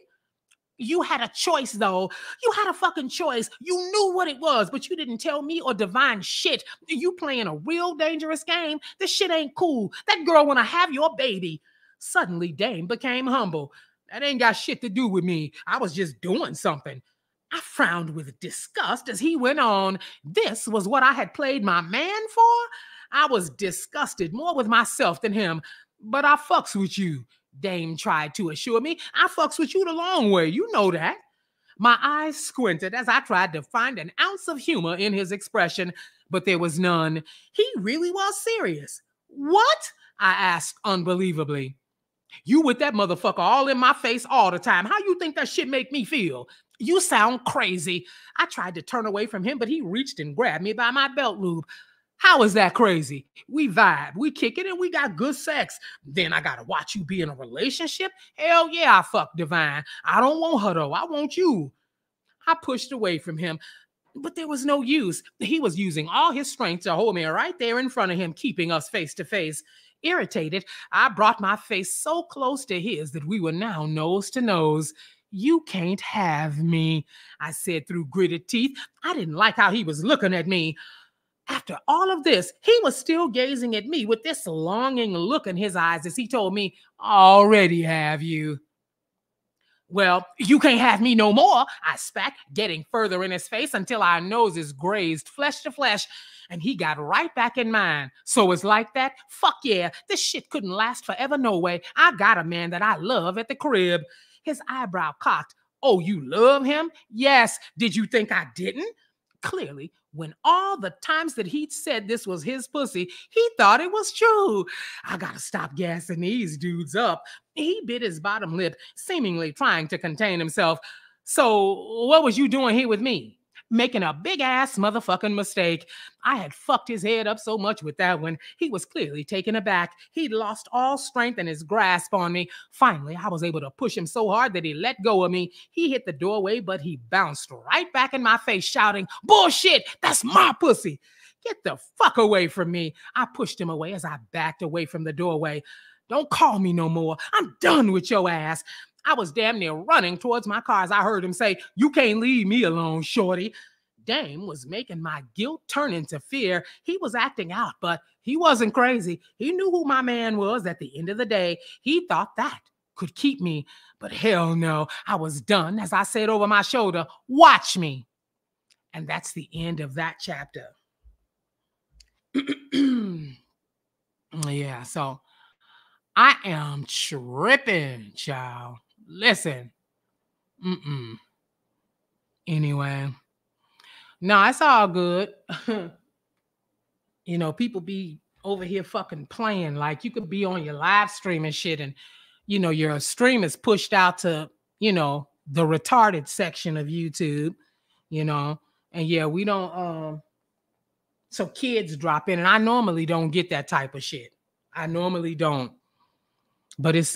You had a choice, though. You had a fucking choice. You knew what it was, but you didn't tell me or Divine shit. You playing a real dangerous game. This shit ain't cool. That girl wanna have your baby. Suddenly, Dame became humble. That ain't got shit to do with me. I was just doing something. I frowned with disgust as he went on. This was what I had played my man for? I was disgusted more with myself than him. But I fucks with you, Dame tried to assure me. I fucks with you the long way. You know that. My eyes squinted as I tried to find an ounce of humor in his expression, but there was none. He really was serious. What? I asked unbelievably. You with that motherfucker all in my face all the time. How you think that shit make me feel? You sound crazy. I tried to turn away from him, but he reached and grabbed me by my belt loop. How is that crazy? We vibe, we kick it, and we got good sex. Then I gotta watch you be in a relationship? Hell yeah, I fuck Divine. I don't want her though, I want you. I pushed away from him, but there was no use. He was using all his strength to hold me right there in front of him, keeping us face to face. Irritated, I brought my face so close to his that we were now nose to nose. "You can't have me," I said through gritted teeth. I didn't like how he was looking at me. After all of this, he was still gazing at me with this longing look in his eyes as he told me, "Already have you." "Well, you can't have me no more," I spat, getting further in his face until our noses grazed flesh to flesh, and he got right back in mine. "So it's like that? Fuck yeah, this shit couldn't last forever no way. I got a man that I love at the crib." His eyebrow cocked. "Oh, you love him?" "Yes. Did you think I didn't?" Clearly, when all the times that he'd said this was his pussy, he thought it was true. I gotta stop gassing these dudes up. He bit his bottom lip, seemingly trying to contain himself. "So, what was you doing here with me?" "Making a big ass motherfucking mistake." I had fucked his head up so much with that one. He was clearly taken aback. He'd lost all strength in his grasp on me. Finally, I was able to push him so hard that he let go of me. He hit the doorway, but he bounced right back in my face, shouting, "Bullshit! That's my pussy!" "Get the fuck away from me." I pushed him away as I backed away from the doorway. "Don't call me no more. I'm done with your ass." I was damn near running towards my car as I heard him say, "You can't leave me alone, shorty." Dame was making my guilt turn into fear. He was acting out, but he wasn't crazy. He knew who my man was at the end of the day. He thought that could keep me, but hell no. I was done as I said over my shoulder, "Watch me." And that's the end of that chapter. Yeah, so I am tripping, child. Listen. Anyway. No, it's all good. You know, people be over here fucking playing. Like, you could be on your live stream and shit, and, you know, your stream is pushed out to, you know, the retarded section of YouTube, you know. And yeah, we don't, so kids drop in, and I normally don't get that type of shit. I normally don't. But it's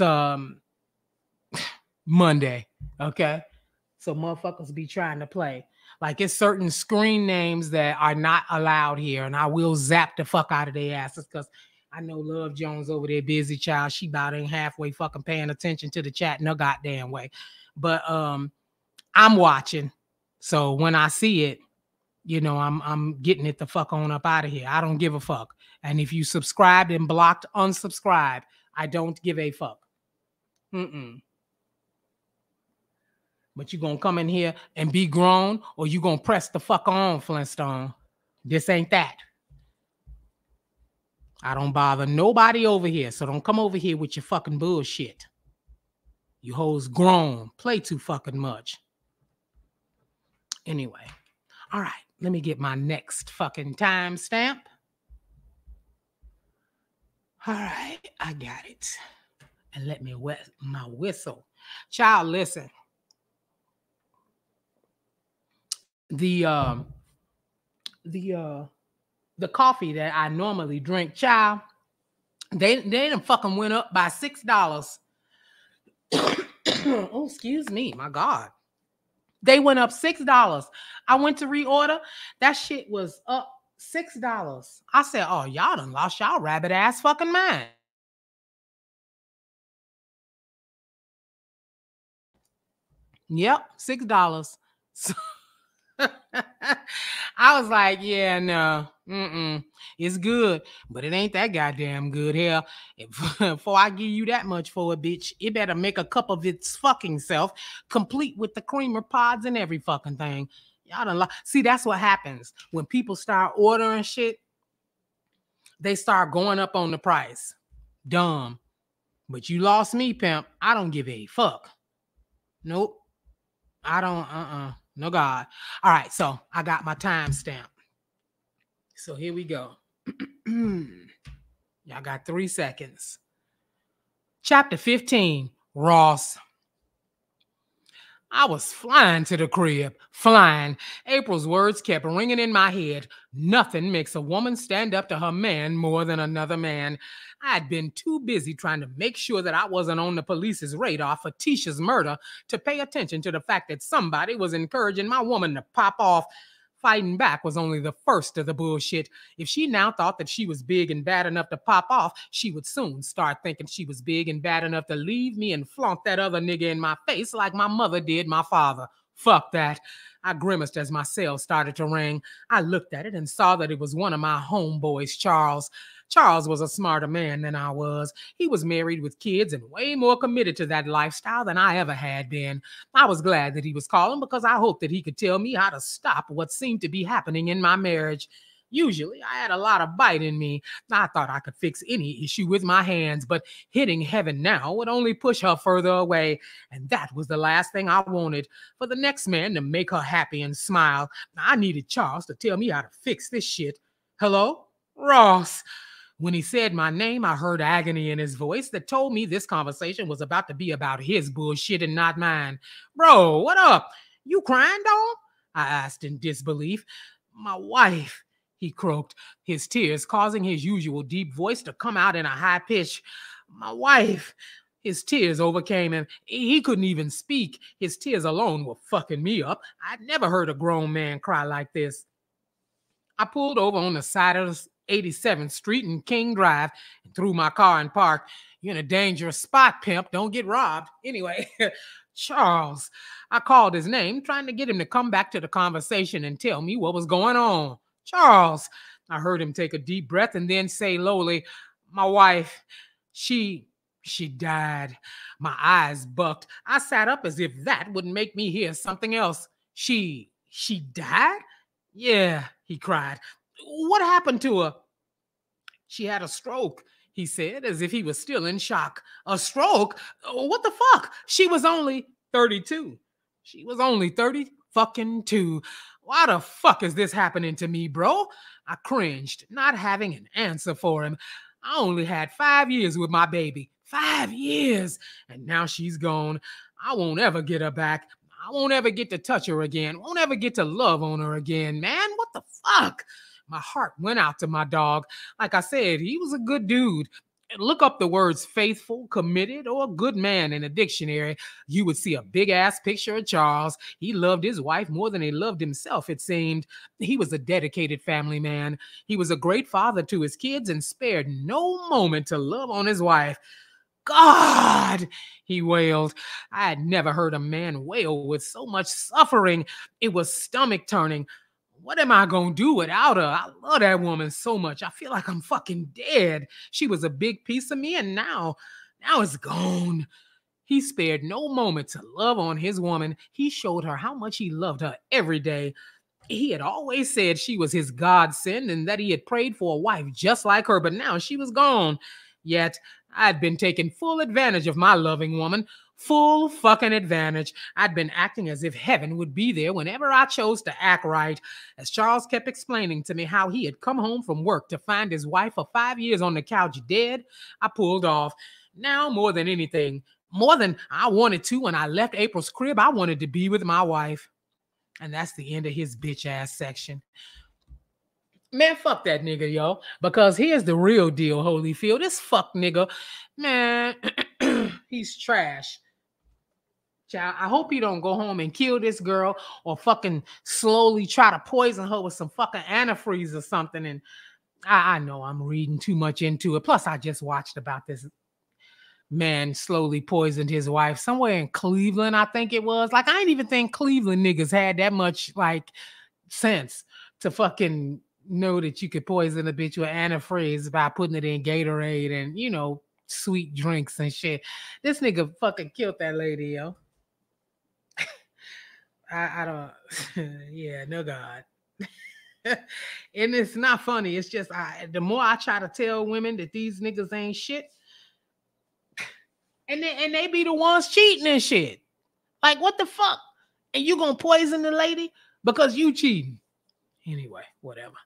Monday, okay? So motherfuckers be trying to play. Like, it's certain screen names that are not allowed here, and I will zap the fuck out of their asses because I know Love Jones over there, busy child. She about ain't halfway fucking paying attention to the chat no goddamn way. But I'm watching. So when I see it, you know, I'm getting it the fuck on up out of here. I don't give a fuck. And if you subscribed and blocked, unsubscribe. I don't give a fuck. But you gonna come in here and be grown, or you gonna press the fuck on, Flintstone. This ain't that. I don't bother nobody over here, so don't come over here with your fucking bullshit. You hoes grown. Play too fucking much. Anyway. All right. Let me get my next fucking timestamp. All right. I got it. And let me wet my whistle. Child, listen. The coffee that I normally drink, child, they done fucking went up by $6. Oh, excuse me, my God. They went up $6. I went to reorder. That shit was up $6. I said, "Oh, y'all done lost y'all rabbit ass fucking mind." Yep, $6. So I was like, yeah, no, it's good, but it ain't that goddamn good. Hell, before I give you that much for it, bitch, it better make a cup of its fucking self, complete with the creamer pods and every fucking thing. Y'all don't see, that's what happens when people start ordering shit. They start going up on the price. Dumb. But you lost me, pimp. I don't give a fuck. Nope. I don't, no God. All right, so I got my timestamp. So here we go. Y'all got 3 seconds. Chapter 15, Ross. I was flying to the crib, flying. April's words kept ringing in my head. Nothing makes a woman stand up to her man more than another man. I'd been too busy trying to make sure that I wasn't on the police's radar for Tisha's murder to pay attention to the fact that somebody was encouraging my woman to pop off. Fighting back was only the first of the bullshit. If she now thought that she was big and bad enough to pop off, she would soon start thinking she was big and bad enough to leave me and flaunt that other nigga in my face like my mother did my father. Fuck that. I grimaced as my cell started to ring. I looked at it and saw that it was one of my homeboys, Charles. Charles was a smarter man than I was. He was married with kids and way more committed to that lifestyle than I ever had been. I was glad that he was calling because I hoped that he could tell me how to stop what seemed to be happening in my marriage. Usually, I had a lot of bite in me. I thought I could fix any issue with my hands, but hitting heaven now would only push her further away. And that was the last thing I wanted, for the next man to make her happy and smile. I needed Charles to tell me how to fix this shit. Hello? Ross. When he said my name, I heard agony in his voice that told me this conversation was about to be about his bullshit and not mine. Bro, what up? You crying, dog? I asked in disbelief. My wife, he croaked, his tears causing his usual deep voice to come out in a high pitch. My wife. His tears overcame him. He couldn't even speak. His tears alone were fucking me up. I'd never heard a grown man cry like this. I pulled over on the side of 87th Street and King Drive and threw my car and parked. You're in a dangerous spot, pimp. Don't get robbed. Anyway, Charles. I called his name, trying to get him to come back to the conversation and tell me what was going on. Charles. I heard him take a deep breath and then say lowly, my wife, she died. My eyes bucked. I sat up as if that would make me hear something else. She died? Yeah, he cried. What happened to her? She had a stroke, he said, as if he was still in shock. A stroke? What the fuck? She was only 32. She was only 30 fucking 2. Why the fuck is this happening to me, bro? I cringed, not having an answer for him. I only had 5 years with my baby. 5 years. And now she's gone. I won't ever get her back. I won't ever get to touch her again. Won't ever get to love on her again, man. What the fuck? My heart went out to my dog. Like I said, he was a good dude. Look up the words faithful, committed, or good man in a dictionary. You would see a big-ass picture of Charles. He loved his wife more than he loved himself, it seemed. He was a dedicated family man. He was a great father to his kids and spared no moment to love on his wife. God, he wailed. I had never heard a man wail with so much suffering. It was stomach-turning. What am I going to do without her? I love that woman so much. I feel like I'm fucking dead. She was a big piece of me, and now it's gone. He spared no moment to love on his woman. He showed her how much he loved her every day. He had always said she was his godsend and that he had prayed for a wife just like her, but now she was gone. Yet, I'd been taking full advantage of my loving woman. Full fucking advantage. I'd been acting as if heaven would be there whenever I chose to act right. As Charles kept explaining to me how he had come home from work to find his wife for 5 years on the couch dead, I pulled off. Now, more than anything, more than I wanted to when I left April's crib, I wanted to be with my wife. And that's the end of his bitch ass section. Man, fuck that nigga, yo. Because here's the real deal, Holyfield. This fuck nigga, man, he's trash. Child, I hope he don't go home and kill this girl or fucking slowly try to poison her with some fucking antifreeze or something. And I know I'm reading too much into it. Plus, I just watched about this man slowly poisoned his wife somewhere in Cleveland, I think it was. Like, I didn't even think Cleveland niggas had that much, like, sense to fucking know that you could poison a bitch with antifreeze by putting it in Gatorade and, you know, sweet drinks and shit. This nigga fucking killed that lady, yo. I don't, yeah, no God. And it's not funny. It's just, the more I try to tell women that these niggas ain't shit, and they be the ones cheating and shit. Like, what the fuck? And you gonna poison the lady because you cheating? Anyway, whatever.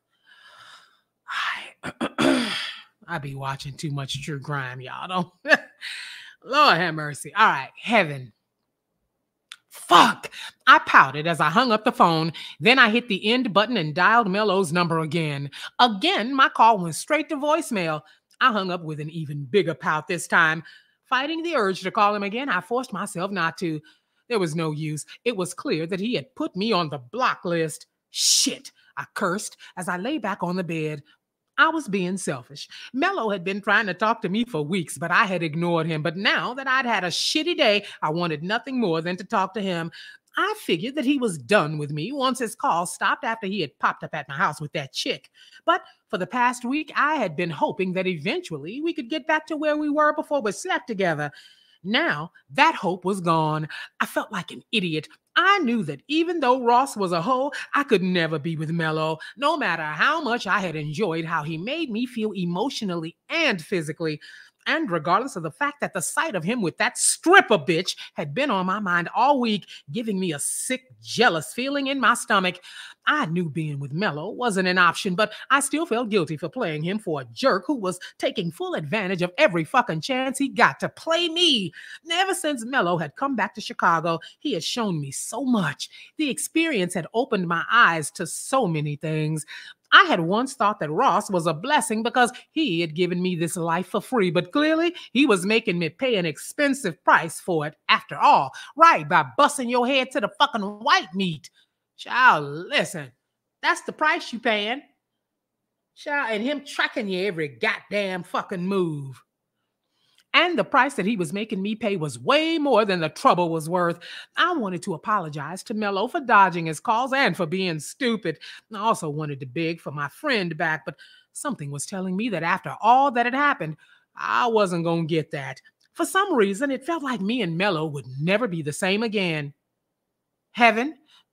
I be watching too much true crime, y'all. Don't. Lord have mercy. All right, heaven. Fuck. I pouted as I hung up the phone. Then I hit the end button and dialed Mello's number again. Again, my call went straight to voicemail. I hung up with an even bigger pout this time. Fighting the urge to call him again, I forced myself not to. There was no use. It was clear that he had put me on the block list. Shit, I cursed as I lay back on the bed. I was being selfish. Mello had been trying to talk to me for weeks, but I had ignored him. But now that I'd had a shitty day, I wanted nothing more than to talk to him. I figured that he was done with me once his call stopped after he had popped up at my house with that chick. But for the past week, I had been hoping that eventually we could get back to where we were before we slept together. Now, that hope was gone. I felt like an idiot. I knew that even though Ross was a hoe, I could never be with Mello, no matter how much I had enjoyed how he made me feel emotionally and physically. And regardless of the fact that the sight of him with that stripper bitch had been on my mind all week, giving me a sick, jealous feeling in my stomach, I knew being with Mello wasn't an option, but I still felt guilty for playing him for a jerk who was taking full advantage of every fucking chance he got to play me. Ever since Mello had come back to Chicago, he had shown me so much. The experience had opened my eyes to so many things. I had once thought that Ross was a blessing because he had given me this life for free, but clearly he was making me pay an expensive price for it after all, right, by busting your head to the fucking white meat. Child, listen, that's the price you paying. Child, and him tracking you every goddamn fucking move. And the price that he was making me pay was way more than the trouble was worth. I wanted to apologize to Mello for dodging his calls and for being stupid. I also wanted to beg for my friend back, but something was telling me that after all that had happened, I wasn't going to get that. For some reason, it felt like me and Mello would never be the same again. Heaven?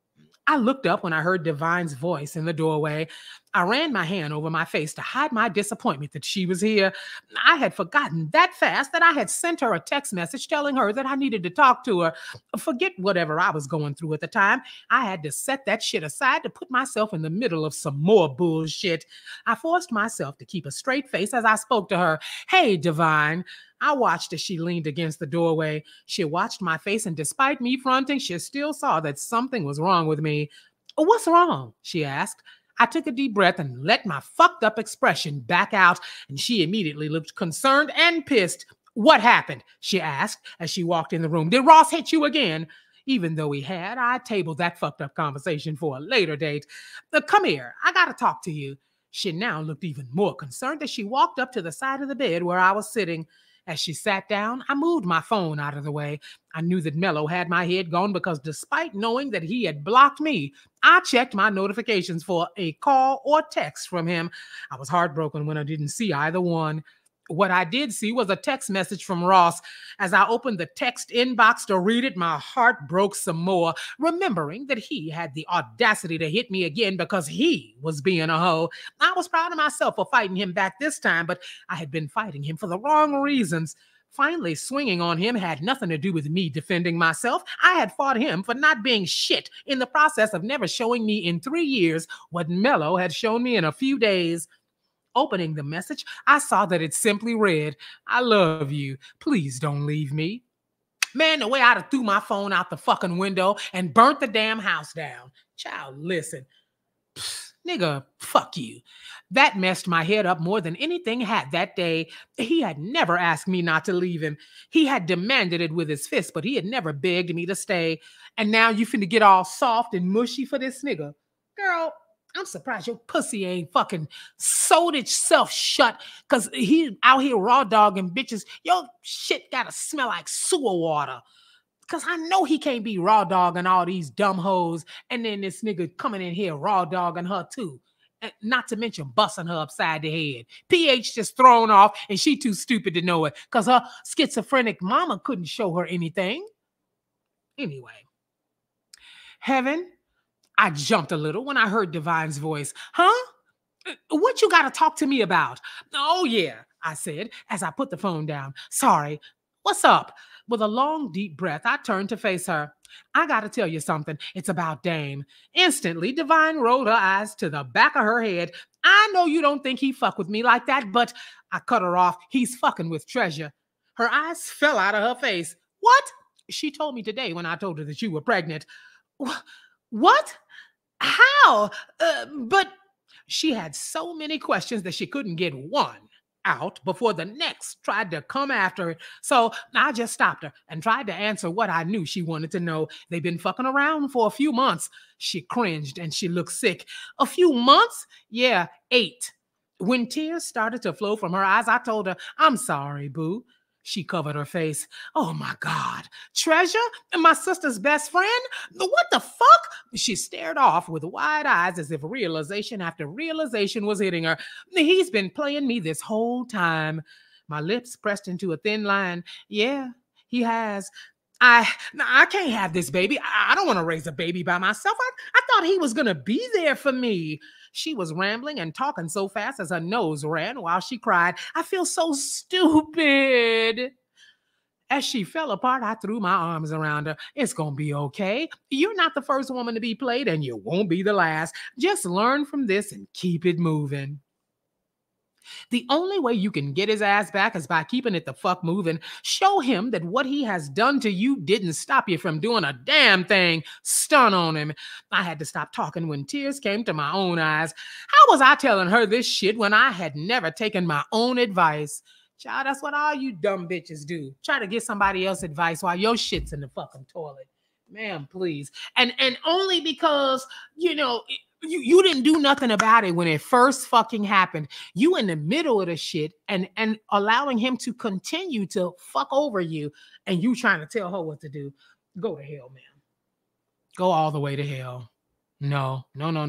I looked up when I heard Divine's voice in the doorway. I ran my hand over my face to hide my disappointment that she was here. I had forgotten that fast that I had sent her a text message telling her that I needed to talk to her. Forget whatever I was going through at the time. I had to set that shit aside to put myself in the middle of some more bullshit. I forced myself to keep a straight face as I spoke to her. "Hey, Divine." I watched as she leaned against the doorway. She watched my face, and despite me fronting, she still saw that something was wrong with me. "What's wrong?" she asked. I took a deep breath and let my fucked up expression back out, and she immediately looked concerned and pissed. "What happened?" she asked as she walked in the room. "Did Ross hit you again?" Even though he had, I tabled that fucked up conversation for a later date. Come here, I gotta talk to you." She now looked even more concerned as she walked up to the side of the bed where I was sitting. As she sat down, I moved my phone out of the way. I knew that Mello had my head gone because despite knowing that he had blocked me, I checked my notifications for a call or text from him. I was heartbroken when I didn't see either one. What I did see was a text message from Ross. As I opened the text inbox to read it, my heart broke some more, remembering that he had the audacity to hit me again because he was being a hoe. I was proud of myself for fighting him back this time, but I had been fighting him for the wrong reasons. Finally, swinging on him had nothing to do with me defending myself. I had fought him for not being shit in the process of never showing me in 3 years what Mello had shown me in a few days. Opening the message, I saw that it simply read, "I love you. Please don't leave me." Man, the way I'd have threw my phone out the fucking window and burnt the damn house down. Child, listen. Pfft, nigga, fuck you. That messed my head up more than anything had that day. He had never asked me not to leave him. He had demanded it with his fist, but he had never begged me to stay. And now you finna get all soft and mushy for this nigga. Girl, I'm surprised your pussy ain't fucking sewed itself shut because he out here raw dogging bitches. Your shit gotta smell like sewer water. Because I know he can't be raw dogging all these dumb hoes and then this nigga coming in here raw dogging her too. And not to mention busting her upside the head. PH just thrown off and she too stupid to know it because her schizophrenic mama couldn't show her anything. Anyway, Heaven, I jumped a little when I heard Divine's voice. "Huh? What you got to talk to me about?" "Oh, yeah," I said as I put the phone down. "Sorry. What's up?" With a long, deep breath, I turned to face her. "I got to tell you something. It's about Dame." Instantly, Divine rolled her eyes to the back of her head. "I know you don't think he fuck with me like that, but..." I cut her off. "He's fucking with Treasure." Her eyes fell out of her face. "What?" "She told me today when I told her that you were pregnant." "What? How? But..." She had so many questions that she couldn't get one out before the next tried to come after it. So I just stopped her and tried to answer what I knew she wanted to know. They've been fucking around for a few months. She cringed and she looked sick. A few months? Yeah, 8. When tears started to flow from her eyes, I told her, I'm sorry, boo. She covered her face. Oh my God. Treasure? My sister's best friend? What the fuck? She stared off with wide eyes as if realization after realization was hitting her. He's been playing me this whole time. My lips pressed into a thin line. Yeah, he has. I can't have this baby. I don't want to raise a baby by myself. I thought he was going to be there for me. She was rambling and talking so fast as her nose ran while she cried. I feel so stupid. As she fell apart, I threw my arms around her. It's going to be okay. You're not the first woman to be played, and you won't be the last. Just learn from this and keep it moving. The only way you can get his ass back is by keeping it the fuck moving. Show him that what he has done to you didn't stop you from doing a damn thing. Stun on him. I had to stop talking when tears came to my own eyes. How was I telling her this shit when I had never taken my own advice? Child, that's what all you dumb bitches do. Try to get somebody else's advice while your shit's in the fucking toilet. Ma'am, please. And only because, you didn't do nothing about it when it first fucking happened. You in the middle of the shit and allowing him to continue to fuck over you and you trying to tell her what to do. Go to hell, man. Go all the way to hell. No.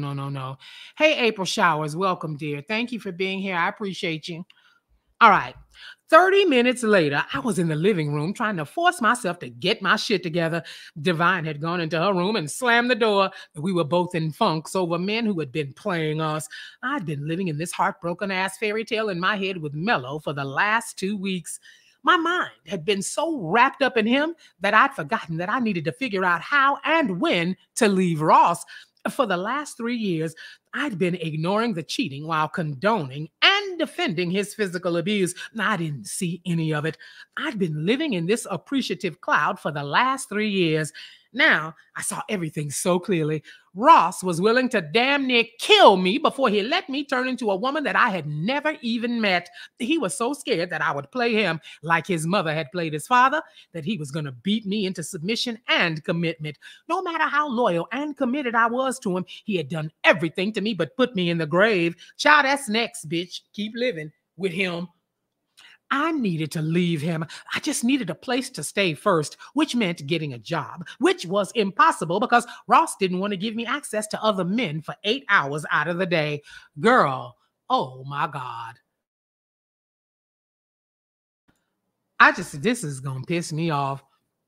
Hey, April Showers. Welcome, dear. Thank you for being here. I appreciate you. All right. 30 minutes later, I was in the living room trying to force myself to get my shit together. Divine had gone into her room and slammed the door. We were both in funks over men who had been playing us. I'd been living in this heartbroken ass fairy tale in my head with Mello for the last 2 weeks. My mind had been so wrapped up in him that I'd forgotten that I needed to figure out how and when to leave Ross. For the last 3 years, I'd been ignoring the cheating while condoning and defending his physical abuse. I didn't see any of it. I'd been living in this appreciative cloud for the last 3 years. Now, I saw everything so clearly. Ross was willing to damn near kill me before he let me turn into a woman that I had never even met. He was so scared that I would play him like his mother had played his father, that he was going to beat me into submission and commitment. No matter how loyal and committed I was to him, he had done everything to me but put me in the grave. Child, that's next, bitch. Keep living with him. I needed to leave him. I just needed a place to stay first, which meant getting a job, which was impossible because Ross didn't want to give me access to other men for 8 hours out of the day. Girl, oh my God. This is going to piss me off.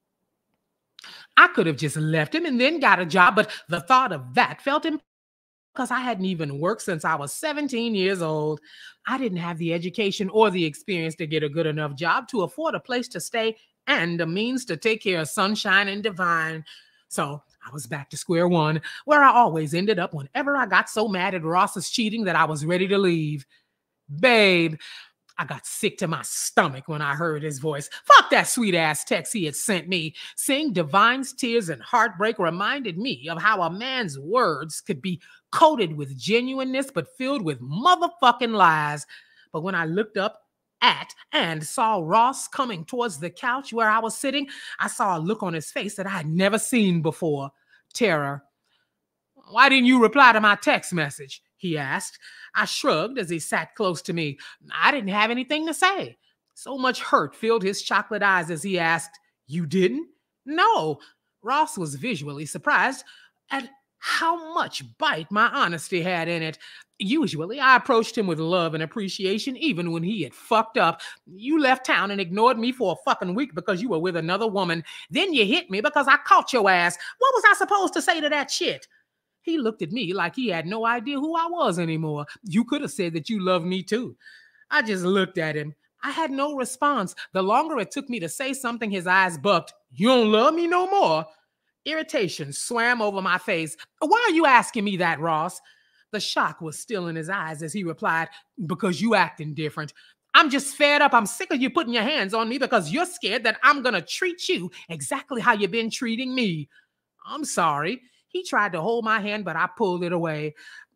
I could have just left him and then got a job, but the thought of that felt impossible. Because I hadn't even worked since I was 17 years old. I didn't have the education or the experience to get a good enough job to afford a place to stay and the means to take care of Sunshine and Divine. So I was back to square one, where I always ended up whenever I got so mad at Ross's cheating that I was ready to leave. Babe, I got sick to my stomach when I heard his voice. Fuck that sweet-ass text he had sent me. Seeing Divine's tears and heartbreak reminded me of how a man's words could be coated with genuineness but filled with motherfucking lies. But when I looked up at and saw Ross coming towards the couch where I was sitting, I saw a look on his face that I had never seen before. Terror. Why didn't you reply to my text message? He asked. I shrugged as he sat close to me. I didn't have anything to say. So much hurt filled his chocolate eyes as he asked, You didn't? No. Ross was visually surprised at how much bite my honesty had in it. Usually, I approached him with love and appreciation even when he had fucked up. You left town and ignored me for a fucking week because you were with another woman. Then you hit me because I caught your ass. What was I supposed to say to that shit? He looked at me like he had no idea who I was anymore. You could have said that you loved me too. I just looked at him. I had no response. The longer it took me to say something, his eyes bucked. You don't love me no more? Irritation swam over my face. Why are you asking me that, Ross? The shock was still in his eyes as he replied, Because you acting different. I'm just fed up. I'm sick of you putting your hands on me because you're scared that I'm going to treat you exactly how you've been treating me. I'm sorry. He tried to hold my hand, but I pulled it away.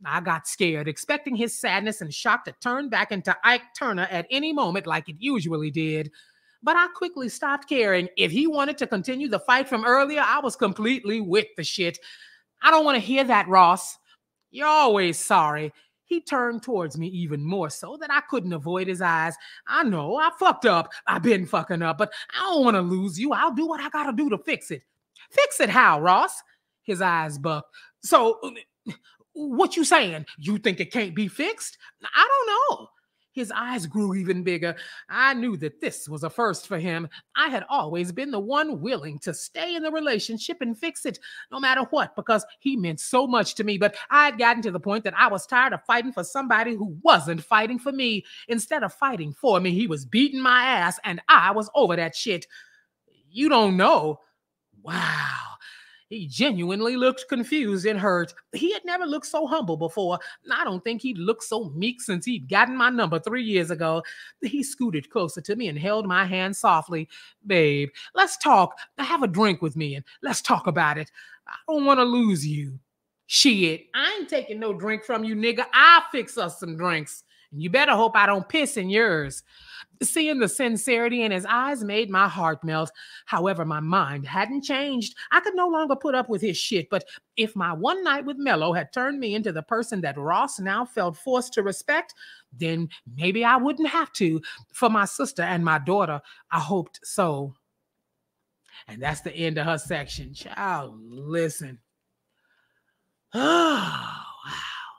I got scared, expecting his sadness and shock to turn back into Ike Turner at any moment like it usually did. But I quickly stopped caring. If he wanted to continue the fight from earlier, I was completely with the shit. I don't want to hear that, Ross. You're always sorry. He turned towards me even more so that I couldn't avoid his eyes. I know, I fucked up. I've been fucking up, but I don't want to lose you. I'll do what I gotta do to fix it. Fix it how, Ross? His eyes bucked. So, what you saying? You think it can't be fixed? I don't know. His eyes grew even bigger. I knew that this was a first for him. I had always been the one willing to stay in the relationship and fix it, no matter what, because he meant so much to me. But I had gotten to the point that I was tired of fighting for somebody who wasn't fighting for me. Instead of fighting for me, he was beating my ass, and I was over that shit. You don't know? Wow. He genuinely looked confused and hurt. He had never looked so humble before. I don't think he'd looked so meek since he'd gotten my number 3 years ago. He scooted closer to me and held my hand softly. Babe, let's talk. Have a drink with me and let's talk about it. I don't want to lose you. Shit, I ain't taking no drink from you, nigga. I'll fix us some drinks. And you better hope I don't piss in yours. Seeing the sincerity in his eyes made my heart melt. However, my mind hadn't changed. I could no longer put up with his shit, but if my one night with Mello had turned me into the person that Ross now felt forced to respect, then maybe I wouldn't have to. For my sister and my daughter, I hoped so. And that's the end of her section. Child, listen. Oh, wow.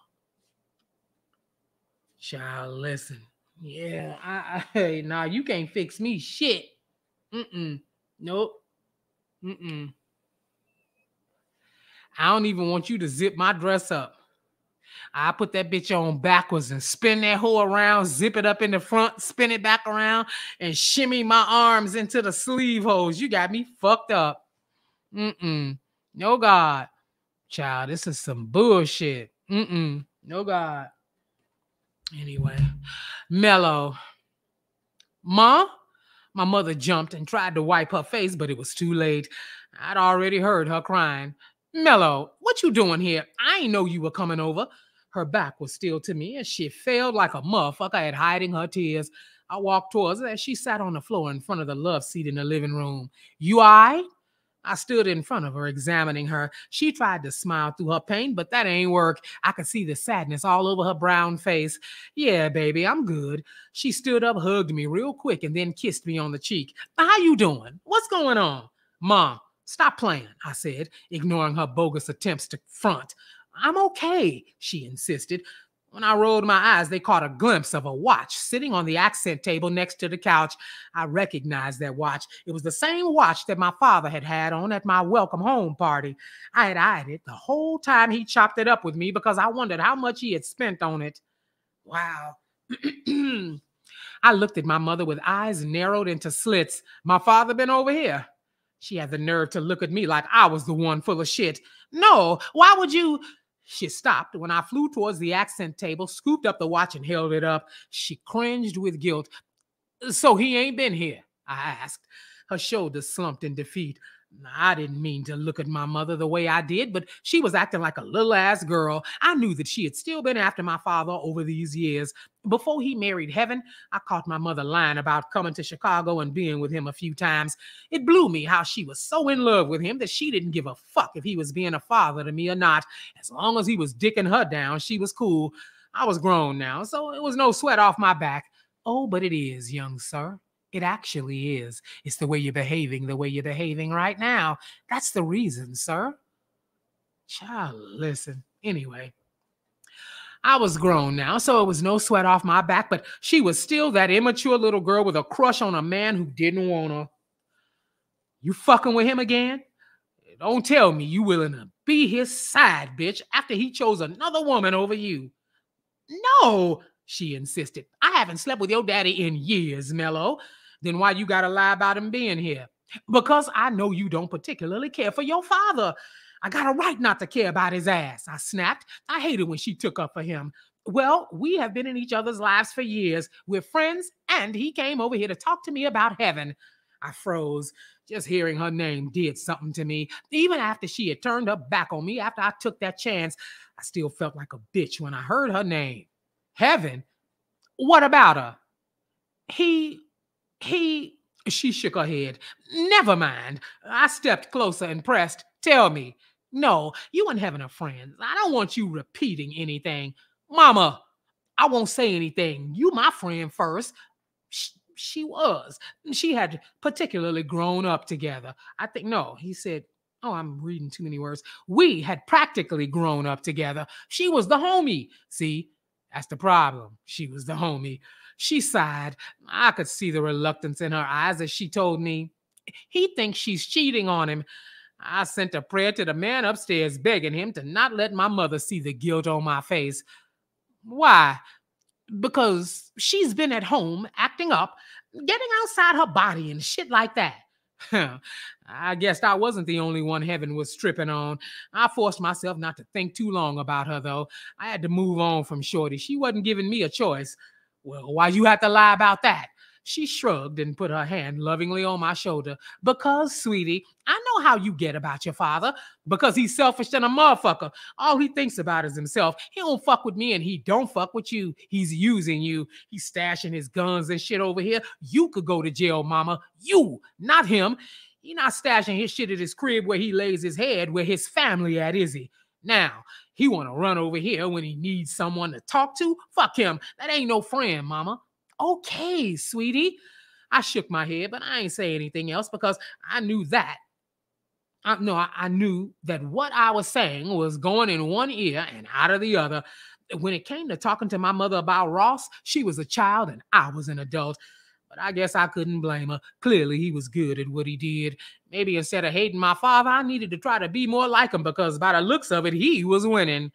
Child, listen. Yeah, hey, nah, you can't fix me shit. Nope. I don't even want you to zip my dress up. I put that bitch on backwards and spin that hoe around, zip it up in the front, spin it back around, and shimmy my arms into the sleeve holes. You got me fucked up. No God. Child, this is some bullshit. No God. Anyway, Mello. Ma? My mother jumped and tried to wipe her face, but it was too late. I'd already heard her crying. Mello, what you doing here? I ain't know you were coming over. Her back was still to me, and she failed like a motherfucker at hiding her tears. I walked towards her as she sat on the floor in front of the love seat in the living room. You all right? I stood in front of her, examining her. She tried to smile through her pain, but that ain't work. I could see the sadness all over her brown face. Yeah, baby, I'm good. She stood up, hugged me real quick, and then kissed me on the cheek. How you doing? What's going on? Mom, stop playing, I said, ignoring her bogus attempts to front. I'm okay, she insisted. When I rolled my eyes, they caught a glimpse of a watch sitting on the accent table next to the couch. I recognized that watch. It was the same watch that my father had had on at my welcome home party. I had eyed it the whole time he chopped it up with me because I wondered how much he had spent on it. Wow. I looked at my mother with eyes narrowed into slits. My father been over here? She had the nerve to look at me like I was the one full of shit. No, why would you... She stopped when I flew towards the accent table, scooped up the watch and held it up. She cringed with guilt. So he ain't been here? I asked. Her shoulders slumped in defeat. I didn't mean to look at my mother the way I did, but she was acting like a little-ass girl. I knew that she had still been after my father over these years. Before he married Heaven, I caught my mother lying about coming to Chicago and being with him a few times. It blew me how she was so in love with him that she didn't give a fuck if he was being a father to me or not. As long as he was dicking her down, she was cool. I was grown now, so it was no sweat off my back. Oh, but it is, young sir. It actually is. It's the way you're behaving right now. That's the reason, sir. Child, listen. Anyway, I was grown now, so it was no sweat off my back, but she was still that immature little girl with a crush on a man who didn't want her. You fucking with him again? Don't tell me you willing to be his side bitch after he chose another woman over you. No, she insisted. I haven't slept with your daddy in years, Mello. Then why you gotta lie about him being here? Because I know you don't particularly care for your father. I got a right not to care about his ass, I snapped. I hated when she took up for him. Well, we have been in each other's lives for years. We're friends, and he came over here to talk to me about Heaven. I froze. Just hearing her name did something to me. Even after she had turned her back on me, after I took that chance, I still felt like a bitch when I heard her name. Heaven? What about her? He, she shook her head. Never mind. I stepped closer and pressed. Tell me. No, you and Heaven are friends. I don't want you repeating anything. Mama, I won't say anything. You my friend first. She was. She had particularly grown up together. I think, no, he said, oh, I'm reading too many words. We had practically grown up together. She was the homie. See, that's the problem. She was the homie. She sighed. I could see the reluctance in her eyes as she told me, he thinks she's cheating on him. I sent a prayer to the man upstairs begging him to not let my mother see the guilt on my face. Why? Because she's been at home acting up, getting outside her body and shit like that. I guess I wasn't the only one Heaven was tripping on. I forced myself not to think too long about her, though. I had to move on from Shorty. She wasn't giving me a choice. Well, why you have to lie about that? She shrugged and put her hand lovingly on my shoulder. Because, sweetie, I know how you get about your father. Because he's selfish than a motherfucker. All he thinks about is himself. He don't fuck with me and he don't fuck with you. He's using you. He's stashing his guns and shit over here. You could go to jail, mama. You, not him. He not stashing his shit at his crib where he lays his head where his family at, is he? Now, he want to run over here when he needs someone to talk to? Fuck him. That ain't no friend, mama. Okay, sweetie. I shook my head, but I ain't say anything else because I knew that. I knew that what I was saying was going in one ear and out of the other. When it came to talking to my mother about Ross, she was a child and I was an adult. But I guess I couldn't blame her. Clearly, he was good at what he did. Maybe instead of hating my father, I needed to try to be more like him because by the looks of it, he was winning.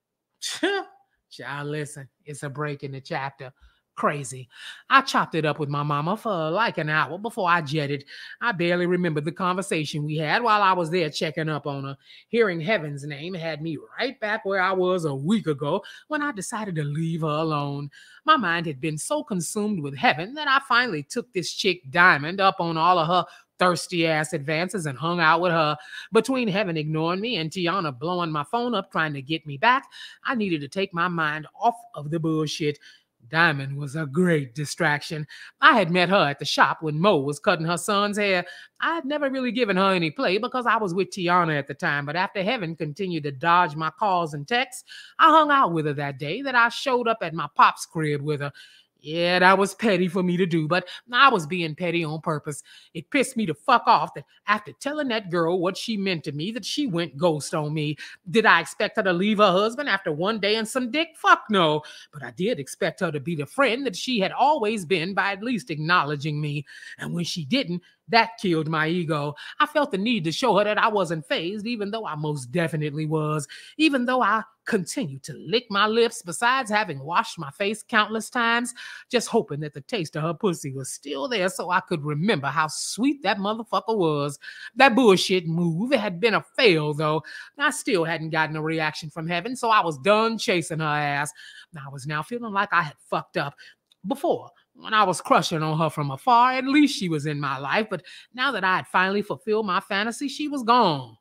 Child, listen, it's a break in the chapter. Crazy. I chopped it up with my mama for like an hour before I jetted. I barely remembered the conversation we had while I was there checking up on her. Hearing Heaven's name had me right back where I was a week ago when I decided to leave her alone. My mind had been so consumed with Heaven that I finally took this chick Diamond up on all of her thirsty ass advances and hung out with her. Between Heaven ignoring me and Tiana blowing my phone up trying to get me back, I needed to take my mind off of the bullshit. Diamond was a great distraction. I had met her at the shop when Mo was cutting her son's hair. I had never really given her any play because I was with Tiana at the time, but after Heaven continued to dodge my calls and texts, I hung out with her that day that I showed up at my pop's crib with her. Yeah, that was petty for me to do, but I was being petty on purpose. It pissed me to fuck off that after telling that girl what she meant to me, that she went ghost on me. Did I expect her to leave her husband after one day and some dick? Fuck no. But I did expect her to be the friend that she had always been by at least acknowledging me. And when she didn't, that killed my ego. I felt the need to show her that I wasn't fazed, even though I most definitely was. Even though I continued to lick my lips, besides having washed my face countless times, just hoping that the taste of her pussy was still there so I could remember how sweet that motherfucker was. That bullshit move had been a fail, though. I still hadn't gotten a reaction from Heaven, so I was done chasing her ass. I was now feeling like I had fucked up. Before, when I was crushing on her from afar, at least she was in my life, but now that I had finally fulfilled my fantasy, she was gone.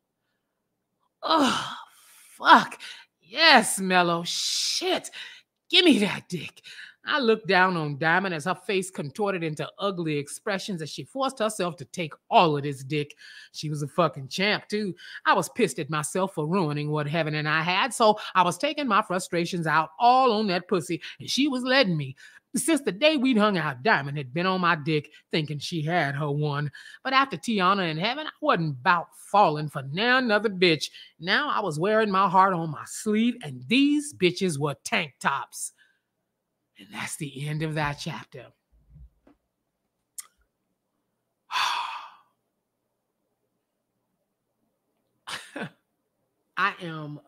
Ugh, fuck. Yes, Mello. Shit. Give me that dick. I looked down on Diamond as her face contorted into ugly expressions as she forced herself to take all of this dick. She was a fucking champ, too. I was pissed at myself for ruining what Heaven and I had, so I was taking my frustrations out all on that pussy, and she was letting me. Since the day we'd hung out, Diamond had been on my dick, thinking she had her one. But after Tiana and Heaven, I wasn't about falling for now another bitch. Now I was wearing my heart on my sleeve, and these bitches were tank tops. And that's the end of that chapter. I am,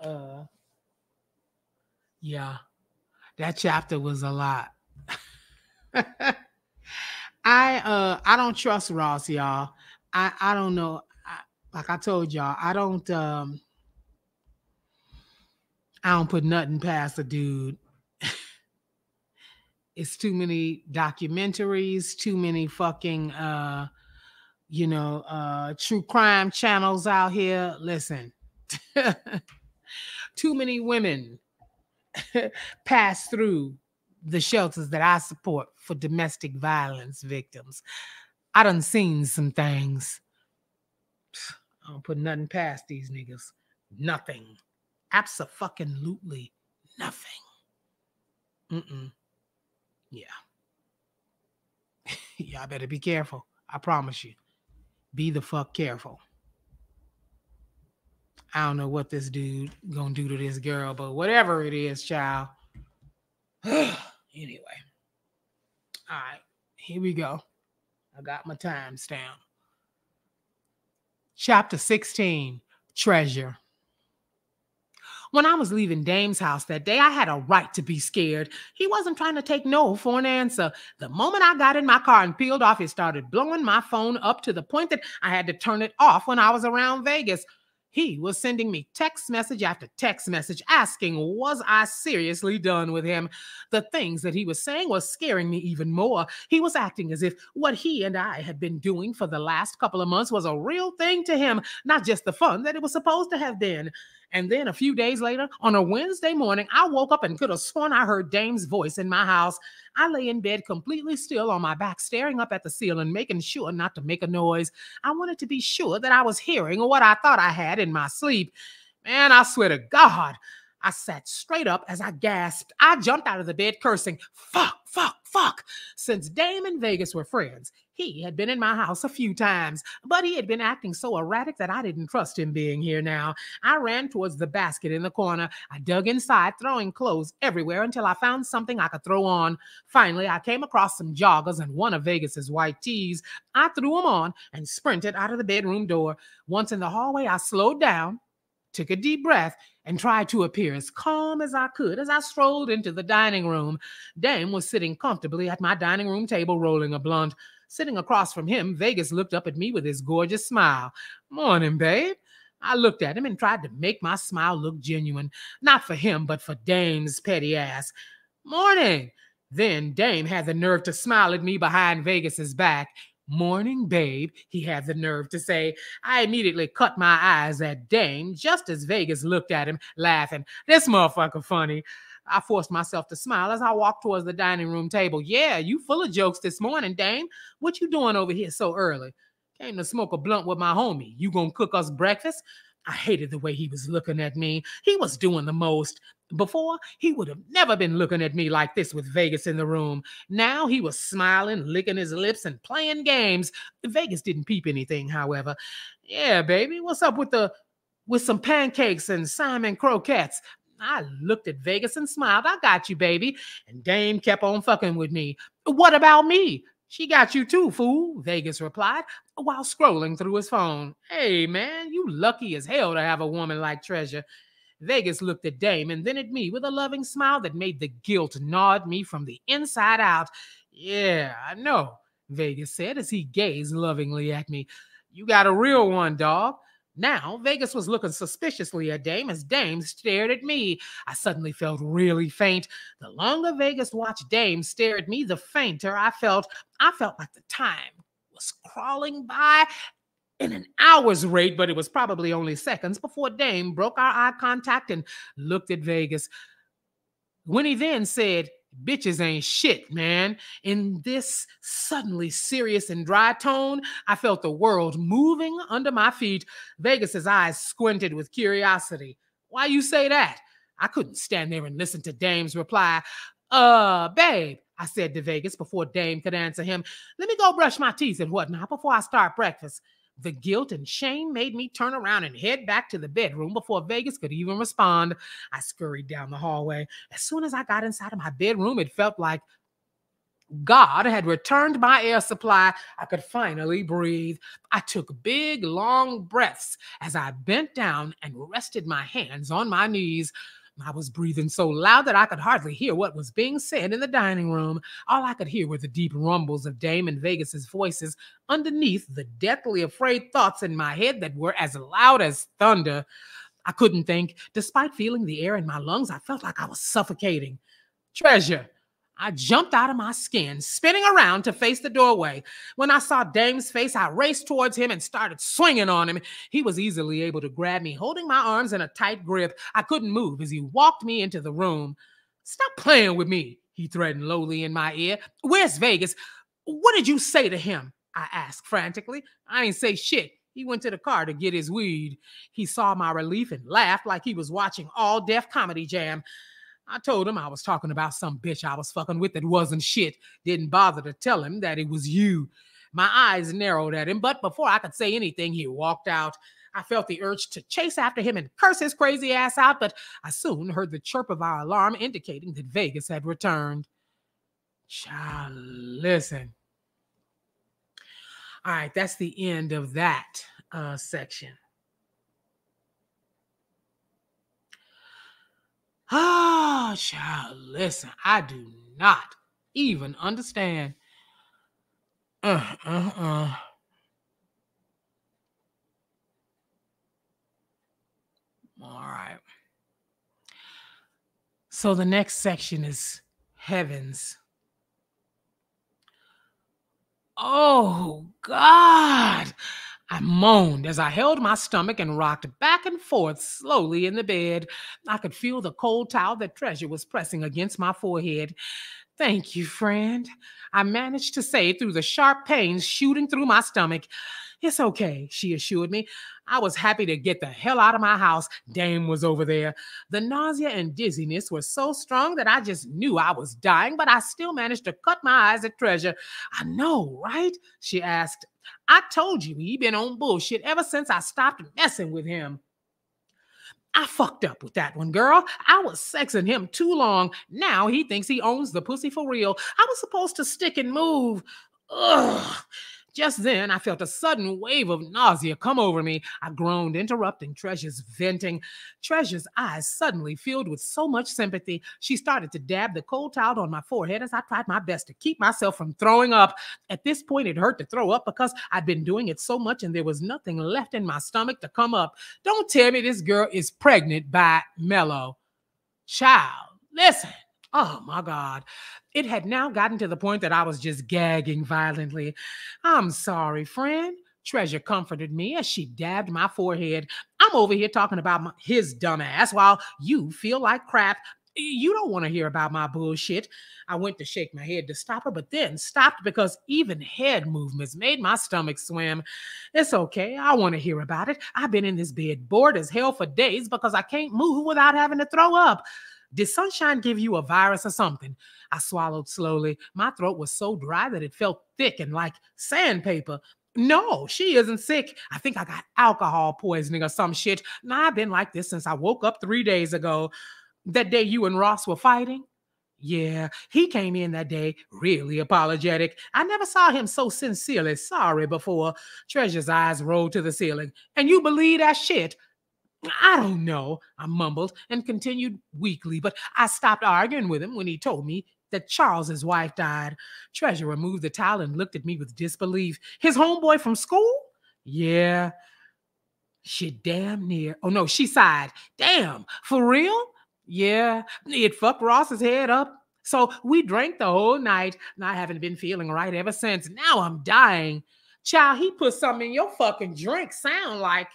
yeah, that chapter was a lot. I don't trust Ross, y'all. I don't know. Like I told y'all, I don't put nothing past the dude. It's too many documentaries, too many fucking true crime channels out here. Listen, too many women pass through the shelters that I support for domestic violence victims. I done seen some things. I don't put nothing past these niggas. Nothing. Abso-fucking-lutely nothing. Yeah. Y'all better be careful. I promise you. Be the fuck careful. I don't know what this dude gonna do to this girl, but whatever it is, child. Anyway. All right. Here we go. I got my timestamp. Chapter 16, Treasure. When I was leaving Dame's house that day, I had a right to be scared. He wasn't trying to take no for an answer. The moment I got in my car and peeled off, it started blowing my phone up to the point that I had to turn it off when I was around Vegas. He was sending me text message after text message asking, was I seriously done with him? The things that he was saying was scaring me even more. He was acting as if what he and I had been doing for the last couple of months was a real thing to him, not just the fun that it was supposed to have been. And then a few days later, on a Wednesday morning, I woke up and could have sworn I heard Dame's voice in my house. I lay in bed completely still on my back, staring up at the ceiling, making sure not to make a noise. I wanted to be sure that I was hearing what I thought I had in my sleep. Man, I swear to God, I sat straight up as I gasped. I jumped out of the bed cursing, fuck, fuck, fuck. Since Dame and Vegas were friends, he had been in my house a few times, but he had been acting so erratic that I didn't trust him being here now. I ran towards the basket in the corner. I dug inside, throwing clothes everywhere until I found something I could throw on. Finally, I came across some joggers and one of Vegas's white tees. I threw them on and sprinted out of the bedroom door. Once in the hallway, I slowed down, took a deep breath, and tried to appear as calm as I could as I strolled into the dining room. Dame was sitting comfortably at my dining room table, rolling a blunt. Sitting across from him, Vegas looked up at me with his gorgeous smile. Morning, babe. I looked at him and tried to make my smile look genuine. Not for him, but for Dame's petty ass. Morning. Then Dame had the nerve to smile at me behind Vegas's back. Morning, babe, he had the nerve to say. I immediately cut my eyes at Dame just as Vegas looked at him, laughing. This motherfucker funny. I forced myself to smile as I walked towards the dining room table. Yeah, you full of jokes this morning, Dame. What you doing over here so early? Came to smoke a blunt with my homie. You gonna cook us breakfast? I hated the way he was looking at me. He was doing the most. Before, he would have never been looking at me like this with Vegas in the room. Now he was smiling, licking his lips, and playing games. Vegas didn't peep anything, however. Yeah, baby, what's up with some pancakes and salmon croquettes? I looked at Vegas and smiled. I got you, baby. And Dame kept on fucking with me. What about me? She got you too, fool, Vegas replied while scrolling through his phone. Hey, man, you lucky as hell to have a woman like Treasure. Vegas looked at Dame and then at me with a loving smile that made the guilt gnaw at me from the inside out. Yeah, I know, Vegas said as he gazed lovingly at me. You got a real one, dog. Now, Vegas was looking suspiciously at Dame as Dame stared at me. I suddenly felt really faint. The longer Vegas watched Dame stare at me, the fainter I felt. I felt like the time was crawling by in an hour's rate, but it was probably only seconds before Dame broke our eye contact and looked at Vegas. When he then said, bitches ain't shit, man. In this suddenly serious and dry tone, I felt the world moving under my feet. Vegas's eyes squinted with curiosity. Why you say that? I couldn't stand there and listen to Dame's reply. Babe, I said to Vegas before Dame could answer him. Let me go brush my teeth and whatnot before I start breakfast. The guilt and shame made me turn around and head back to the bedroom before Vegas could even respond. I scurried down the hallway. As soon as I got inside of my bedroom, it felt like God had returned my air supply. I could finally breathe. I took big, long breaths as I bent down and rested my hands on my knees. I was breathing so loud that I could hardly hear what was being said in the dining room. All I could hear were the deep rumbles of Dame and Vegas's voices underneath the deathly afraid thoughts in my head that were as loud as thunder. I couldn't think. Despite feeling the air in my lungs, I felt like I was suffocating. Treasure, I jumped out of my skin, spinning around to face the doorway. When I saw Dame's face, I raced towards him and started swinging on him. He was easily able to grab me, holding my arms in a tight grip. I couldn't move as he walked me into the room. "Stop playing with me," he threatened lowly in my ear. "Where's Vegas? What did you say to him?" I asked frantically. "I ain't say shit. He went to the car to get his weed." He saw my relief and laughed like he was watching All Def Comedy Jam. I told him I was talking about some bitch I was fucking with that wasn't shit. Didn't bother to tell him that it was you. My eyes narrowed at him, but before I could say anything, he walked out. I felt the urge to chase after him and curse his crazy ass out, but I soon heard the chirp of our alarm indicating that Vegas had returned. Child, listen. All right, that's the end of that section. Oh, child, listen, I do not even understand. All right. So the next section is heavens. Oh, God. I moaned as I held my stomach and rocked back and forth slowly in the bed. I could feel the cold towel that Treasure was pressing against my forehead. "Thank you, friend," I managed to say through the sharp pains shooting through my stomach. "It's okay," she assured me. I was happy to get the hell out of my house. Dame was over there. The nausea and dizziness were so strong that I just knew I was dying, but I still managed to cut my eyes at Treasure. "I know, right?" she asked. "I told you he been on bullshit ever since I stopped messing with him." "I fucked up with that one, girl. I was sexing him too long. Now he thinks he owns the pussy for real. I was supposed to stick and move." Ugh. Just then, I felt a sudden wave of nausea come over me. I groaned, interrupting Treasure's venting. Treasure's eyes suddenly filled with so much sympathy. She started to dab the cold towel on my forehead as I tried my best to keep myself from throwing up. At this point, it hurt to throw up because I'd been doing it so much and there was nothing left in my stomach to come up. Don't tell me this girl is pregnant by Mello. Child, listen. Oh, my God. It had now gotten to the point that I was just gagging violently. "I'm sorry, friend," Treasure comforted me as she dabbed my forehead. "I'm over here talking about his dumb ass while you feel like crap. You don't want to hear about my bullshit." I went to shake my head to stop her, but then stopped because even head movements made my stomach swim. "It's okay. I want to hear about it. I've been in this bed bored as hell for days because I can't move without having to throw up. Did sunshine give you a virus or something?" I swallowed slowly. My throat was so dry that it felt thick and like sandpaper. "No, she isn't sick. I think I got alcohol poisoning or some shit. I've been like this since I woke up 3 days ago. That day you and Ross were fighting?" "Yeah, he came in that day really apologetic. I never saw him so sincerely sorry before." Treasure's eyes rolled to the ceiling. "And you believe that shit?" "I don't know," I mumbled and continued weakly, but I stopped arguing with him when he told me that Charles's wife died. Treasure removed the towel and looked at me with disbelief. "His homeboy from school?" "Yeah." She damn near. Oh no, she sighed. "Damn, for real?" "Yeah, it fucked Ross's head up. So we drank the whole night, and I haven't been feeling right ever since. Now I'm dying." "Child, he put something in your fucking drink. Sound like..."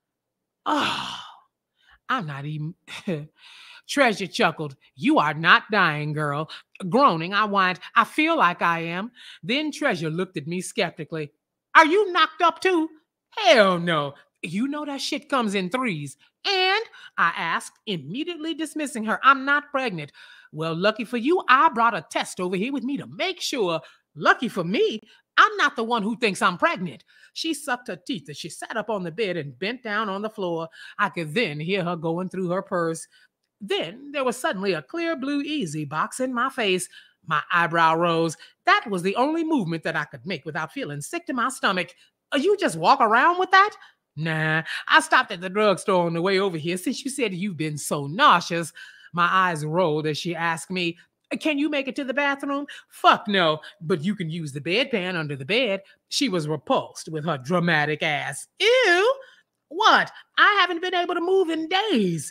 "Oh, I'm not even..." Treasure chuckled. "You are not dying, girl." Groaning, I whined, "I feel like I am." Then Treasure looked at me skeptically. "Are you knocked up too?" "Hell no. You know that shit comes in threes." "And?" I asked, immediately dismissing her. "I'm not pregnant." "Well, lucky for you, I brought a test over here with me to make sure." "Lucky for me? I'm not the one who thinks I'm pregnant." She sucked her teeth as she sat up on the bed and bent down on the floor. I could then hear her going through her purse. Then there was suddenly a clear blue easy box in my face. My eyebrow rose. That was the only movement that I could make without feeling sick to my stomach. "You just walk around with that?" "Nah, I stopped at the drugstore on the way over here since you said you've been so nauseous." My eyes rolled as she asked me, "Can you make it to the bathroom?" "Fuck no, but you can use the bedpan under the bed." She was repulsed with her dramatic ass. "Ew. What? I haven't been able to move in days."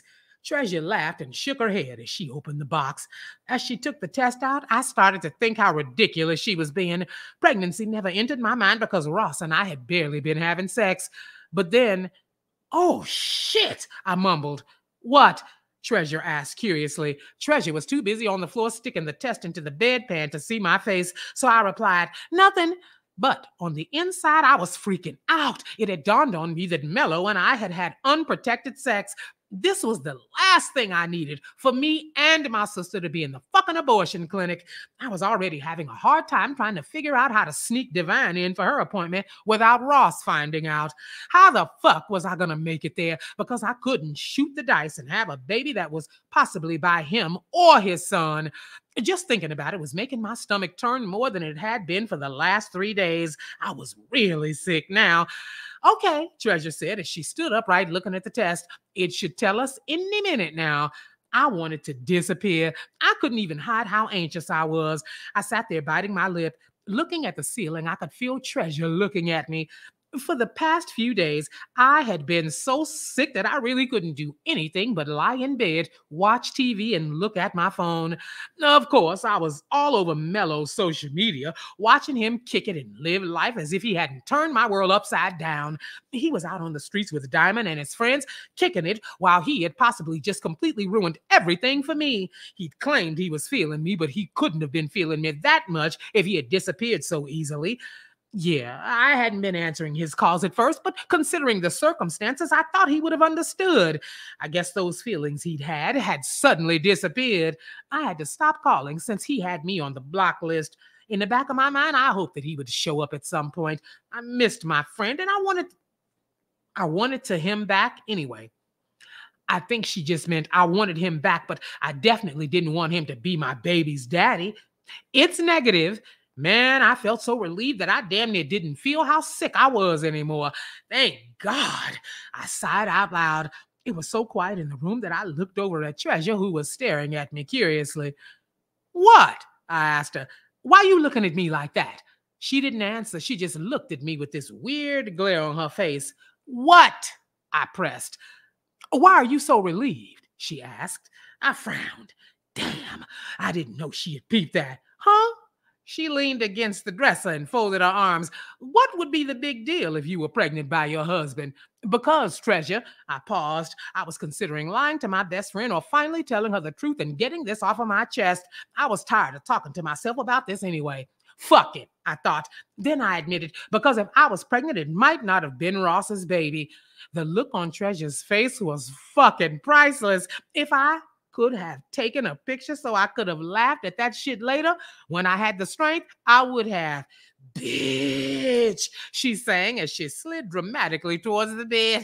Treasure laughed and shook her head as she opened the box. As she took the test out, I started to think how ridiculous she was being. Pregnancy never entered my mind because Ross and I had barely been having sex. But then, "Oh, shit," I mumbled. "What?" Treasure asked curiously. Treasure was too busy on the floor sticking the test into the bedpan to see my face, so I replied, "Nothing." But on the inside, I was freaking out. It had dawned on me that Mello and I had had unprotected sex. This was the last thing I needed for me and my sister to be in the fucking abortion clinic. I was already having a hard time trying to figure out how to sneak Divine in for her appointment without Ross finding out. How the fuck was I going to make it there? Because I couldn't shoot the dice and have a baby that was possibly by him or his son. Just thinking about it was making my stomach turn more than it had been for the last 3 days. I was really sick now. "Okay," Treasure said as she stood upright looking at the test. "It should tell us any minute now." I wanted to disappear. I couldn't even hide how anxious I was. I sat there biting my lip, looking at the ceiling. I could feel Treasure looking at me. For the past few days, I had been so sick that I really couldn't do anything but lie in bed, watch TV, and look at my phone. Of course, I was all over Mello's social media, watching him kick it and live life as if he hadn't turned my world upside down. He was out on the streets with Diamond and his friends, kicking it, while he had possibly just completely ruined everything for me. He'd claimed he was feeling me, but he couldn't have been feeling me that much if he had disappeared so easily. Yeah, I hadn't been answering his calls at first, but considering the circumstances, I thought he would have understood. I guess those feelings he'd had suddenly disappeared. I had to stop calling since he had me on the block list. In the back of my mind, I hoped that he would show up at some point. I missed my friend, and I wanted to him back anyway. I think she just meant I wanted him back, but I definitely didn't want him to be my baby's daddy. It's negative. Man, I felt so relieved that I damn near didn't feel how sick I was anymore. Thank God. I sighed out loud. It was so quiet in the room that I looked over at Treasure, who was staring at me curiously. "What?" I asked her. "Why are you looking at me like that?" She didn't answer. She just looked at me with this weird glare on her face. "What?" I pressed. "Why are you so relieved?" she asked. I frowned. Damn, I didn't know she had peeped that. "Huh?" She leaned against the dresser and folded her arms. "What would be the big deal if you were pregnant by your husband?" "Because, Treasure," I paused. I was considering lying to my best friend or finally telling her the truth and getting this off of my chest. I was tired of talking to myself about this anyway. Fuck it, I thought. Then I admitted, because if I was pregnant, it might not have been Ross's baby. The look on Treasure's face was fucking priceless. If I could have taken a picture so I could have laughed at that shit later when I had the strength, I would have. "Bitch," she sang as she slid dramatically towards the bed.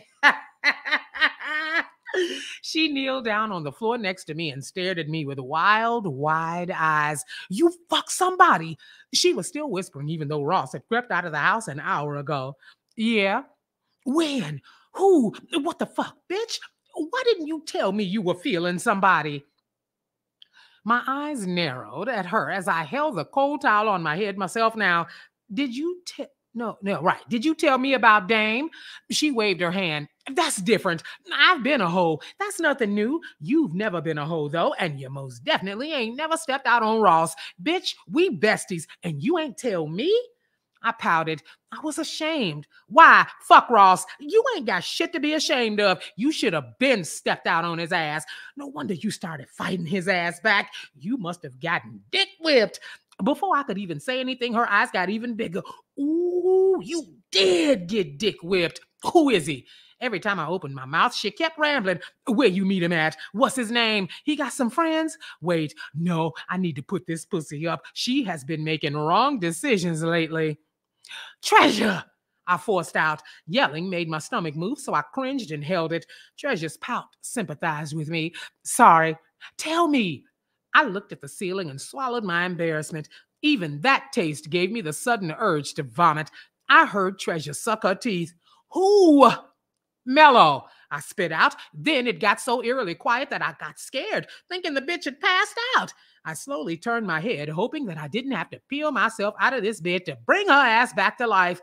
She kneeled down on the floor next to me and stared at me with wild, wide eyes. "You fuck somebody." She was still whispering, even though Ross had crept out of the house an hour ago. "Yeah." "When? Who? What the fuck, bitch? Why didn't you tell me you were feeling somebody?" My eyes narrowed at her as I held the cold towel on my head myself. "Now, did you tell... No, right. Did you tell me about Dame?" She waved her hand. "That's different. I've been a hoe. That's nothing new. You've never been a hoe, though, and you most definitely ain't never stepped out on Ross. Bitch, we besties, and you ain't tell me?" I pouted. I was ashamed. "Why? Fuck Ross. You ain't got shit to be ashamed of. You should have been stepped out on his ass. No wonder you started fighting his ass back. You must have gotten dick whipped." Before I could even say anything, her eyes got even bigger. "Ooh, you did get dick whipped. Who is he?" Every time I opened my mouth, she kept rambling. "Where you meet him at? What's his name? He got some friends? Wait, no, I need to put this pussy up. She has been making wrong decisions lately." "Treasure!" I forced out. Yelling made my stomach move, so I cringed and held it. Treasure's pout sympathized with me. "Sorry. Tell me." I looked at the ceiling and swallowed my embarrassment. Even that taste gave me the sudden urge to vomit. I heard Treasure suck her teeth. "Who?" "Mello," I spit out. Then it got so eerily quiet that I got scared, thinking the bitch had passed out. I slowly turned my head, hoping that I didn't have to peel myself out of this bed to bring her ass back to life.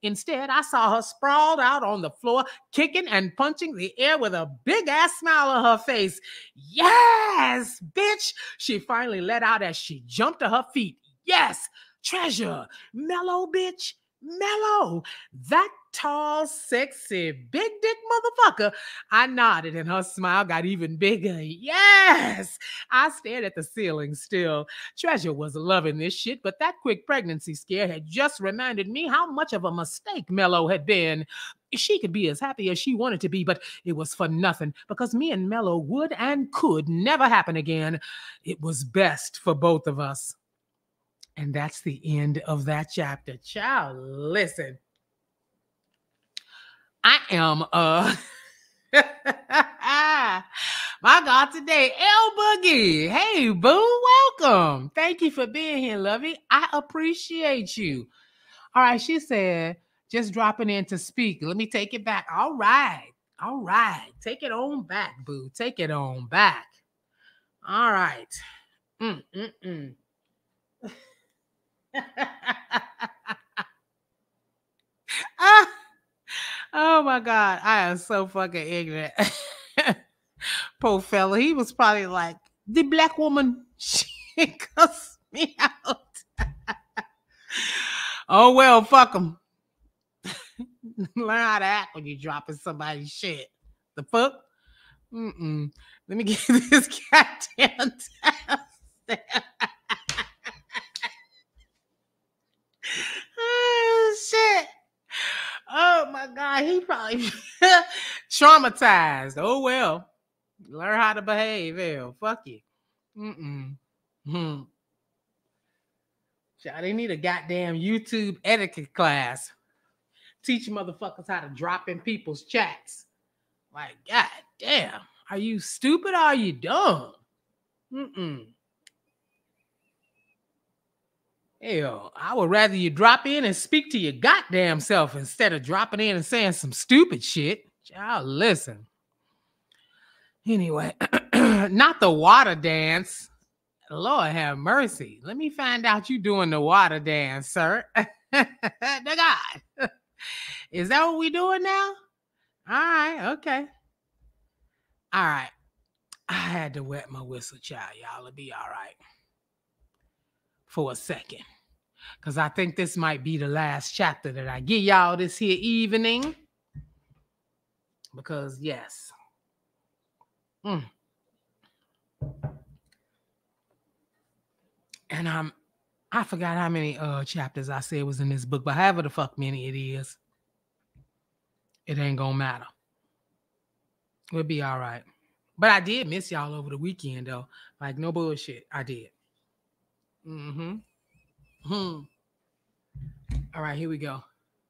Instead, I saw her sprawled out on the floor, kicking and punching the air with a big-ass smile on her face. Yes, bitch, she finally let out as she jumped to her feet. Yes, treasure, mellow, bitch, mellow. That tall, sexy, big dick motherfucker. I nodded and her smile got even bigger. Yes! I stared at the ceiling still. Treasure was loving this shit, but that quick pregnancy scare had just reminded me how much of a mistake Mello had been. She could be as happy as she wanted to be, but it was for nothing because me and Mello would and could never happen again. It was best for both of us. And that's the end of that chapter. Child, listen. I am my God today, L Boogie. Hey, boo, welcome. Thank you for being here, lovey. I appreciate you. All right, she said, just dropping in to speak. Let me take it back. All right. Take it on back, boo. Take it on back. All right. Oh my God, I am so fucking ignorant. Poor fella, he was probably like, the black woman, she cussed me out. Oh well, fuck him. Learn how to act when you're dropping somebody's shit. The fuck? Let me get this goddamn test. Oh shit. Oh my God, he probably traumatized. Oh well. Learn how to behave. Hell, fuck you. They need a goddamn YouTube etiquette class. Teach motherfuckers how to drop in people's chats. Like, God damn. Are you stupid or are you dumb? Hell, I would rather you drop in and speak to your goddamn self instead of dropping in and saying some stupid shit. Child, listen. Anyway, not the water dance. Lord have mercy. Let me find out you doing the water dance, sir. The God. Is that what we doing now? All right, okay. All right. I had to wet my whistle, child. Y'all will be all right. For a second. Because I think this might be the last chapter that I give y'all this here evening. Because, yes. And I forgot how many chapters I said was in this book, but however the fuck many it is, it ain't gonna matter. We'll be all right. But I did miss y'all over the weekend, though. Like, no bullshit. I did. All right, here we go.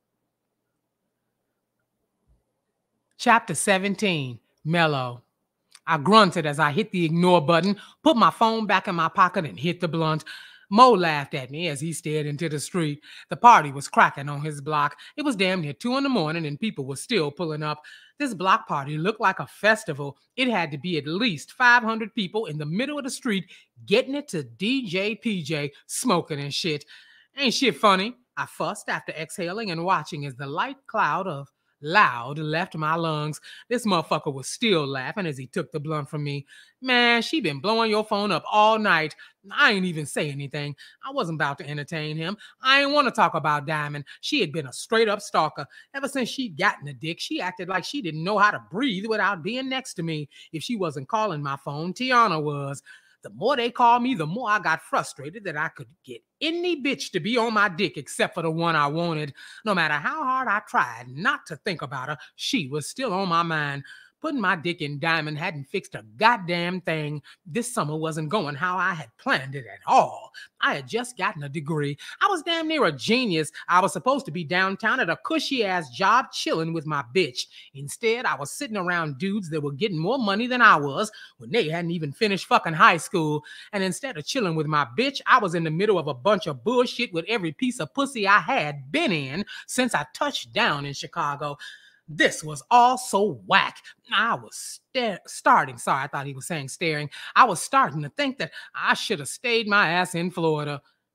Chapter 17, Mellow. I grunted as I hit the ignore button, put my phone back in my pocket, and hit the blunt. Mo laughed at me as he stared into the street. The party was cracking on his block. It was damn near 2 a.m, and people were still pulling up. This block party looked like a festival. It had to be at least 500 people in the middle of the street getting it to DJ PJ, smoking and shit. Ain't shit funny? I fussed after exhaling and watching as the light cloud of loud left my lungs. This motherfucker was still laughing as he took the blunt from me. Man, she been blowing your phone up all night. I ain't even say anything. I wasn't about to entertain him. I ain't want to talk about Diamond. She had been a straight up stalker. Ever since she'd gotten a dick, she acted like she didn't know how to breathe without being next to me. If she wasn't calling my phone, Tiana was. The more they called me, the more I got frustrated that I could get any bitch to be on my dick except for the one I wanted. No matter how hard I tried not to think about her, she was still on my mind. Putting my dick in Diamond hadn't fixed a goddamn thing. This summer wasn't going how I had planned it at all. I had just gotten a degree. I was damn near a genius. I was supposed to be downtown at a cushy-ass job chilling with my bitch. Instead, I was sitting around dudes that were getting more money than I was when they hadn't even finished fucking high school. And instead of chilling with my bitch, I was in the middle of a bunch of bullshit with every piece of pussy I had been in since I touched down in Chicago. This was all so whack. I was starting. Sorry, I thought he was saying staring. I was starting to think that I should have stayed my ass in Florida.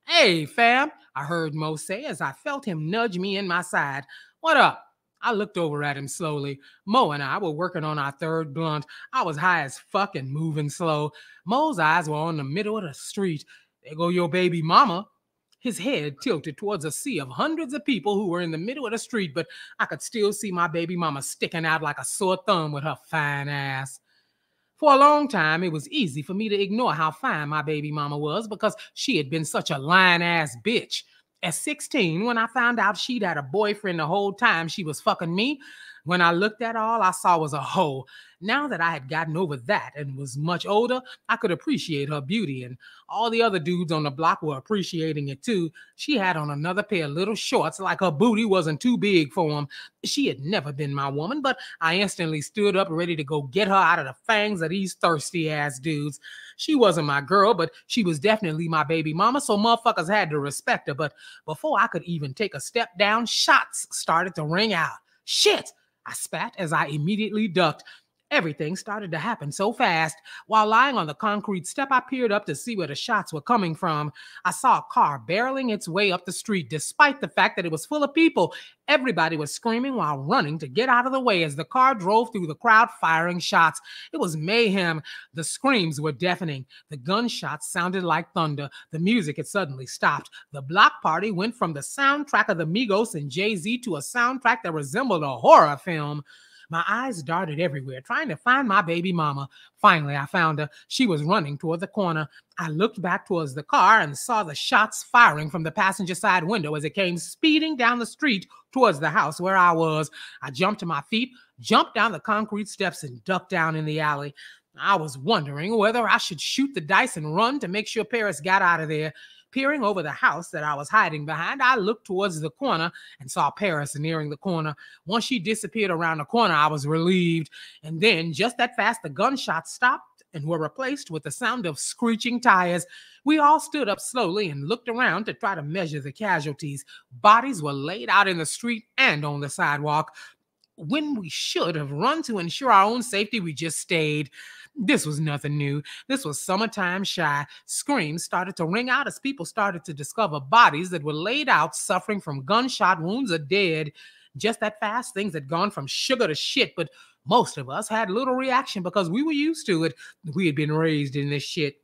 "Hey, fam," I heard Mo say as I felt him nudge me in my side. "What up?" I looked over at him slowly. Mo and I were working on our third blunt. I was high as fuck and moving slow. Mo's eyes were on the middle of the street. "There go your baby mama." His head tilted towards a sea of hundreds of people who were in the middle of the street, but I could still see my baby mama sticking out like a sore thumb with her fine ass. For a long time, it was easy for me to ignore how fine my baby mama was because she had been such a lying-ass bitch. At 16, when I found out she'd had a boyfriend the whole time she was fucking me, when I looked at her, all I saw was a hoe. Now that I had gotten over that and was much older, I could appreciate her beauty, and all the other dudes on the block were appreciating it too. She had on another pair of little shorts like her booty wasn't too big for them. She had never been my woman, but I instantly stood up ready to go get her out of the fangs of these thirsty ass dudes. She wasn't my girl, but she was definitely my baby mama, so motherfuckers had to respect her. But before I could even take a step down, shots started to ring out. "Shit!" I spat as I immediately ducked. Everything started to happen so fast. While lying on the concrete step, I peered up to see where the shots were coming from. I saw a car barreling its way up the street, despite the fact that it was full of people. Everybody was screaming while running to get out of the way as the car drove through the crowd firing shots. It was mayhem. The screams were deafening. The gunshots sounded like thunder. The music had suddenly stopped. The block party went from the soundtrack of the Migos and Jay-Z to a soundtrack that resembled a horror film. My eyes darted everywhere, trying to find my baby mama. Finally, I found her. She was running toward the corner. I looked back towards the car and saw the shots firing from the passenger side window as it came speeding down the street towards the house where I was. I jumped to my feet, jumped down the concrete steps, and ducked down in the alley. I was wondering whether I should shoot the dice and run to make sure Paris got out of there. Peering over the house that I was hiding behind, I looked towards the corner and saw Paris nearing the corner. Once she disappeared around the corner, I was relieved. And then, just that fast, the gunshots stopped and were replaced with the sound of screeching tires. We all stood up slowly and looked around to try to measure the casualties. Bodies were laid out in the street and on the sidewalk. When we should have run to ensure our own safety, we just stayed. This was nothing new. This was summertime shy. Screams started to ring out as people started to discover bodies that were laid out suffering from gunshot wounds or dead. Just that fast, things had gone from sugar to shit, but most of us had little reaction because we were used to it. We had been raised in this shit.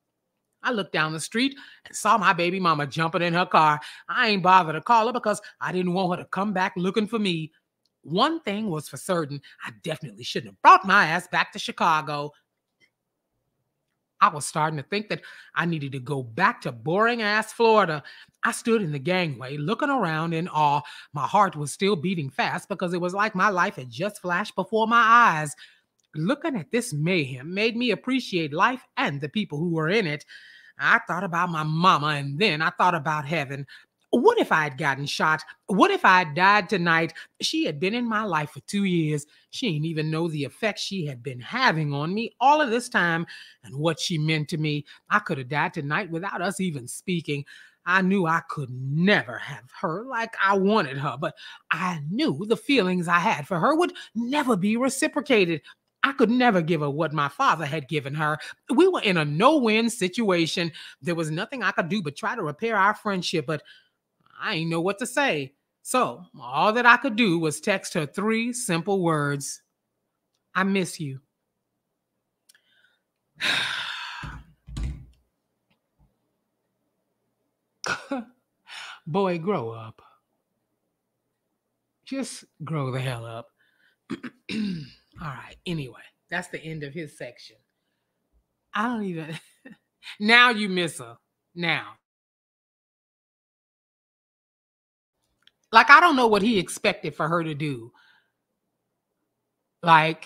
I looked down the street and saw my baby mama jumping in her car. I ain't bothered to call her because I didn't want her to come back looking for me. One thing was for certain, I definitely shouldn't have brought my ass back to Chicago. I was starting to think that I needed to go back to boring-ass Florida. I stood in the gangway, looking around in awe. My heart was still beating fast because it was like my life had just flashed before my eyes. Looking at this mayhem made me appreciate life and the people who were in it. I thought about my mama, and then I thought about heaven. What if I had gotten shot? What if I had died tonight? She had been in my life for 2 years. She didn't even know the effect she had been having on me all of this time and what she meant to me. I could have died tonight without us even speaking. I knew I could never have her like I wanted her, but I knew the feelings I had for her would never be reciprocated. I could never give her what my father had given her. We were in a no-win situation. There was nothing I could do but try to repair our friendship, but I didn't know what to say. So all that I could do was text her 3 simple words. I miss you. Boy, grow up. Just grow the hell up. All right. Anyway, that's the end of his section. I don't even. Now you miss her. Now. Like, I don't know what he expected for her to do. Like,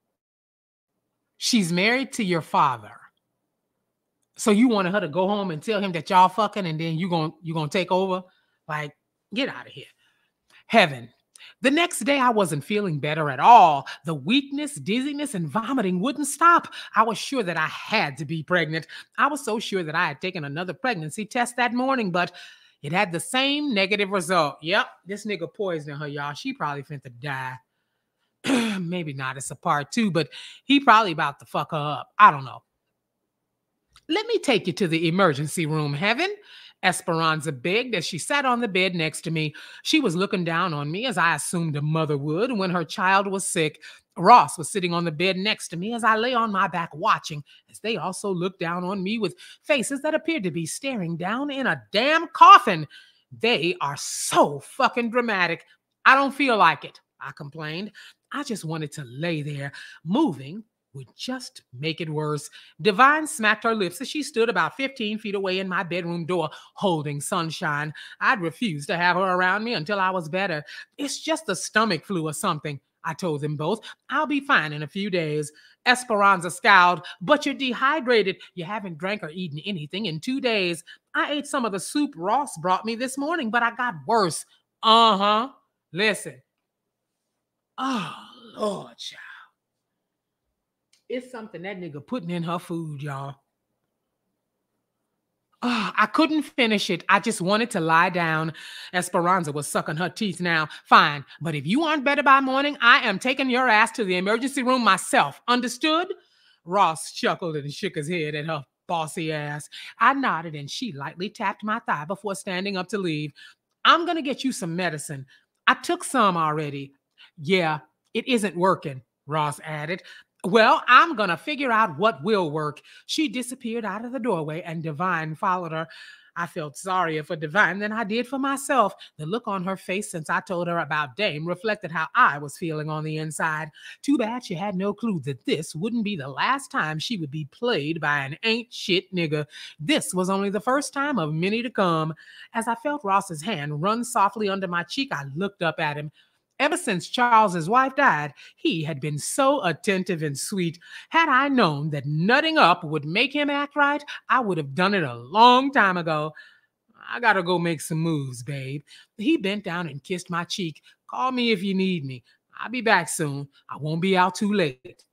she's married to your father. So you wanted her to go home and tell him that y'all fucking and then you gonna take over? Like, get out of here. Heaven. The next day, I wasn't feeling better at all. The weakness, dizziness, and vomiting wouldn't stop. I was sure that I had to be pregnant. I was so sure that I had taken another pregnancy test that morning, but it had the same negative result. Yep, this nigga poisoned her, y'all. She probably finna die. Maybe not. It's a part 2, but he probably about to fuck her up. I don't know. Let me take you to the emergency room, Heaven. Esperanza begged as she sat on the bed next to me. She was looking down on me as I assumed a mother would when her child was sick. Ross was sitting on the bed next to me as I lay on my back watching, as they also looked down on me with faces that appeared to be staring down in a damn coffin. They are so fucking dramatic. I don't feel like it, I complained. I just wanted to lay there. Moving would just make it worse. Divine smacked her lips as she stood about 15 feet away in my bedroom door, holding Sunshine. I'd refuse to have her around me until I was better. It's just the stomach flu or something, I told them both. I'll be fine in a few days. Esperanza scowled. But you're dehydrated. You haven't drank or eaten anything in 2 days. I ate some of the soup Ross brought me this morning, but I got worse. Uh-huh. Listen. Oh, Lord, child. It's something that nigga putting in her food, y'all. Oh, I couldn't finish it. I just wanted to lie down. Esperanza was sucking her teeth now. Fine, but if you aren't better by morning, I am taking your ass to the emergency room myself. Understood? Ross chuckled and shook his head at her bossy ass. I nodded and she lightly tapped my thigh before standing up to leave. I'm going to get you some medicine. I took some already. Yeah, it isn't working, Ross added. Well, I'm going to figure out what will work. She disappeared out of the doorway and Divine followed her. I felt sorrier for Divine than I did for myself. The look on her face since I told her about Dame reflected how I was feeling on the inside. Too bad she had no clue that this wouldn't be the last time she would be played by an ain't shit nigga. This was only the first time of many to come. As I felt Ross's hand run softly under my cheek, I looked up at him. Ever since Charles's wife died, he had been so attentive and sweet. Had I known that nutting up would make him act right, I would have done it a long time ago. I gotta go make some moves, babe. He bent down and kissed my cheek. Call me if you need me. I'll be back soon. I won't be out too late.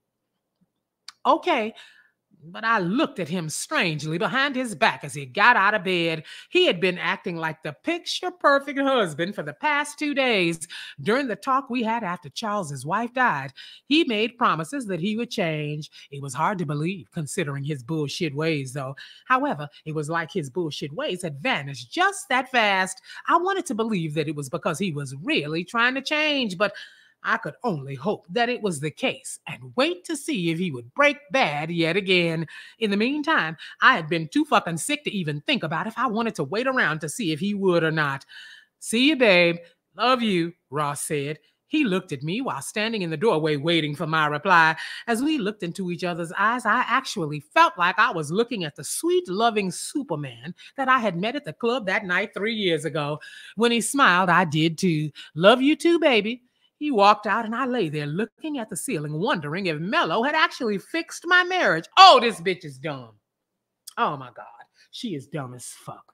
Okay. But I looked at him strangely behind his back as he got out of bed. He had been acting like the picture-perfect husband for the past 2 days. During the talk we had after Charles's wife died, he made promises that he would change. It was hard to believe, considering his bullshit ways, though. However, it was like his bullshit ways had vanished just that fast. I wanted to believe that it was because he was really trying to change, but I could only hope that it was the case and wait to see if he would break bad yet again. In the meantime, I had been too fucking sick to even think about if I wanted to wait around to see if he would or not. See you, babe. Love you, Ross said. He looked at me while standing in the doorway waiting for my reply. As we looked into each other's eyes, I actually felt like I was looking at the sweet, loving Superman that I had met at the club that night 3 years ago. When he smiled, I did too. Love you too, baby. He walked out and I lay there looking at the ceiling, wondering if Mello had actually fixed my marriage. Oh, this bitch is dumb. Oh my God, she is dumb as fuck.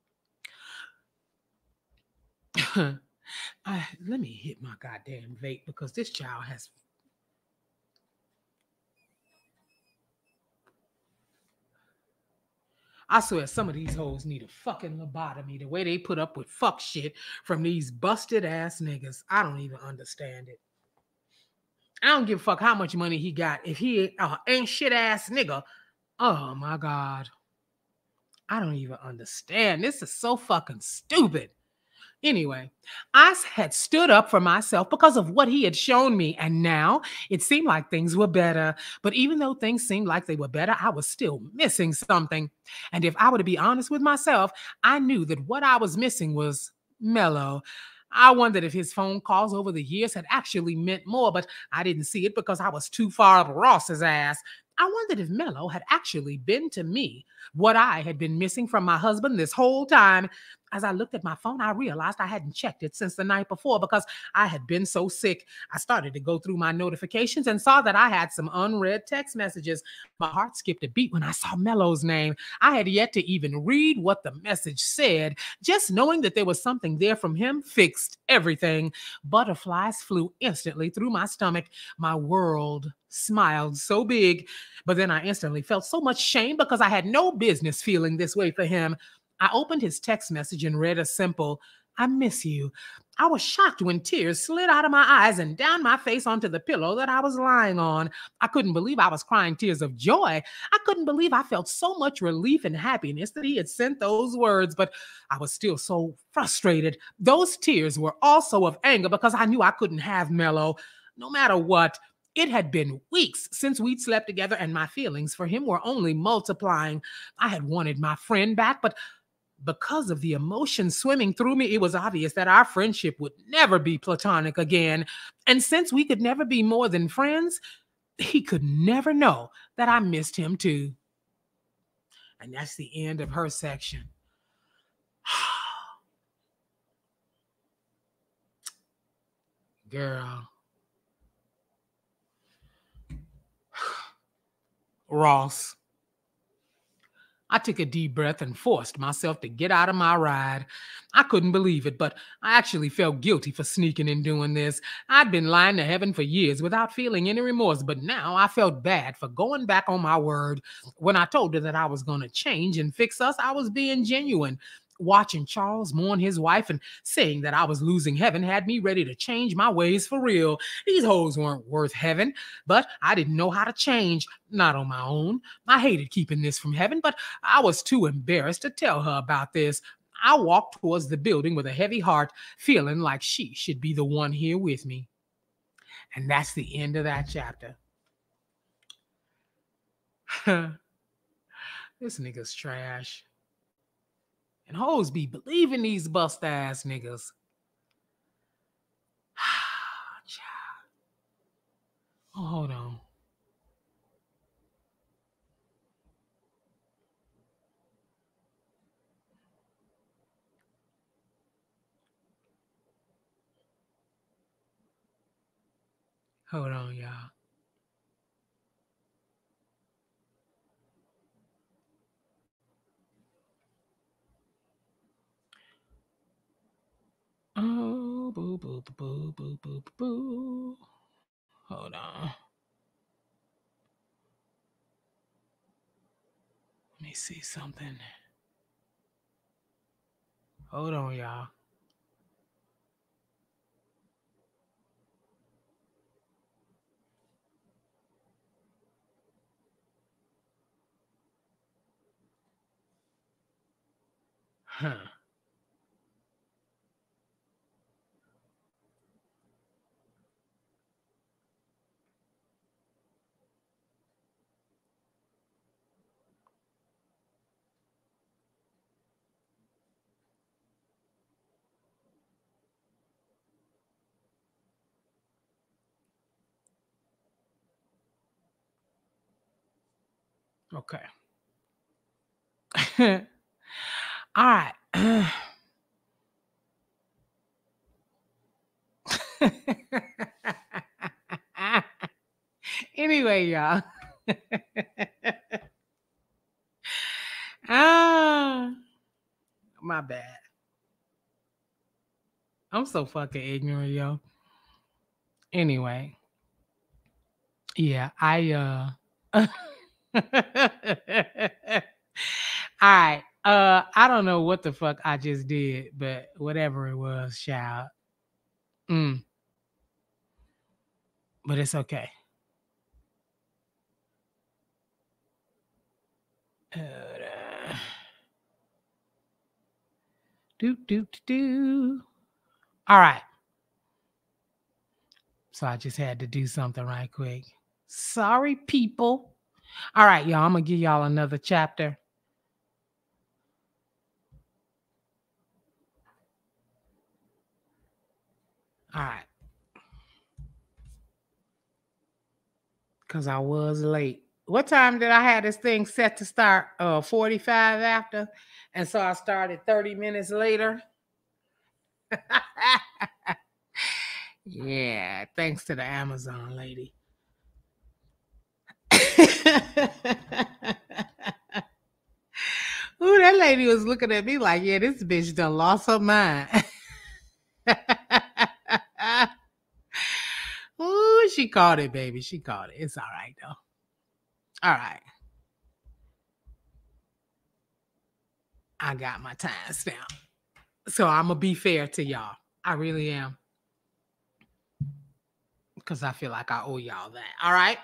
Let me hit my goddamn vape because this child has... I swear some of these hoes need a fucking lobotomy, the way they put up with fuck shit from these busted ass niggas. I don't even understand it. I don't give a fuck how much money he got. If he ain't shit ass nigga, oh my God. I don't even understand. This is so fucking stupid. Anyway, I had stood up for myself because of what he had shown me, and now it seemed like things were better. But even though things seemed like they were better, I was still missing something. And if I were to be honest with myself, I knew that what I was missing was Mello. I wondered if his phone calls over the years had actually meant more, but I didn't see it because I was too far up Ross's ass. I wondered if Mello had actually been to me what I had been missing from my husband this whole time. As I looked at my phone, I realized I hadn't checked it since the night before because I had been so sick. I started to go through my notifications and saw that I had some unread text messages. My heart skipped a beat when I saw Mello's name. I had yet to even read what the message said. Just knowing that there was something there from him fixed everything. Butterflies flew instantly through my stomach. My world smiled so big, but then I instantly felt so much shame because I had no business feeling this way for him. I opened his text message and read a simple, "I miss you." I was shocked when tears slid out of my eyes and down my face onto the pillow that I was lying on. I couldn't believe I was crying tears of joy. I couldn't believe I felt so much relief and happiness that he had sent those words, but I was still so frustrated. Those tears were also of anger because I knew I couldn't have Mello. No matter what, it had been weeks since we'd slept together, and my feelings for him were only multiplying. I had wanted my friend back, but because of the emotion swimming through me, it was obvious that our friendship would never be platonic again. And since we could never be more than friends, he could never know that I missed him too. And that's the end of her section. Girl. Ross. I took a deep breath and forced myself to get out of my ride. I couldn't believe it, but I actually felt guilty for sneaking and doing this. I'd been lying to heaven for years without feeling any remorse, but now I felt bad for going back on my word. When I told her that I was going to change and fix us, I was being genuine. Watching Charles mourn his wife and saying that I was losing heaven had me ready to change my ways for real. These hoes weren't worth heaven, but I didn't know how to change, not on my own. I hated keeping this from heaven, but I was too embarrassed to tell her about this. I walked towards the building with a heavy heart, feeling like she should be the one here with me. And that's the end of that chapter. This nigga's trash. And hoes be believing these bust ass niggas. Oh, hold on. Hold on, y'all. Oh, boo, boo, boo, boo, boo, boo, boo. Hold on. Let me see something. Hold on, y'all. Huh. Okay. All right. Anyway, y'all. My bad. I'm so fucking ignorant, yo. Anyway. Yeah, all right. I don't know what the fuck I just did, but whatever it was, child. But it's okay. Do. All right. So I just had to do something right quick. Sorry, people. All right, y'all. I'm gonna give y'all another chapter. All right. Because I was late. What time did I have this thing set to start? 45 after. And so I started 30 minutes later. Yeah, thanks to the Amazon lady. Ooh, that lady was looking at me like, yeah, this bitch done lost her mind. Ooh, she caught it, baby. She caught it. It's all right, though. All right. I got my time stamp. So I'm going to be fair to y'all. I really am. Because I feel like I owe y'all that. All right.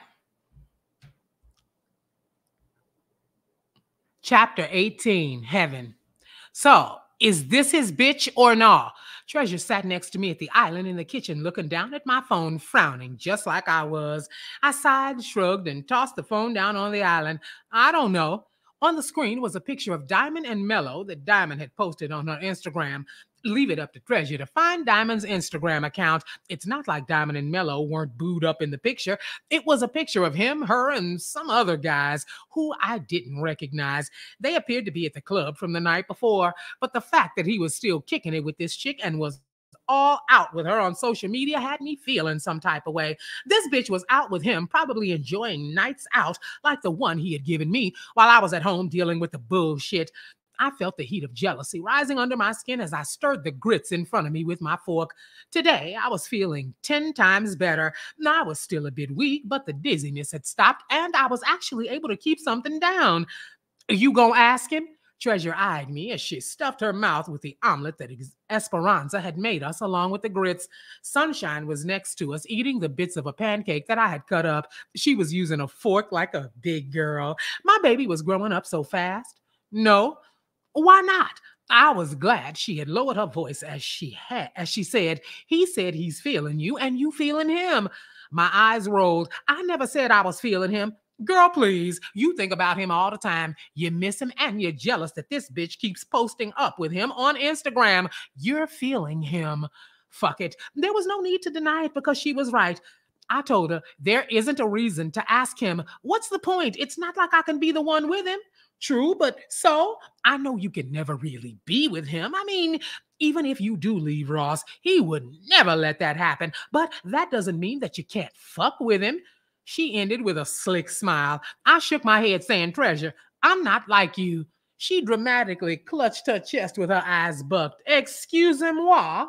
Chapter 18, Heaven. So, is this his bitch or no? Treasure sat next to me at the island in the kitchen, looking down at my phone, frowning just like I was. I sighed, shrugged, and tossed the phone down on the island. I don't know. On the screen was a picture of Diamond and Mello that Diamond had posted on her Instagram. Leave it up to Treasure to find Diamond's Instagram account. It's not like Diamond and Mello weren't booed up in the picture. It was a picture of him, her, and some other guys who I didn't recognize. They appeared to be at the club from the night before, but the fact that he was still kicking it with this chick and was all out with her on social media had me feeling some type of way. This bitch was out with him, probably enjoying nights out like the one he had given me while I was at home dealing with the bullshit. I felt the heat of jealousy rising under my skin as I stirred the grits in front of me with my fork. Today, I was feeling 10 times better. Now, I was still a bit weak, but the dizziness had stopped and I was actually able to keep something down. You gonna ask him? Treasure eyed me as she stuffed her mouth with the omelet that Esperanza had made us along with the grits. Sunshine was next to us, eating the bits of a pancake that I had cut up. She was using a fork like a big girl. My baby was growing up so fast. No. Why not? I was glad she had lowered her voice as she said, he said he's feeling you and you feeling him. My eyes rolled. I never said I was feeling him. Girl, please, you think about him all the time. You miss him and you're jealous that this bitch keeps posting up with him on Instagram. You're feeling him. Fuck it. There was no need to deny it because she was right. I told her there isn't a reason to ask him. What's the point? It's not like I can be the one with him. True, but so I know you can never really be with him. I mean, even if you do leave Ross, he would never let that happen. But that doesn't mean that you can't fuck with him. She ended with a slick smile. I shook my head, saying, Treasure, I'm not like you. She dramatically clutched her chest with her eyes bucked. Excusez-moi.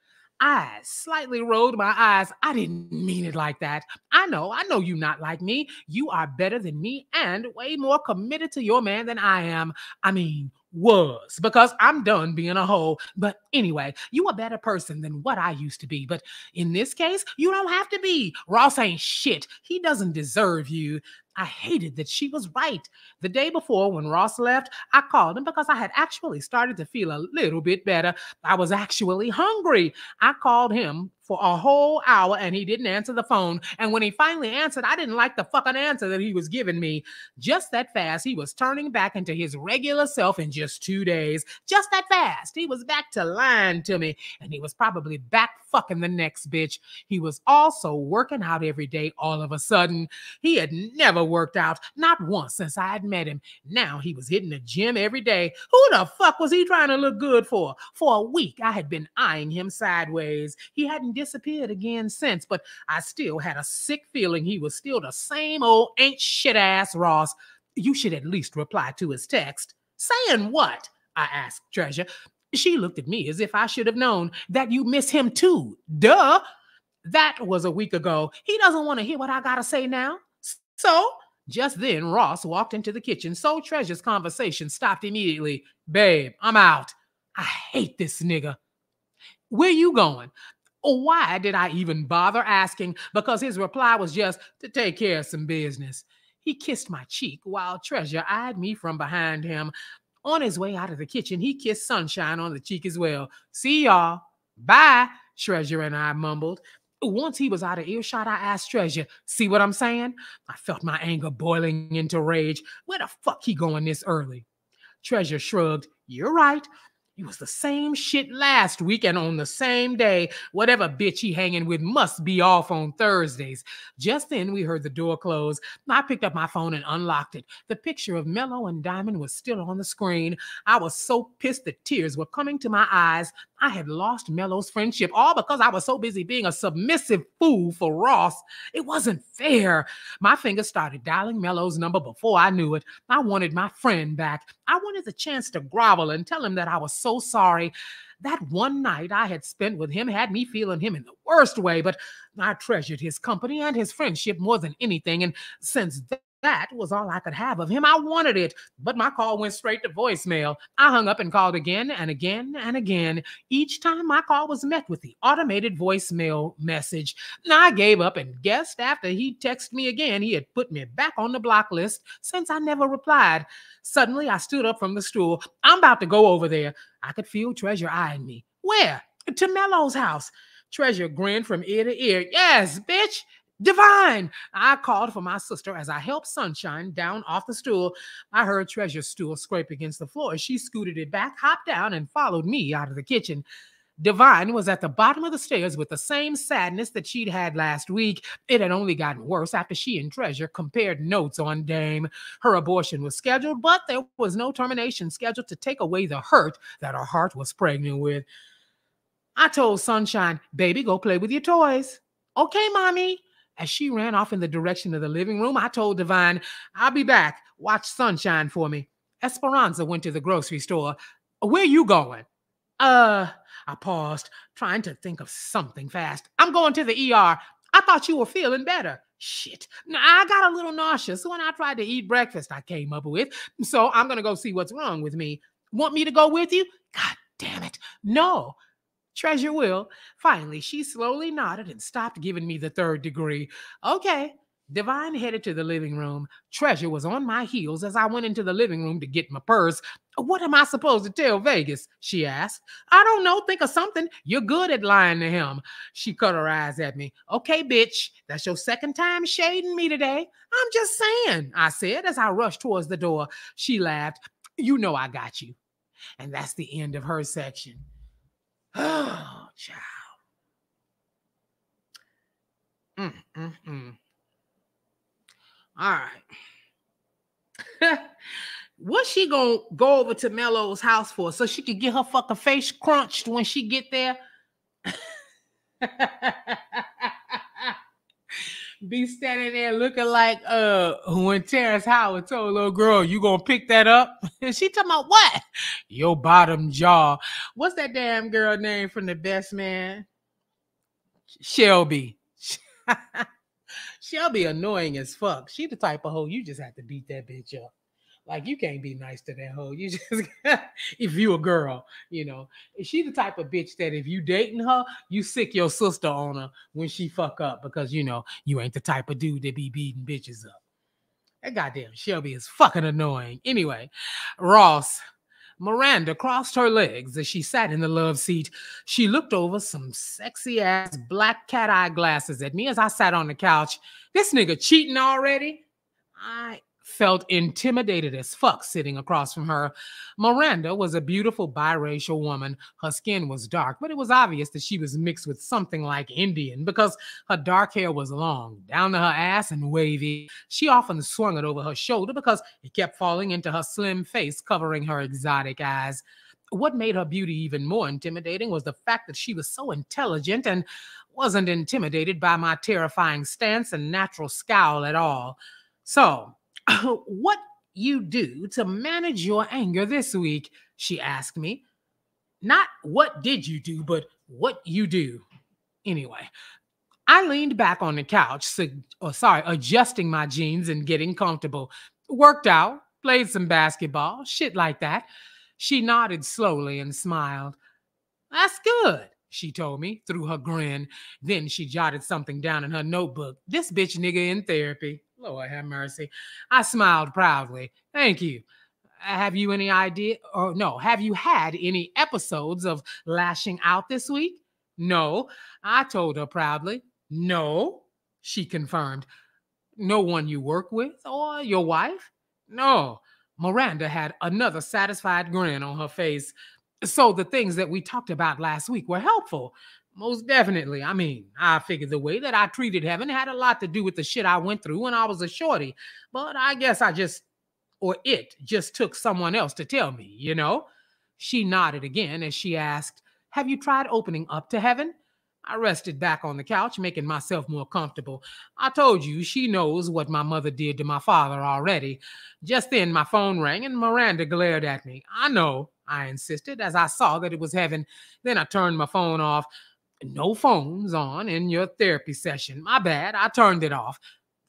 I slightly rolled my eyes. I didn't mean it like that. I know you're not like me. You are better than me and way more committed to your man than I am. I mean, was, because I'm done being a hoe. But anyway, you a better person than what I used to be. But in this case, you don't have to be. Ross ain't shit. He doesn't deserve you. I hated that she was right. The day before, when Ross left, I called him because I had actually started to feel a little bit better. I was actually hungry. I called him for a whole hour and he didn't answer the phone. And when he finally answered, I didn't like the fucking answer that he was giving me. Just that fast, he was turning back into his regular self in just 2 days. Just that fast. He was back to lying to me. And he was probably back fucking the next bitch. He was also working out every day all of a sudden. He had never worked out, not once since I had met him. Now he was hitting the gym every day. Who the fuck was he trying to look good for? For a week, I had been eyeing him sideways. He hadn't disappeared again since, but I still had a sick feeling he was still the same old ain't shit ass Ross. You should at least reply to his text. Saying what? I asked Treasure. She looked at me as if I should have known that you miss him too. Duh. That was a week ago. He doesn't want to hear what I gotta say now. So, just then, Ross walked into the kitchen, so Treasure's conversation stopped immediately. Babe, I'm out. I hate this nigga. Where you going? Why did I even bother asking? Because his reply was just to take care of some business. He kissed my cheek while Treasure eyed me from behind him. On his way out of the kitchen, he kissed Sunshine on the cheek as well. See y'all. Bye, Treasure and I mumbled. Once he was out of earshot, I asked Treasure, see what I'm saying? I felt my anger boiling into rage. Where the fuck he going this early? Treasure shrugged. You're right. It was the same shit last week and on the same day. Whatever bitch he hanging with must be off on Thursdays. Just then we heard the door close. I picked up my phone and unlocked it. The picture of Mello and Diamond was still on the screen. I was so pissed that tears were coming to my eyes. I had lost Mello's friendship, all because I was so busy being a submissive fool for Ross. It wasn't fair. My fingers started dialing Mello's number before I knew it. I wanted my friend back. I wanted the chance to grovel and tell him that I was so sorry. That one night I had spent with him had me feeling him in the worst way, but I treasured his company and his friendship more than anything. And since That was all I could have of him. I wanted it, but my call went straight to voicemail. I hung up and called again and again and again. Each time my call was met with the automated voicemail message. I gave up and guessed after he texted me again, he had put me back on the block list since I never replied. Suddenly, I stood up from the stool. I'm about to go over there. I could feel Treasure eyeing me. Where? To Mello's house. Treasure grinned from ear to ear. Yes, bitch. Divine! I called for my sister as I helped Sunshine down off the stool. I heard Treasure's stool scrape against the floor. She scooted it back, hopped down, and followed me out of the kitchen. Divine was at the bottom of the stairs with the same sadness that she'd had last week. It had only gotten worse after she and Treasure compared notes on Dame. Her abortion was scheduled, but there was no termination scheduled to take away the hurt that her heart was pregnant with. I told Sunshine, baby, go play with your toys. Okay, mommy. As she ran off in the direction of the living room, I told Divine, I'll be back. Watch Sunshine for me. Esperanza went to the grocery store. Where you going? I paused, trying to think of something fast. I'm going to the ER. I thought you were feeling better. Shit. I got a little nauseous when I tried to eat breakfast I came up with, so I'm going to go see what's wrong with me. Want me to go with you? God damn it. No. Treasure will. Finally, she slowly nodded and stopped giving me the third degree. Okay. Divine headed to the living room. Treasure was on my heels as I went into the living room to get my purse. What am I supposed to tell Vegas? She asked. I don't know. Think of something. You're good at lying to him. She cut her eyes at me. Okay, bitch. That's your second time shading me today. I'm just saying, I said as I rushed towards the door. She laughed. You know I got you. And that's the end of her section. Oh, child. All right. What's she gonna go over to Mello's house for? So she could get her fucking face crunched when she get there? Be standing there looking like when Terrence Howard told little girl, you gonna pick that up? And she talking about what? Your bottom jaw. What's that damn girl name from The Best Man? Shelby. Shelby annoying as fuck. She the type of hoe you just have to beat that bitch up. Like, you can't be nice to that hoe. You just, if you a girl, you know. She the type of bitch that if you dating her, you sick your sister on her when she fuck up because, you know, you ain't the type of dude that be beating bitches up. That goddamn Shelby is fucking annoying. Anyway, Ross. Miranda crossed her legs as she sat in the love seat. She looked over some sexy-ass black cat-eye glasses at me as I sat on the couch. This nigga cheating already? I felt intimidated as fuck sitting across from her. Miranda was a beautiful biracial woman. Her skin was dark, but it was obvious that she was mixed with something like Indian because her dark hair was long, down to her ass and wavy. She often swung it over her shoulder because it kept falling into her slim face, covering her exotic eyes. What made her beauty even more intimidating was the fact that she was so intelligent and wasn't intimidated by my terrifying stance and natural scowl at all. So, what you do to manage your anger this week? She asked me. Not what did you do, but what you do. Anyway, I leaned back on the couch, adjusting my jeans and getting comfortable. Worked out, played some basketball, shit like that. She nodded slowly and smiled. That's good, she told me through her grin. Then she jotted something down in her notebook. This bitch nigga in therapy. Lord have mercy. I smiled proudly. Thank you. Have you any idea? Or no, have you had any episodes of lashing out this week? No, I told her proudly. No, she confirmed. No one you work with or your wife? No. Miranda had another satisfied grin on her face. So the things that we talked about last week were helpful. Most definitely. I mean, I figured the way that I treated Heaven had a lot to do with the shit I went through when I was a shorty. But I guess it just took someone else to tell me, you know? She nodded again as she asked, have you tried opening up to Heaven? I rested back on the couch, making myself more comfortable. I told you she knows what my mother did to my father already. Just then my phone rang and Miranda glared at me. I know, I insisted as I saw that it was Heaven. Then I turned my phone off. No phones on in your therapy session. My bad, I turned it off.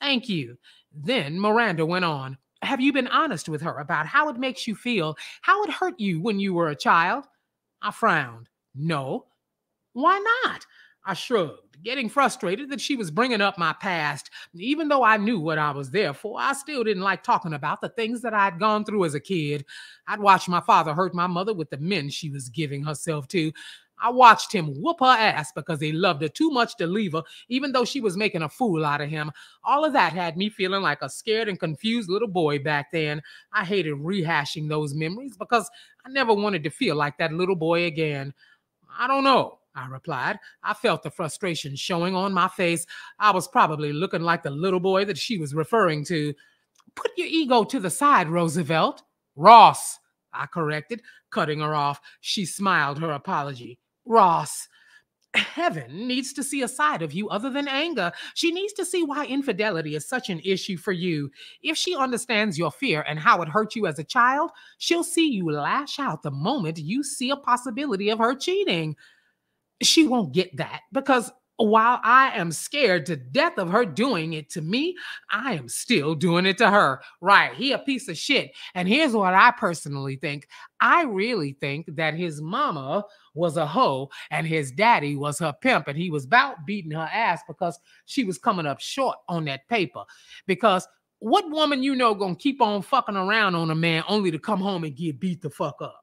Thank you. Then Miranda went on. Have you been honest with her about how it makes you feel, how it hurt you when you were a child? I frowned. No. Why not? I shrugged, getting frustrated that she was bringing up my past. Even though I knew what I was there for, I still didn't like talking about the things that I'd gone through as a kid. I'd watched my father hurt my mother with the men she was giving herself to. I watched him whoop her ass because he loved her too much to leave her, even though she was making a fool out of him. All of that had me feeling like a scared and confused little boy back then. I hated rehashing those memories because I never wanted to feel like that little boy again. I don't know, I replied. I felt the frustration showing on my face. I was probably looking like the little boy that she was referring to. Put your ego to the side, Roosevelt. Ross, I corrected, cutting her off. She smiled her apology. Ross. Heaven needs to see a side of you other than anger. She needs to see why infidelity is such an issue for you. If she understands your fear and how it hurt you as a child, she'll see you lash out the moment you see a possibility of her cheating. She won't get that because while I am scared to death of her doing it to me, I am still doing it to her. Right, he a piece of shit. And here's what I personally think. I really think that his mama was a hoe and his daddy was her pimp, and he was about beating her ass because she was coming up short on that paper. Because what woman you know gonna keep on fucking around on a man only to come home and get beat the fuck up?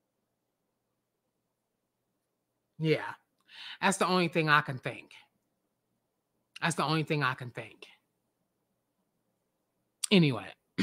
Yeah. That's the only thing I can think. That's the only thing I can think. Anyway,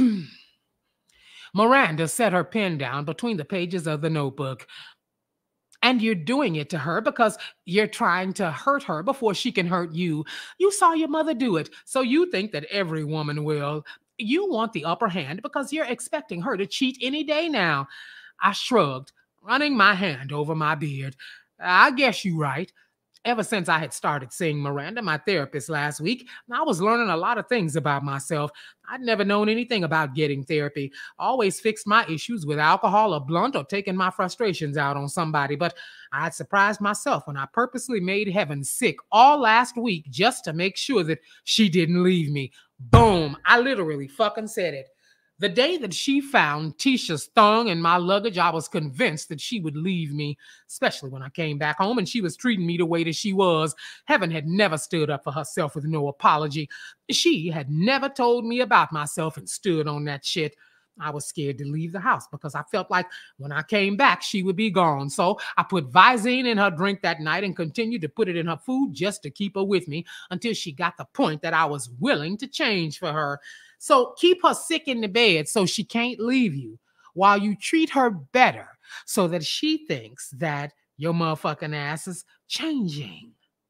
Miranda set her pen down between the pages of the notebook. And you're doing it to her because you're trying to hurt her before she can hurt you. You saw your mother do it, so you think that every woman will. You want the upper hand because you're expecting her to cheat any day now. I shrugged, running my hand over my beard. I guess you're right. Ever since I had started seeing Miranda, my therapist, last week, I was learning a lot of things about myself. I'd never known anything about getting therapy. I always fixed my issues with alcohol or blunt or taking my frustrations out on somebody, but I'd surprised myself when I purposely made Heaven sick all last week just to make sure that she didn't leave me. Boom. I literally fucking said it. The day that she found Tisha's thong in my luggage, I was convinced that she would leave me, especially when I came back home and she was treating me the way that she was. Heaven had never stood up for herself with no apology. She had never told me about myself and stood on that shit. I was scared to leave the house because I felt like when I came back, she would be gone. So I put Visine in her drink that night and continued to put it in her food just to keep her with me until she got the point that I was willing to change for her. So keep her sick in the bed so she can't leave you while you treat her better so that she thinks that your motherfucking ass is changing.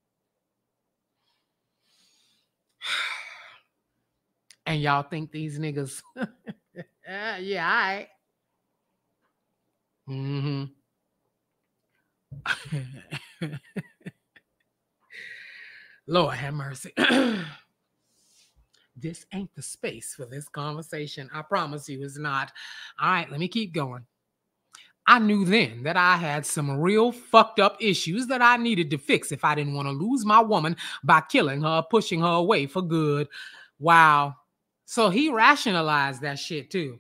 And y'all think these niggas, yeah, all right. Mm-hmm. Lord have mercy. This ain't the space for this conversation. I promise you it's not. All right, let me keep going. I knew then that I had some real fucked up issues that I needed to fix if I didn't want to lose my woman by killing her, pushing her away for good. Wow. So he rationalized that shit too.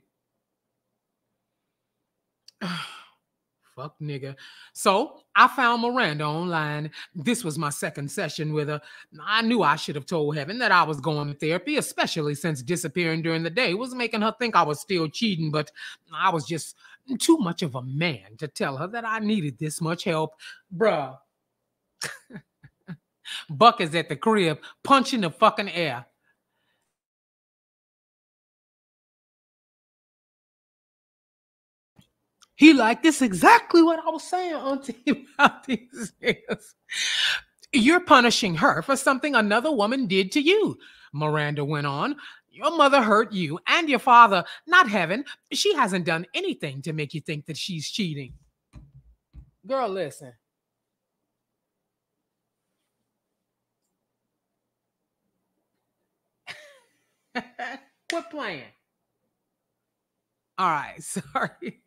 Fuck nigga. So I found Miranda online. This was my second session with her. I knew I should have told Heaven that I was going to therapy, especially since disappearing during the day was making her think I was still cheating, but I was just too much of a man to tell her that I needed this much help. Bruh. Buck is at the crib punching the fucking air. He like, this exactly what I was saying, Auntie, about these niggas. You're punishing her for something another woman did to you, Miranda went on. Your mother hurt you and your father, not Heaven. She hasn't done anything to make you think that she's cheating. Girl, listen. Quit playing. All right, sorry.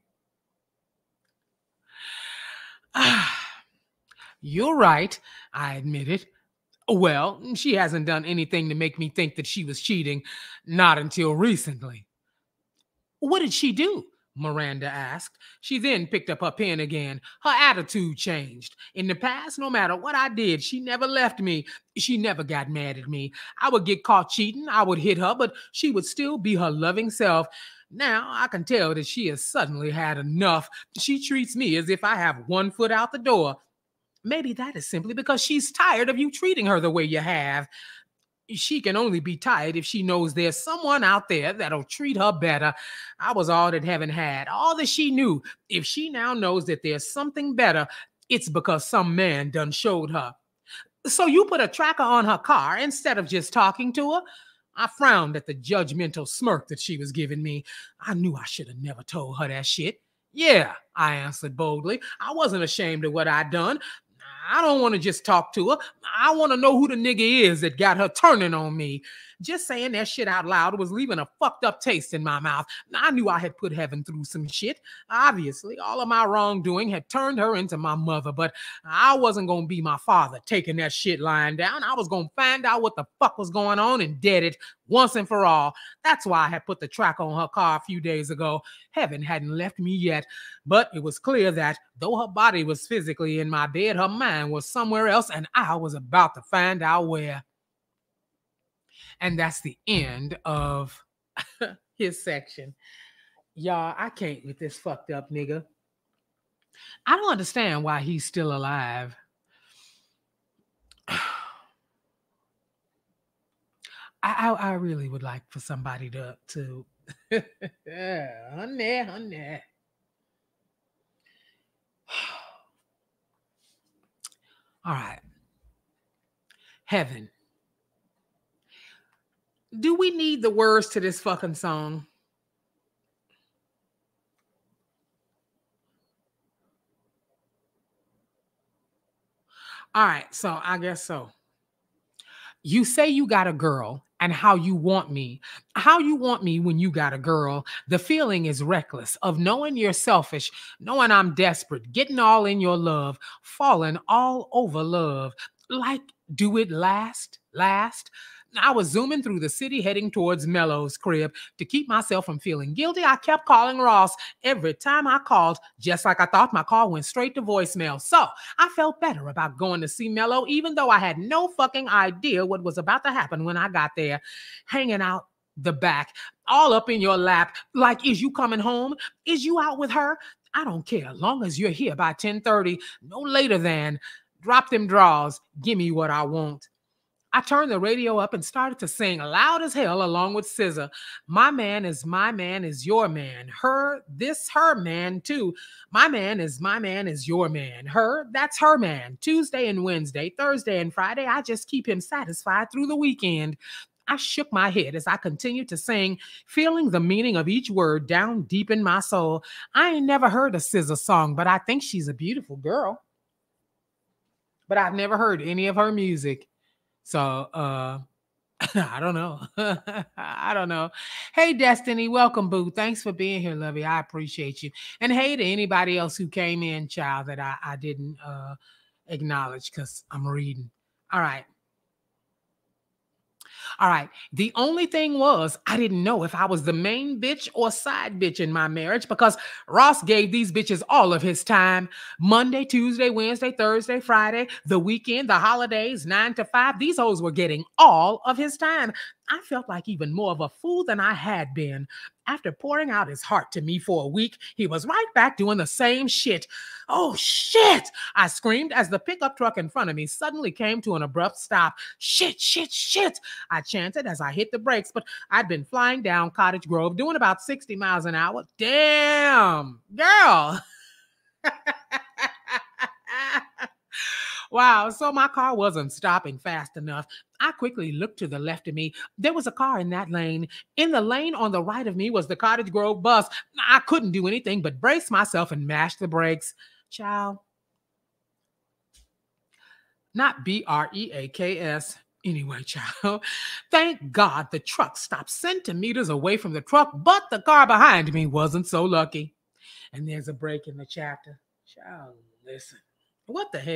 You're right, I admitted. Well, she hasn't done anything to make me think that she was cheating, not until recently. What did she do? Miranda asked. She then picked up her pen again. Her attitude changed. In the past, no matter what I did, she never left me. She never got mad at me. I would get caught cheating, I would hit her, but she would still be her loving self. Now I can tell that she has suddenly had enough. She treats me as if I have one foot out the door. Maybe that is simply because she's tired of you treating her the way you have. She can only be tired if she knows there's someone out there that'll treat her better. I was all that heaven had, all that she knew. If she now knows that there's something better, it's because some man done showed her. So you put a tracker on her car instead of just talking to her? I frowned at the judgmental smirk that she was giving me. I knew I should have never told her that shit. Yeah, I answered boldly. I wasn't ashamed of what I'd done. I don't want to just talk to her. I want to know who the nigga is that got her turning on me. Just saying that shit out loud was leaving a fucked up taste in my mouth. I knew I had put heaven through some shit. Obviously, all of my wrongdoing had turned her into my mother, but I wasn't going to be my father taking that shit lying down. I was going to find out what the fuck was going on and dead it once and for all. That's why I had put the track on her car a few days ago. Heaven hadn't left me yet, but it was clear that though her body was physically in my bed, her mind was somewhere else, and I was about to find out where. And that's the end of his section. Y'all, I can't with this fucked up nigga. I don't understand why he's still alive. I really would like for somebody to honey. All right. Heaven. Do we need the words to this fucking song? All right, so I guess so. You say you got a girl and how you want me. How you want me when you got a girl. The feeling is reckless of knowing you're selfish, knowing I'm desperate, getting all in your love, falling all over love. Like, do it last? I was zooming through the city heading towards Mello's crib. To keep myself from feeling guilty, I kept calling Ross. Every time I called, just like I thought, my call went straight to voicemail. So I felt better about going to see Mello, even though I had no fucking idea what was about to happen when I got there. Hanging out the back, all up in your lap, like, is you coming home? Is you out with her? I don't care, long as you're here by 10:30, no later than. Drop them draws, give me what I want. I turned the radio up and started to sing loud as hell along with SZA. My man is your man. Her man too. My man is your man. Her, that's her man. Tuesday and Wednesday, Thursday and Friday, I just keep him satisfied through the weekend. I shook my head as I continued to sing, feeling the meaning of each word down deep in my soul. I ain't never heard a SZA song, but I think she's a beautiful girl. But I've never heard any of her music. So, I don't know. I don't know. Hey, Destiny, welcome, boo. Thanks for being here, lovey. I appreciate you. And hey to anybody else who came in, child, that I didn't acknowledge because I'm reading. All right. All right. The only thing was, I didn't know if I was the main bitch or side bitch in my marriage because Ross gave these bitches all of his time. Monday, Tuesday, Wednesday, Thursday, Friday, the weekend, the holidays, 9 to 5. These hoes were getting all of his time. I felt like even more of a fool than I had been. After pouring out his heart to me for a week, he was right back doing the same shit. Oh, shit! I screamed as the pickup truck in front of me suddenly came to an abrupt stop. Shit, shit, shit! I chanted as I hit the brakes, but I'd been flying down Cottage Grove doing about 60 miles an hour. Damn, girl! Wow, so my car wasn't stopping fast enough. I quickly looked to the left of me. There was a car in that lane. In the lane on the right of me was the Cottage Grove bus. I couldn't do anything but brace myself and mash the brakes. Child. Not B-R-E-A-K-S. Anyway, child, thank God the truck stopped centimeters away from the truck, but the car behind me wasn't so lucky. And there's a break in the chapter. Child, listen. What the hell?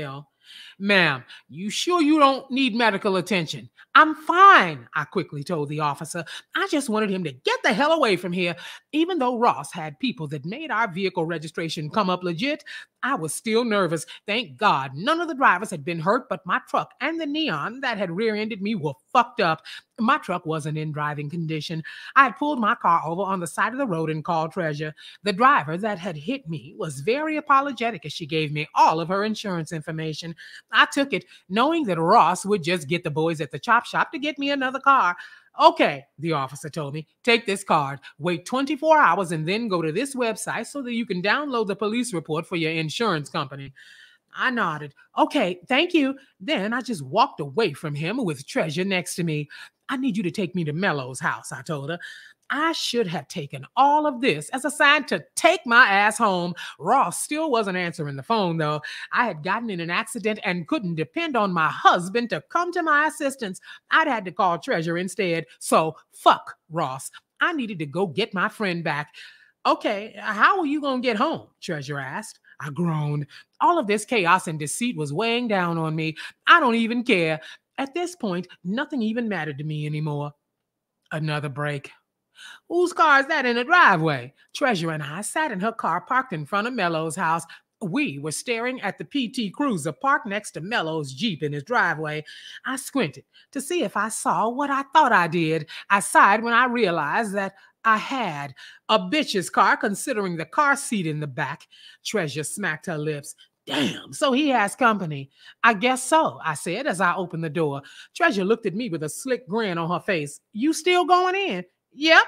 Ma'am, you sure you don't need medical attention? I'm fine, I quickly told the officer. I just wanted him to get the hell away from here. Even though Ross had people that made our vehicle registration come up legit, I was still nervous. Thank God none of the drivers had been hurt, but my truck and the Neon that had rear-ended me were fucked up. My truck wasn't in driving condition. I had pulled my car over on the side of the road and called Treasure. The driver that had hit me was very apologetic as she gave me all of her insurance information. I took it, knowing that Ross would just get the boys at the chop shop to get me another car. Okay, the officer told me, take this card, wait 24 hours, and then go to this website so that you can download the police report for your insurance company. I nodded. Okay, thank you. Then I just walked away from him with Treasure next to me. I need you to take me to Mello's house, I told her. I should have taken all of this as a sign to take my ass home. Ross still wasn't answering the phone, though. I had gotten in an accident and couldn't depend on my husband to come to my assistance. I'd had to call Treasure instead. So fuck Ross. I needed to go get my friend back. Okay, how are you going to get home? Treasure asked. I groaned. All of this chaos and deceit was weighing down on me. I don't even care. At this point, nothing even mattered to me anymore. Another break. Whose car is that in the driveway? Treasure and I sat in her car parked in front of Mello's house. We were staring at the PT Cruiser parked next to Mello's Jeep in his driveway. I squinted to see if I saw what I thought I did. I sighed when I realized that I had a bitch's car, considering the car seat in the back. Treasure smacked her lips. Damn, so he has company. I guess so, I said as I opened the door. Treasure looked at me with a slick grin on her face. You still going in? Yep.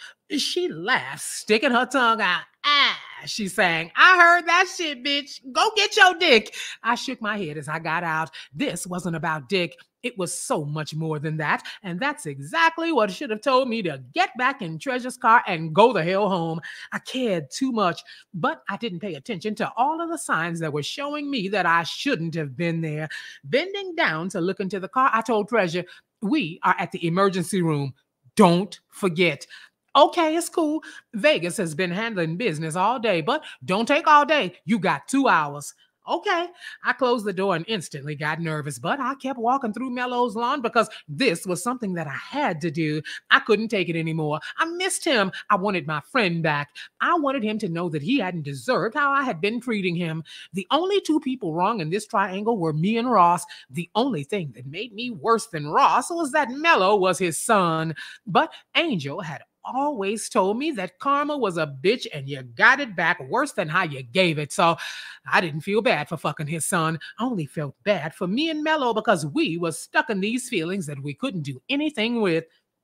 She laughed, sticking her tongue out. Ah, she sang. I heard that shit, bitch. Go get your dick. I shook my head as I got out. This wasn't about dick. It was so much more than that. And that's exactly what should have told me to get back in Treasure's car and go the hell home. I cared too much, but I didn't pay attention to all of the signs that were showing me that I shouldn't have been there. Bending down to look into the car, I told Treasure, we are at the emergency room. Don't forget. Okay, it's cool. Vegas has been handling business all day, but don't take all day. You got 2 hours. Okay. I closed the door and instantly got nervous, but I kept walking through Mello's lawn because this was something that I had to do. I couldn't take it anymore. I missed him. I wanted my friend back. I wanted him to know that he hadn't deserved how I had been treating him. The only two people wrong in this triangle were me and Ross. The only thing that made me worse than Ross was that Mello was his son. But Angel had always told me that karma was a bitch and you got it back worse than how you gave it. So I didn't feel bad for fucking his son. I only felt bad for me and Mello because we were stuck in these feelings that we couldn't do anything with.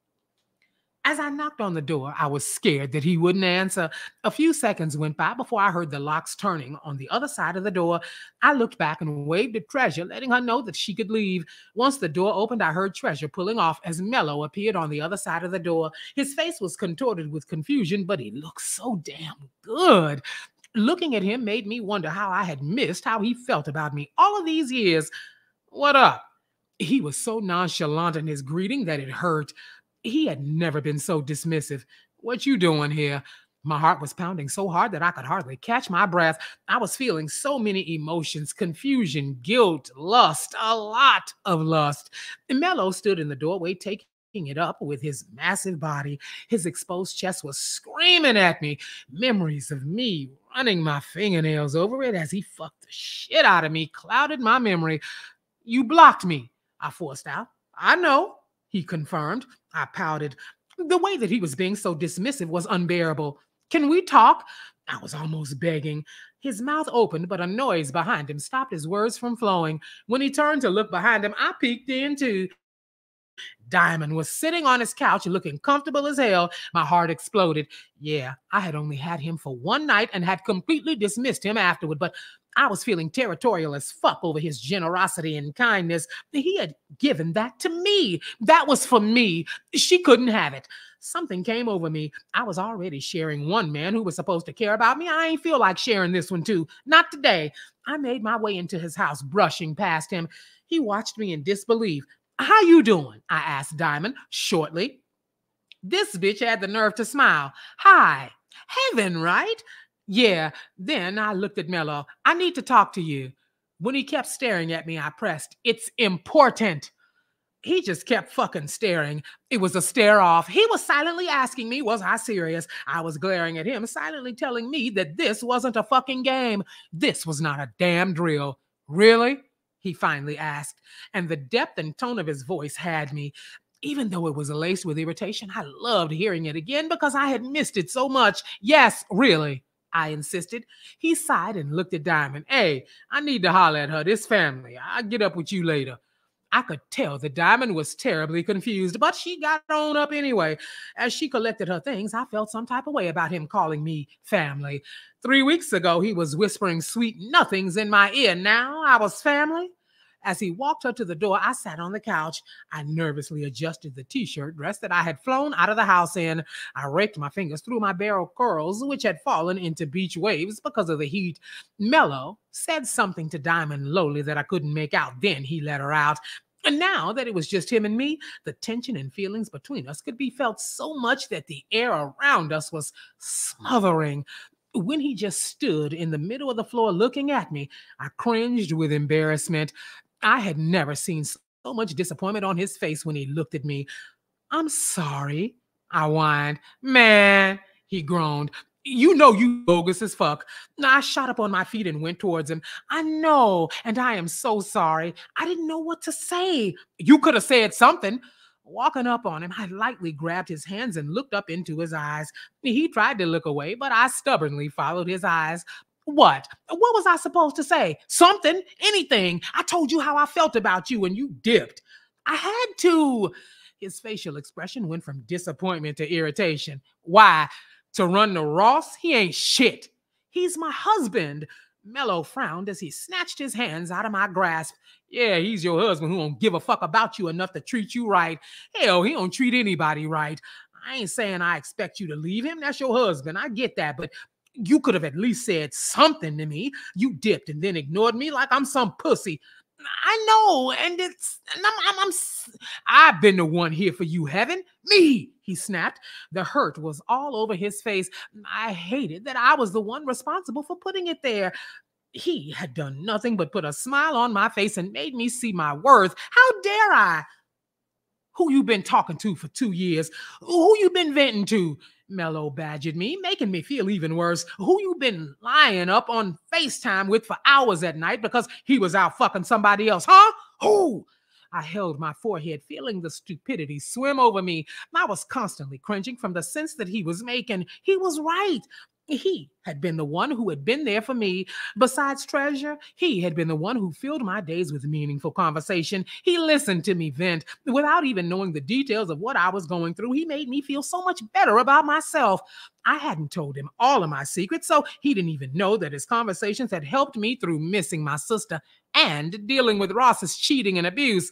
As I knocked on the door, I was scared that he wouldn't answer. A few seconds went by before I heard the locks turning on the other side of the door. I looked back and waved at Treasure, letting her know that she could leave. Once the door opened, I heard Treasure pulling off as Mello appeared on the other side of the door. His face was contorted with confusion, but he looked so damn good. Looking at him made me wonder how I had missed how he felt about me all of these years. What up? He was so nonchalant in his greeting that it hurt. He had never been so dismissive. What you doing here? My heart was pounding so hard that I could hardly catch my breath. I was feeling so many emotions, confusion, guilt, lust, a lot of lust. Mello stood in the doorway, taking it up with his massive body. His exposed chest was screaming at me. Memories of me running my fingernails over it as he fucked the shit out of me clouded my memory. You blocked me, I forced out. I know, he confirmed. I pouted. The way that he was being so dismissive was unbearable. Can we talk? I was almost begging. His mouth opened, but a noise behind him stopped his words from flowing. When he turned to look behind him, I peeked in too. Diamond was sitting on his couch looking comfortable as hell. My heart exploded. Yeah, I had only had him for one night and had completely dismissed him afterward, but I was feeling territorial as fuck over his generosity and kindness. He had given that to me. That was for me. She couldn't have it. Something came over me. I was already sharing one man who was supposed to care about me. I ain't feel like sharing this one too. Not today. I made my way into his house, brushing past him. He watched me in disbelief. How you doing? I asked Diamond shortly. This bitch had the nerve to smile. Hi. Heaven, right? Yeah. Then I looked at Mello. I need to talk to you. When he kept staring at me, I pressed, "It's important." He just kept fucking staring. It was a stare off. He was silently asking me, was I serious? I was glaring at him, silently telling me that this wasn't a fucking game. This was not a damn drill. Really? He finally asked, and the depth and tone of his voice had me. Even though it was laced with irritation, I loved hearing it again because I had missed it so much. Yes, really, I insisted. He sighed and looked at Diamond. Hey, I need to holler at her. This family. I'll get up with you later. I could tell that Diamond was terribly confused, but she got on up anyway. As she collected her things, I felt some type of way about him calling me family. 3 weeks ago, he was whispering sweet nothings in my ear. Now I was family. As he walked her to the door, I sat on the couch. I nervously adjusted the t-shirt dress that I had flown out of the house in. I raked my fingers through my barrel curls, which had fallen into beach waves because of the heat. Mello said something to Diamond lowly that I couldn't make out. Then he let her out. And now that it was just him and me, the tension and feelings between us could be felt so much that the air around us was smothering. When he just stood in the middle of the floor looking at me, I cringed with embarrassment. I had never seen so much disappointment on his face when he looked at me. I'm sorry, I whined. Man, he groaned. You know you bogus as fuck. I shot up on my feet and went towards him. I know, and I am so sorry. I didn't know what to say. You could have said something. Walking up on him, I lightly grabbed his hands and looked up into his eyes. He tried to look away, but I stubbornly followed his eyes. What? What was I supposed to say? Something? Anything? I told you how I felt about you and you dipped. I had to. His facial expression went from disappointment to irritation. Why? To run to Ross? He ain't shit. He's my husband. Mello frowned as he snatched his hands out of my grasp. Yeah, he's your husband who don't give a fuck about you enough to treat you right. Hell, he don't treat anybody right. I ain't saying I expect you to leave him. That's your husband. I get that, but you could have at least said something to me. You dipped and then ignored me like I'm some pussy. I know, and I've been the one here for you, Heaven. Me, he snapped. The hurt was all over his face. I hated that I was the one responsible for putting it there. He had done nothing but put a smile on my face and made me see my worth. How dare I? Who you been talking to for 2 years? Who you been venting to? Mello badgered me, making me feel even worse. Who you been lying up on FaceTime with for hours at night because he was out fucking somebody else, huh? Who? I held my forehead, feeling the stupidity swim over me. I was constantly cringing from the sense that he was making. He was right. He had been the one who had been there for me. Besides treasure, he had been the one who filled my days with meaningful conversation. He listened to me vent. Without even knowing the details of what I was going through, he made me feel so much better about myself. I hadn't told him all of my secrets, so he didn't even know that his conversations had helped me through missing my sister and dealing with Ross's cheating and abuse.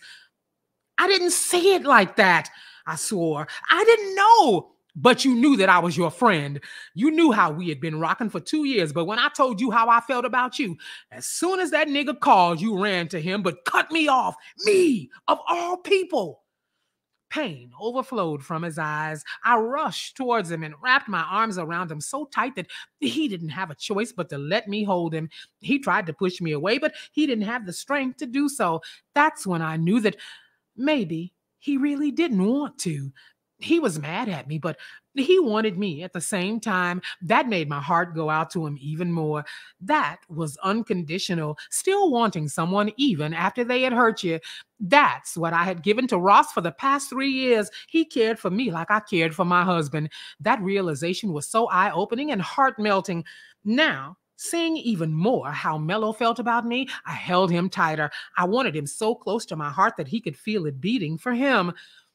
I didn't say it like that, I swore. I didn't know. But you knew that I was your friend. You knew how we had been rocking for 2 years. But when I told you how I felt about you, as soon as that nigga called, you ran to him, but cut me off. Me, of all people. Pain overflowed from his eyes. I rushed towards him and wrapped my arms around him so tight that he didn't have a choice but to let me hold him. He tried to push me away, but he didn't have the strength to do so. That's when I knew that maybe he really didn't want to. He was mad at me, but he wanted me at the same time. That made my heart go out to him even more. That was unconditional, still wanting someone even after they had hurt you. That's what I had given to Ross for the past 3 years. He cared for me like I cared for my husband. That realization was so eye-opening and heart-melting. Now, seeing even more how Mello felt about me, I held him tighter. I wanted him so close to my heart that he could feel it beating for him.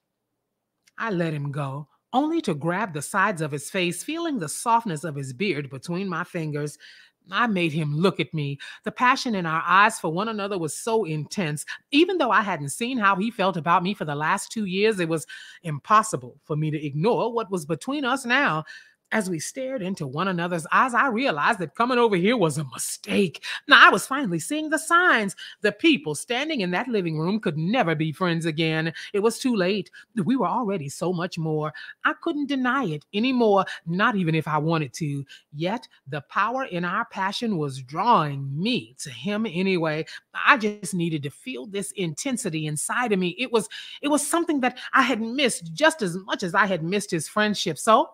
I let him go, only to grab the sides of his face, feeling the softness of his beard between my fingers. I made him look at me. The passion in our eyes for one another was so intense. Even though I hadn't seen how he felt about me for the last 2 years, it was impossible for me to ignore what was between us now. As we stared into one another's eyes, I realized that coming over here was a mistake. Now, I was finally seeing the signs. The people standing in that living room could never be friends again. It was too late. We were already so much more. I couldn't deny it anymore, not even if I wanted to. Yet, the power in our passion was drawing me to him anyway. I just needed to feel this intensity inside of me. It was something that I had missed just as much as I had missed his friendship. So,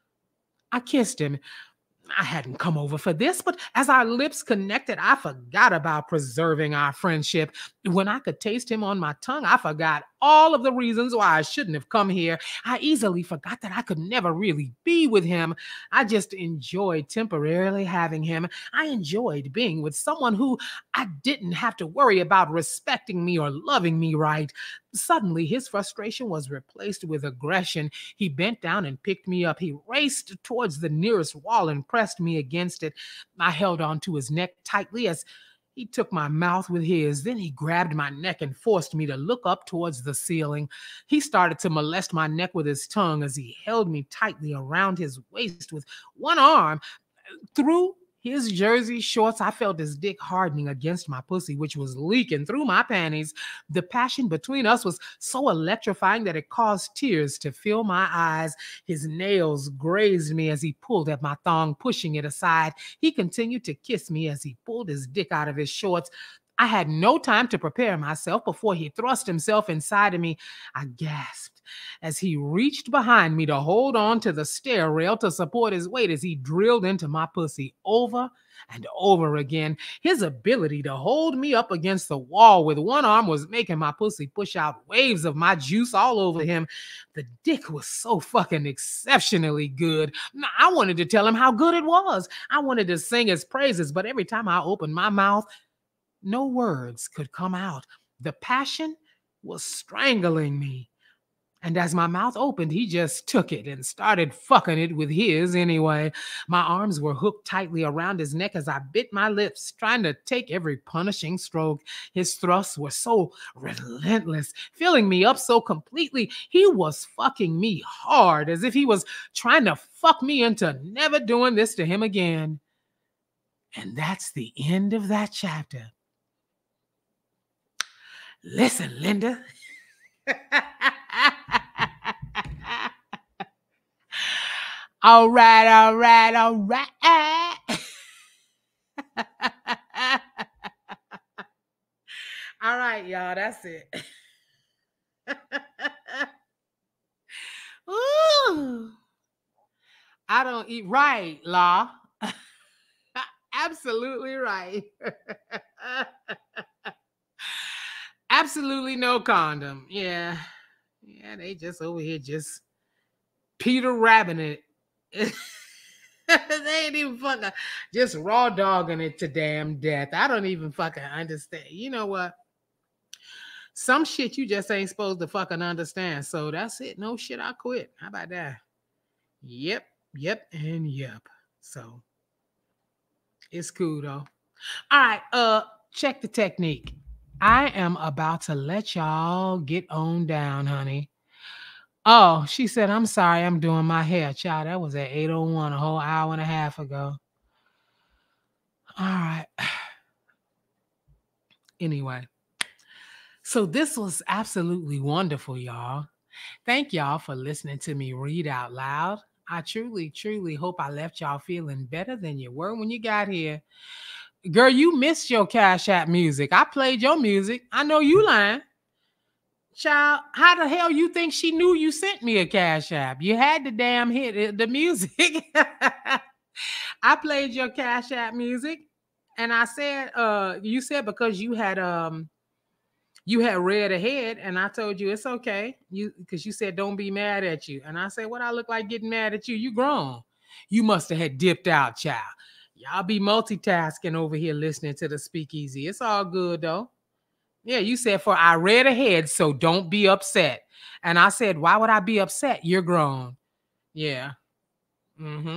I kissed him. I hadn't come over for this, but as our lips connected, I forgot about preserving our friendship. When I could taste him on my tongue, I forgot all of the reasons why I shouldn't have come here. I easily forgot that I could never really be with him. I just enjoyed temporarily having him. I enjoyed being with someone who I didn't have to worry about respecting me or loving me right. Suddenly, his frustration was replaced with aggression. He bent down and picked me up. He raced towards the nearest wall and pressed me against it. I held onto his neck tightly as he took my mouth with his. Then he grabbed my neck and forced me to look up towards the ceiling. He started to molest my neck with his tongue as he held me tightly around his waist with one arm. Through his jersey shorts, I felt his dick hardening against my pussy, which was leaking through my panties. The passion between us was so electrifying that it caused tears to fill my eyes. His nails grazed me as he pulled at my thong, pushing it aside. He continued to kiss me as he pulled his dick out of his shorts. I had no time to prepare myself before he thrust himself inside of me. I gasped as he reached behind me to hold on to the stair rail to support his weight as he drilled into my pussy over and over again. His ability to hold me up against the wall with one arm was making my pussy push out waves of my juice all over him. The dick was so fucking exceptionally good. I wanted to tell him how good it was. I wanted to sing his praises, but every time I opened my mouth, no words could come out. The passion was strangling me. And as my mouth opened, he just took it and started fucking it with his anyway. My arms were hooked tightly around his neck as I bit my lips, trying to take every punishing stroke. His thrusts were so relentless, filling me up so completely. He was fucking me hard, as if he was trying to fuck me into never doing this to him again. And that's the end of that chapter. Listen, Linda. All right. All right, y'all, that's it. Ooh. I don't eat right, Law. Absolutely right. Absolutely no condom. Yeah, they just over here just Peter Rabbing it. They ain't even fucking just raw dogging it to damn death. I don't even fucking understand. You know what? Some shit you just ain't supposed to fucking understand. So that's it. No shit, I quit. How about that? Yep, and yep. So it's cool though. All right, check the technique. I am about to let y'all get on down, honey. Oh, she said, I'm sorry, I'm doing my hair, child. That was at 8:01, a whole hour and a half ago. All right. Anyway, so this was absolutely wonderful, y'all. Thank y'all for listening to me read out loud. I truly, truly hope I left y'all feeling better than you were when you got here. Girl, you missed your Cash App music. I played your music. I know you lying. Child, how the hell you think she knew you sent me a Cash App? You had to damn hit the music. I played your Cash App music, and I said, you said because you had read ahead, and I told you it's okay. Because you said don't be mad at you. And I said, what I look like getting mad at you? You grown. You must have had dipped out, child. Y'all be multitasking over here listening to the speakeasy. It's all good though. Yeah, you said for I read ahead, so don't be upset. And I said, why would I be upset? You're grown. Yeah. Mm-hmm.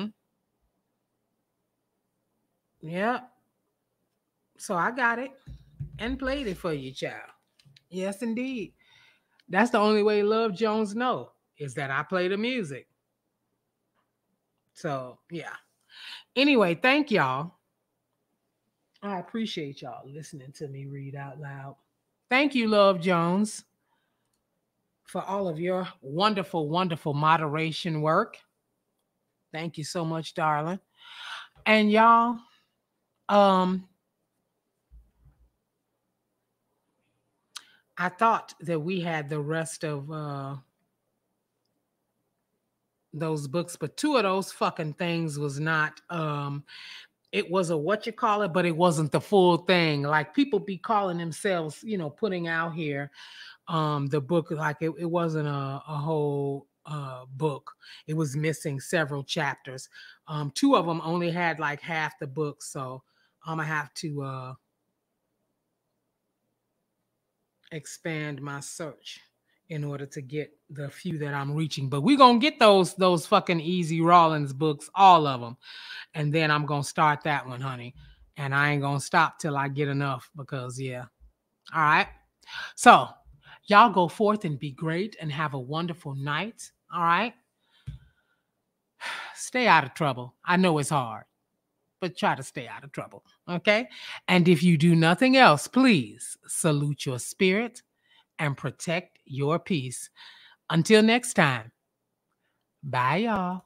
Yeah. So I got it and played it for you, child. Yes, indeed. That's the only way Love Jones know is that I play the music. So yeah. Anyway, thank y'all. I appreciate y'all listening to me read out loud. Thank you, Love Jones, for all of your wonderful, wonderful moderation work. Thank you so much, darling. And y'all, um, I thought that we had the rest of those books, but two of those fucking things was not it was a what you call it, but it wasn't the full thing. Like people be calling themselves, putting out here the book like it wasn't a whole book. It was missing several chapters. Two of them only had like half the book, so I'm gonna have to expand my search in order to get the few that I'm reaching. But we're gonna get those fucking Easy Rawlins books, all of them, and then I'm gonna start that one, honey. And I ain't gonna stop till I get enough because yeah. All right. So y'all go forth and be great and have a wonderful night. All right. Stay out of trouble. I know it's hard, but try to stay out of trouble. Okay. And if you do nothing else, please salute your spirit and protect your peace. Until next time, bye, y'all.